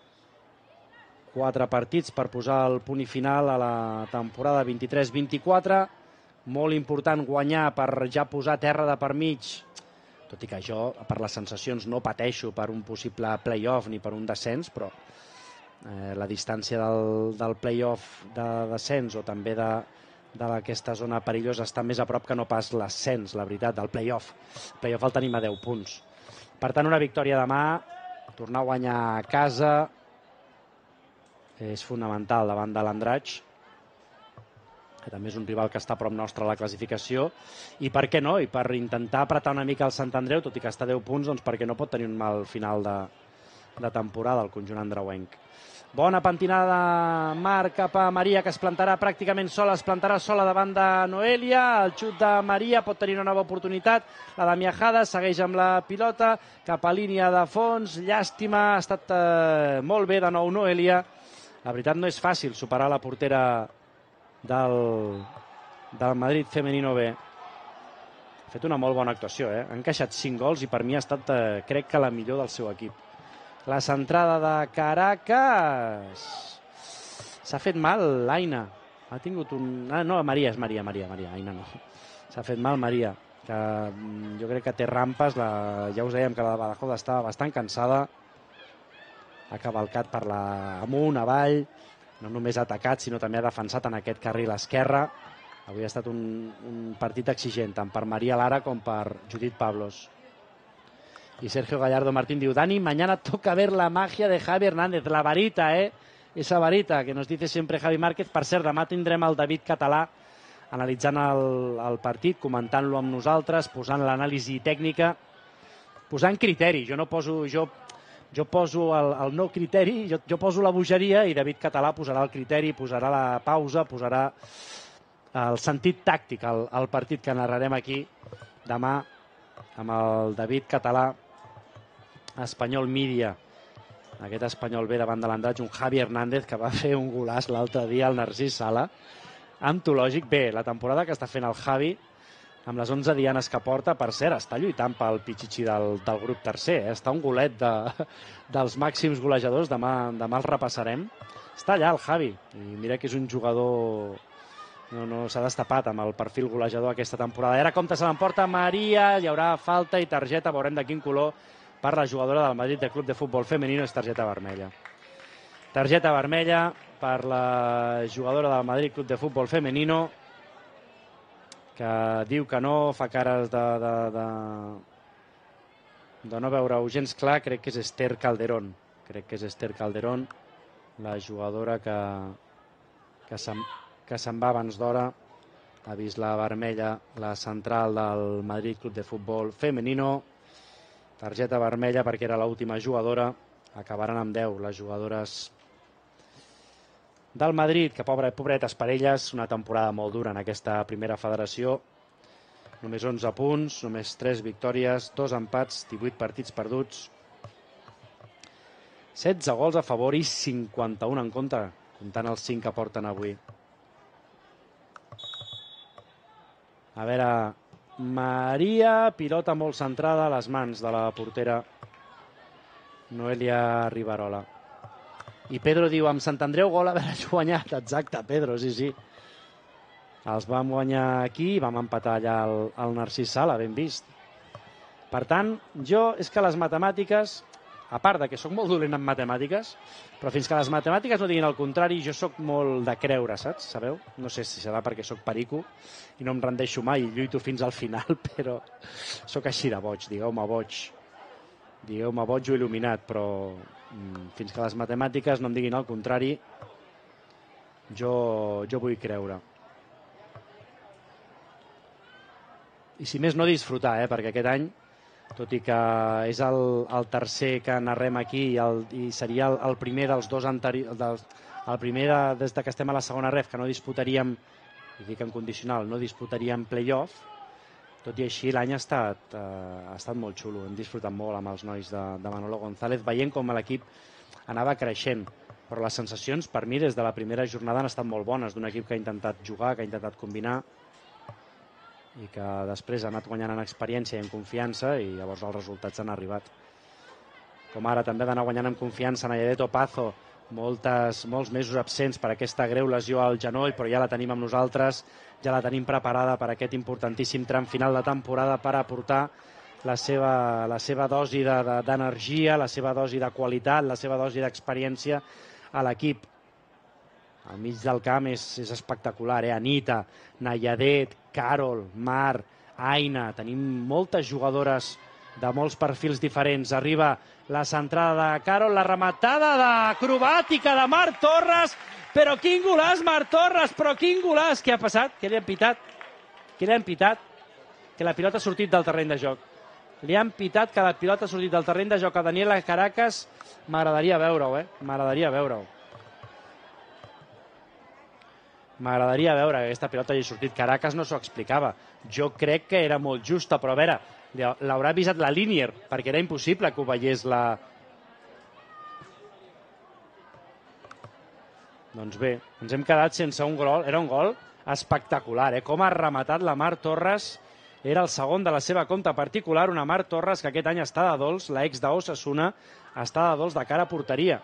4 partits per posar el punt i final a la temporada 23-24. Molt important guanyar per ja posar terra de per mig. Tot i que jo, per les sensacions, no pateixo per un possible play-off ni per un descens, però la distància del play-off de descens o també d'aquesta zona perillosa està més a prop que no pas l'ascens, la veritat, del play-off. El play-off el tenim a 10 punts. Per tant, una victòria demà, tornar a guanyar a casa, és fonamental davant de l'Andratx, que també és un rival que està a prop nostre a la classificació, i per què no? I per intentar apretar una mica el Sant Andreu, tot i que està a 10 punts, doncs perquè no pot tenir un mal final de temporada el conjunt andreuenc. Bona pentinada de Marc cap a Maria, que es plantarà pràcticament sola, es plantarà sola davant de Noelia. El xut de Maria pot tenir una nova oportunitat. La de Miajada segueix amb la pilota cap a línia de fons. Llàstima, ha estat molt bé de nou Noelia. La veritat no és fàcil superar la portera del Madrid Femenino B. Ha fet una molt bona actuació, Ha encaixat 5 gols i per mi ha estat, crec que, la millor del seu equip. La centrada de Caracas. S'ha fet mal l'Aina. Ha tingut un... no, Maria, és Maria. Aina no. S'ha fet mal Maria, que jo crec que té rampes. Ja us dèiem que la de Badajoz estava bastant cansada. Ha cavalcat per amunt, avall. No només ha atacat, sinó també ha defensat en aquest carril esquerre. Avui ha estat un partit exigent, tant per Maria Lara com per Judit Pablos. Y Sergio Gallardo Martín diu, Dani, mañana toca ver la magia de Javi Hernández, la varita, esa varita que nos dice siempre Javi Márquez. Per cert, demà tindrem el David Català analitzant el partit, comentant-lo amb nosaltres, posant l'anàlisi tècnica, posant criteri. Jo poso el no criteri, jo poso la bogeria i David Català posarà el criteri, posarà la pausa, posarà el sentit tàctic al partit que narrarem aquí demà amb el David Català, Espanyol Mídia. Aquest Espanyol B davant de l'Andratx, un Javi Hernández que va fer un golaç l'altre dia al Narcís Sala, antològic. Bé, la temporada que està fent el Javi, amb les 11 dianes que porta, per cert, està lluitant pel pitxitxi del grup tercer, està un golet dels màxims golejadors, demà el repassarem. Està allà el Javi, i mira que és un jugador... No s'ha destapat amb el perfil golejador aquesta temporada. Ara compte se l'emporta Maria, hi haurà falta i targeta, veurem de quin color per la jugadora del Madrid de Club de Futbol Femenino, és targeta vermella. Targeta vermella per la jugadora del Madrid Club de Futbol Femenino, que diu que no, fa cares de no veure-ho gens clar. Crec que és Esther Calderón. La jugadora que se'n va abans d'hora. Ha vist la vermella, la central del Madrid Club de Futbol Femenino. Targeta vermella perquè era l'última jugadora. Acabaran amb 10 les jugadores del Madrid, que pobretes per elles, una temporada molt dura en aquesta primera federació. Només 11 punts, només 3 victòries, 2 empats, 18 partits perduts, 16 gols a favor i 51 en contra, comptant els 5 que porten avui. A veure, Maria, pilota molt centrada a les mans de la portera Noelia Rivarola. I Pedro diu, amb Sant Andreu gol haver guanyat. Exacte, Pedro, sí. Els vam guanyar aquí i vam empatar allà al Narcís Sala, ben vist. Per tant, és que les matemàtiques, a part de que sóc molt dolent en matemàtiques, però fins que les matemàtiques no diguin el contrari, jo sóc molt de creure, saps? Sabeu? No sé si serà perquè sóc perico i no em rendeixo mai i lluito fins al final, però sóc així de boig, digueu-me boig. Digueu-me boig o il·luminat, però fins que les matemàtiques no em diguin el contrari, jo vull creure. I si més no disfrutar, perquè aquest any, tot i que és el tercer que narrem aquí i seria el primer dels dos anteriors, el primer des que estem a la segona ref, que no disputaríem, i dic en condicional, no disputaríem play-off, tot i així l'any ha estat molt xulo. Hem disfrutat molt amb els nois de Manolo González, veient com l'equip anava creixent. Però les sensacions, per mi, des de la primera jornada han estat molt bones, d'un equip que ha intentat jugar, que ha intentat combinar, i que després ha anat guanyant en experiència i en confiança, i llavors els resultats han arribat. Com ara també ha d'anar guanyant en confiança Nayadet Opazo, molts mesos absents per aquesta greu lesió al genoll, però ja la tenim amb nosaltres, ja la tenim preparada per aquest importantíssim tram final de temporada per aportar la seva dosi d'energia, la seva dosi de qualitat, la seva dosi d'experiència a l'equip. Al mig del camp és espectacular, Anita, Nayadet, Carol, Mar, Aina, tenim moltes jugadores de molts perfils diferents. Arriba la centrada de Carol, la rematada acrobàtica de Marc Torres, però quin golaç, Marc Torres, però quin golaç! Què ha passat? Què li han pitat? Que la pilota ha sortit del terreny de joc. Li han pitat que la pilota ha sortit del terreny de joc a Daniela Caracas. M'agradaria veure-ho, M'agradaria veure-ho. M'agradaria veure que aquesta pilota hagi sortit. Caracas no s'ho explicava. Jo crec que era molt justa, però a veure, l'haurà avisat la Linier, perquè era impossible que ho veiés la... Doncs bé, ens hem quedat sense un gol. Era un gol espectacular, Com ha rematat la Mar Torres. Era el segon de la seva compte particular, una Mar Torres que aquest any està de dolç, l'ex d'Osasuna, està de dolç de cara a porteria.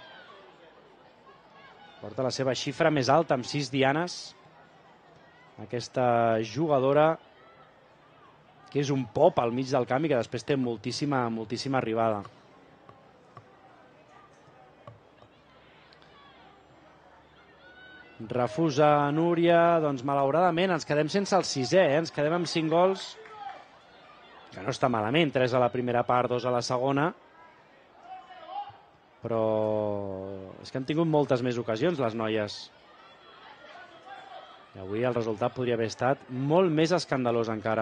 Porta la seva xifra més alta, amb 6 dianes. Aquesta jugadora que és un pop al mig del camp i que després té moltíssima arribada. Refusa Núria, doncs malauradament ens quedem sense el sisè, ens quedem amb 5 gols, que no està malament, 3 a la primera part, 2 a la segona. però és que han tingut moltes més ocasions les noies. I avui el resultat podria haver estat molt més escandalós encara.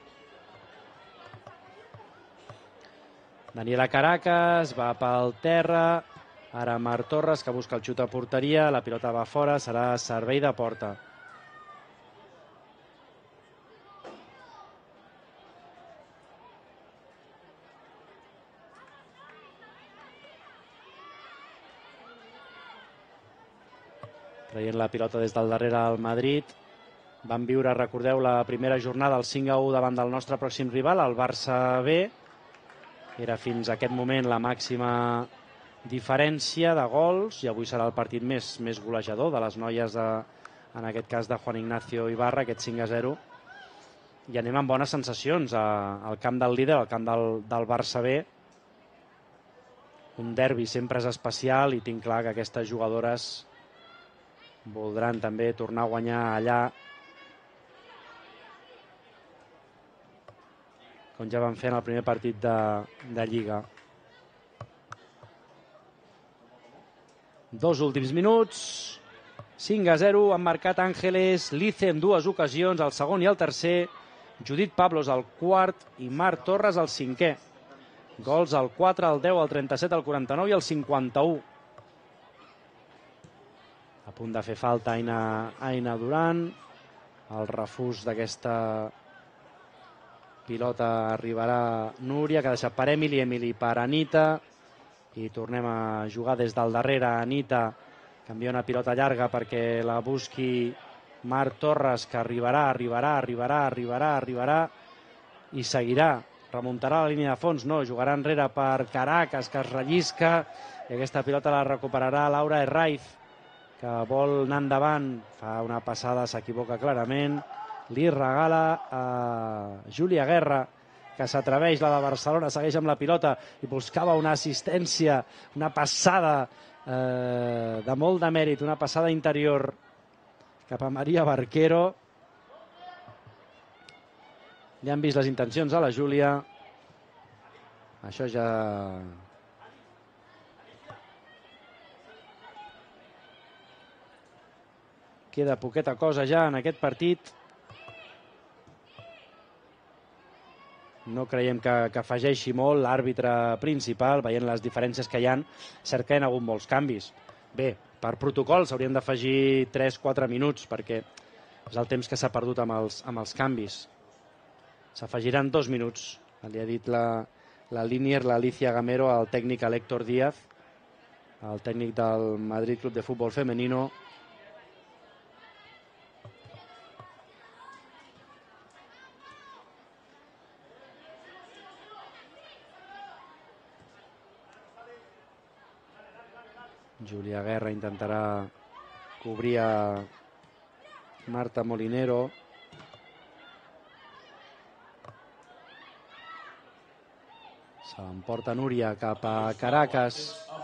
Daniela Caracas va pel terra, ara Mar Torres que busca el xut a porteria, la pilota va fora, serà servei de porta. Traient la pilota des del darrere al Madrid. Van viure, recordeu, la primera jornada, el 5-1 davant del nostre pròxim rival, el Barça B. Era fins a aquest moment la màxima diferència de gols i avui serà el partit més golejador de les noies, en aquest cas de Juan Ignacio Ibarra, aquest 5-0. I anem amb bones sensacions al camp del líder, al camp del Barça B. Un derbi sempre és especial i tinc clar que aquestes jugadores voldran també tornar a guanyar allà, com ja van fer en el primer partit de Lliga. 2 últims minuts, 5-0, han marcat Ángeles Lice en 2 ocasions, el segon i el tercer, Judit Pablos al quart i Mar Torres al 5è. Gols al 4, al 10, al 37, al 49 i al 51. A punt de fer falta Aina Duran. El refús d'aquesta pilota arribarà Núria, que ha deixat per Emily per Anita. I tornem a jugar des del darrere. Anita canvia una pilota llarga perquè la busqui Mar Torres, que arribarà i seguirà. Remuntarà la línia de fons, no, jugarà enrere per Caracas, que es rellisca, i aquesta pilota la recuperarà Laura Herraiz, que vol anar endavant, fa una passada, s'equivoca clarament, li regala a Júlia Guerra, que s'atreveix, la de Barcelona, segueix amb la pilota i buscava una assistència, una passada de molt de mèrit, una passada interior cap a Maria Barquero. Ja han vist les intencions a la Júlia. Això ja... Queda poqueta cosa ja en aquest partit. No creiem que afegeixi molt l'àrbitre principal, veient les diferències que hi ha. Cert que hi ha hagut molts canvis. Bé, per protocol s'haurien d'afegir 3-4 minuts, perquè és el temps que s'ha perdut amb els canvis. S'afegiran 2 minuts. Li ha dit la línier, l'Alicia Gamero, al tècnic Héctor Díaz, el tècnic del Madrid Club de Futbol Femenino. Júlia Guerra intentarà cobrir a Marta Molinero. Se l'emporta Núria cap a Caracas.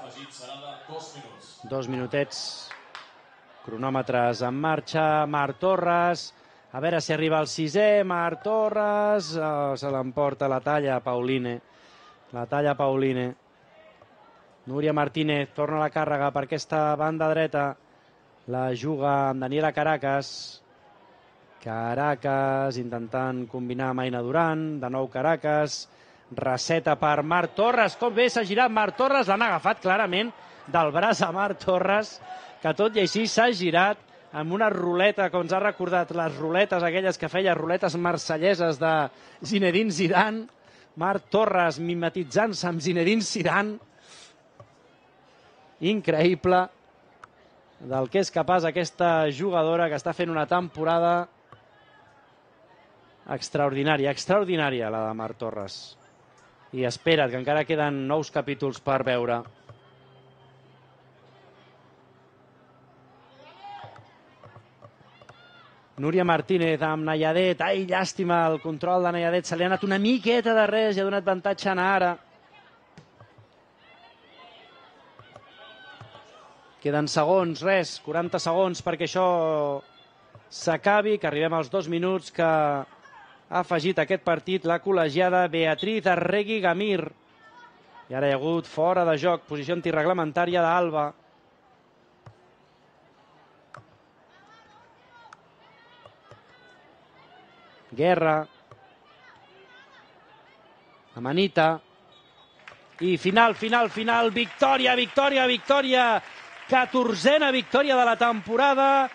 2 minutets. Cronòmetres en marxa. Mar Torres. A veure si arriba el 6è. Mar Torres. Se l'emporta la talla Pauline. La talla Pauline. Núria Martínez torna a la càrrega per aquesta banda dreta. La juga amb Daniela Caracas. Caracas intentant combinar amb Aina Duran. De nou Caracas. Receta per Mar Torres. Com bé s'ha girat Mar Torres. L'han agafat clarament del braç a Mar Torres, que tot i així s'ha girat amb una ruleta, com ens ha recordat les ruletes aquelles que feia, ruletes marselleses de Zinedine Zidane. Mar Torres mimetitzant-se amb Zinedine Zidane. Increïble del que és capaç aquesta jugadora, que està fent una temporada extraordinària la de Mar Torres. I espera't, que encara queden nous capítols per veure. Núria Martínez amb Nayadet. Ai, llàstima, el control de Nayadet. Se li ha anat una miqueta de res i ha donat avantatge a Nahara. Queden segons, 40 segons perquè això s'acabi, que arribem als 2 minuts que ha afegit aquest partit la col·legiada Beatriz Arregui Gamir. I ara hi ha hagut fora de joc, posició antirreglamentària d'Alba. Guerra. Amanita. I final, victòria, 14a victòria de la temporada,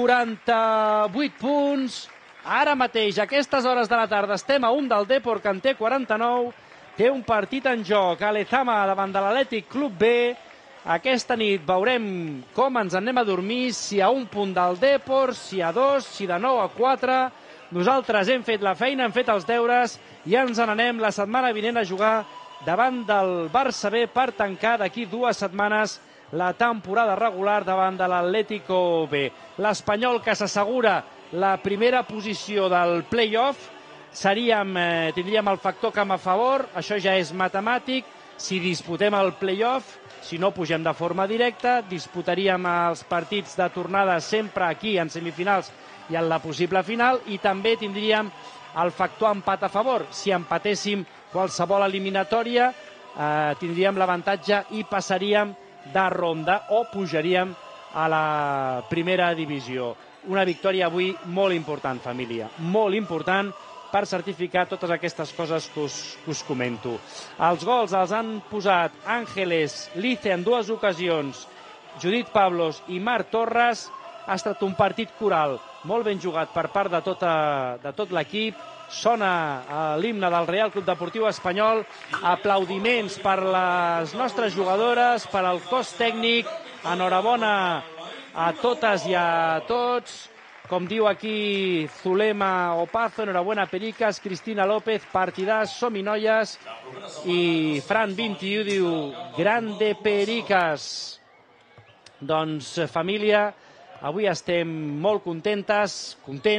48 punts. Ara mateix, a aquestes hores de la tarda, estem a un del Depor, que en té 49, té un partit en joc a Lezama davant de l'Atlètic Club B. Aquesta nit veurem com ens anem a dormir, si a un punt del Depor, si a 2, si de 9 a 4. Nosaltres hem fet la feina, hem fet els deures i ens n'anem la setmana vinent a jugar davant del Barça B per tancar d'aquí 2 setmanes la temporada regular davant de l'Atlético B. L'Espanyol, que s'assegura la primera posició del play-off, tindríem el factor camp a favor, això ja és matemàtic. Si disputem el play-off, si no pugem de forma directa, disputaríem els partits de tornada sempre aquí en semifinals i en la possible final, i també tindríem el factor empat a favor. Si empatéssim qualsevol eliminatòria, tindríem l'avantatge i passaríem de ronda o pujaríem a la primera divisió. Una victòria avui molt important, família, molt important per certificar totes aquestes coses que us comento. Els gols els han posat Ángeles Lice en 2 ocasions, Judit Pablos i Marc Torres. Ha estat un partit coral molt ben jugat per part de tot l'equip. Sona l'himne del Real Club Deportiu Espanyol. Aplaudiments per les nostres jugadores, per al cos tècnic. Enhorabona a totes i a tots. Com diu aquí Zulema Opazo, enhorabuena Pericas, Cristina López, partidàs, som-hi noies. I Fran 21 diu, grande Pericas. Doncs, família, avui estem molt contents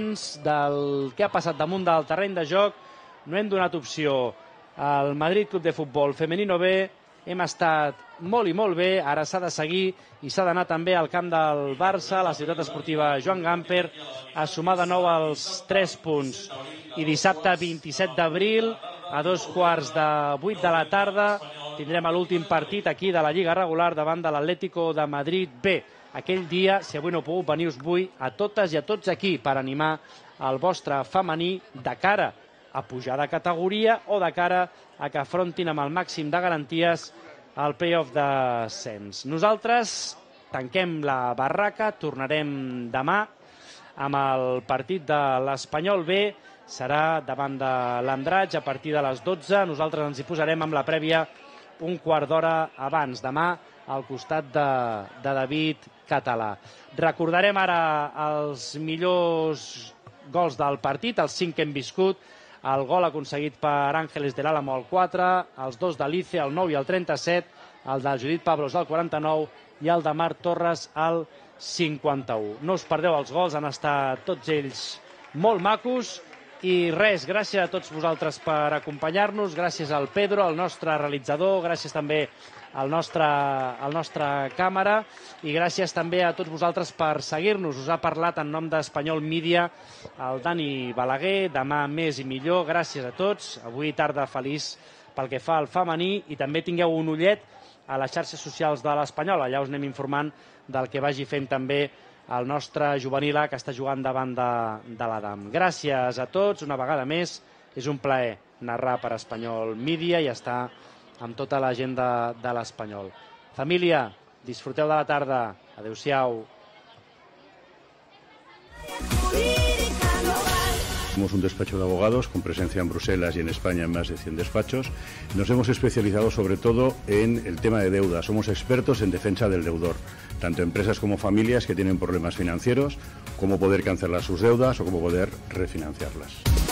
del que ha passat damunt del terreny de joc. No hem donat opció al Madrid Club de Futbol Femenino B. Hem estat molt i molt bé. Ara s'ha de seguir i s'ha d'anar també al camp del Barça, a la ciutat esportiva Joan Gamper, a sumar de nou els 3 punts. I dissabte 27 d'abril, a 2:15 de la tarda, tindrem l'últim partit aquí de la Lliga regular davant de l'Atlético de Madrid B. Aquell dia, si avui no heu pogut venir, us vull a totes i a tots aquí per animar el vostre femení de cara a pujar de categoria o de cara a que afrontin amb el màxim de garanties el play-off d'ascens. Nosaltres tanquem la barraca, tornarem demà amb el partit de l'Espanyol B. Serà davant de l'Andratx a partir de les 12. Nosaltres ens hi posarem amb la prèvia un quart d'hora abans, demà, al costat de David Català. Recordarem ara els millors gols del partit, els 5 que hem viscut. El gol aconseguit per Ángeles del Álamo al 4, els 2 d'Alice al 9 i al 37, el de Judit Pablos al 49 i el de Marc Torres al 51. No us perdeu els gols, han estat tots ells molt macos. I res, gràcies a tots vosaltres per acompanyar-nos, gràcies al Pedro, el nostre realitzador, gràcies també al nostre càmera i gràcies també a tots vosaltres per seguir-nos. Us ha parlat en nom d'Espanyol Mídia el Dani Balaguer. Demà més i millor. Gràcies a tots. Avui tarda feliç pel que fa al femení i també tingueu un ullet a les xarxes socials de l'Espanyol. Allà us anem informant del que vagi fent també el nostre juvenil A, que està jugant davant de l'Adam. Gràcies a tots una vegada més. És un plaer narrar per Espanyol Mídia i estar amb tota la gent de l'Espanyol. Família, disfruteu de la tarda. Adéu-siau. Somos un despacho de abogados con presencia en Bruselas y en España en más de 100 despachos. Nos hemos especializado sobre todo en el tema de deuda. Somos expertos en defensa del deudor, tanto empresas como familias que tienen problemas financieros, cómo poder cancelar sus deudas o cómo poder refinanciarlas.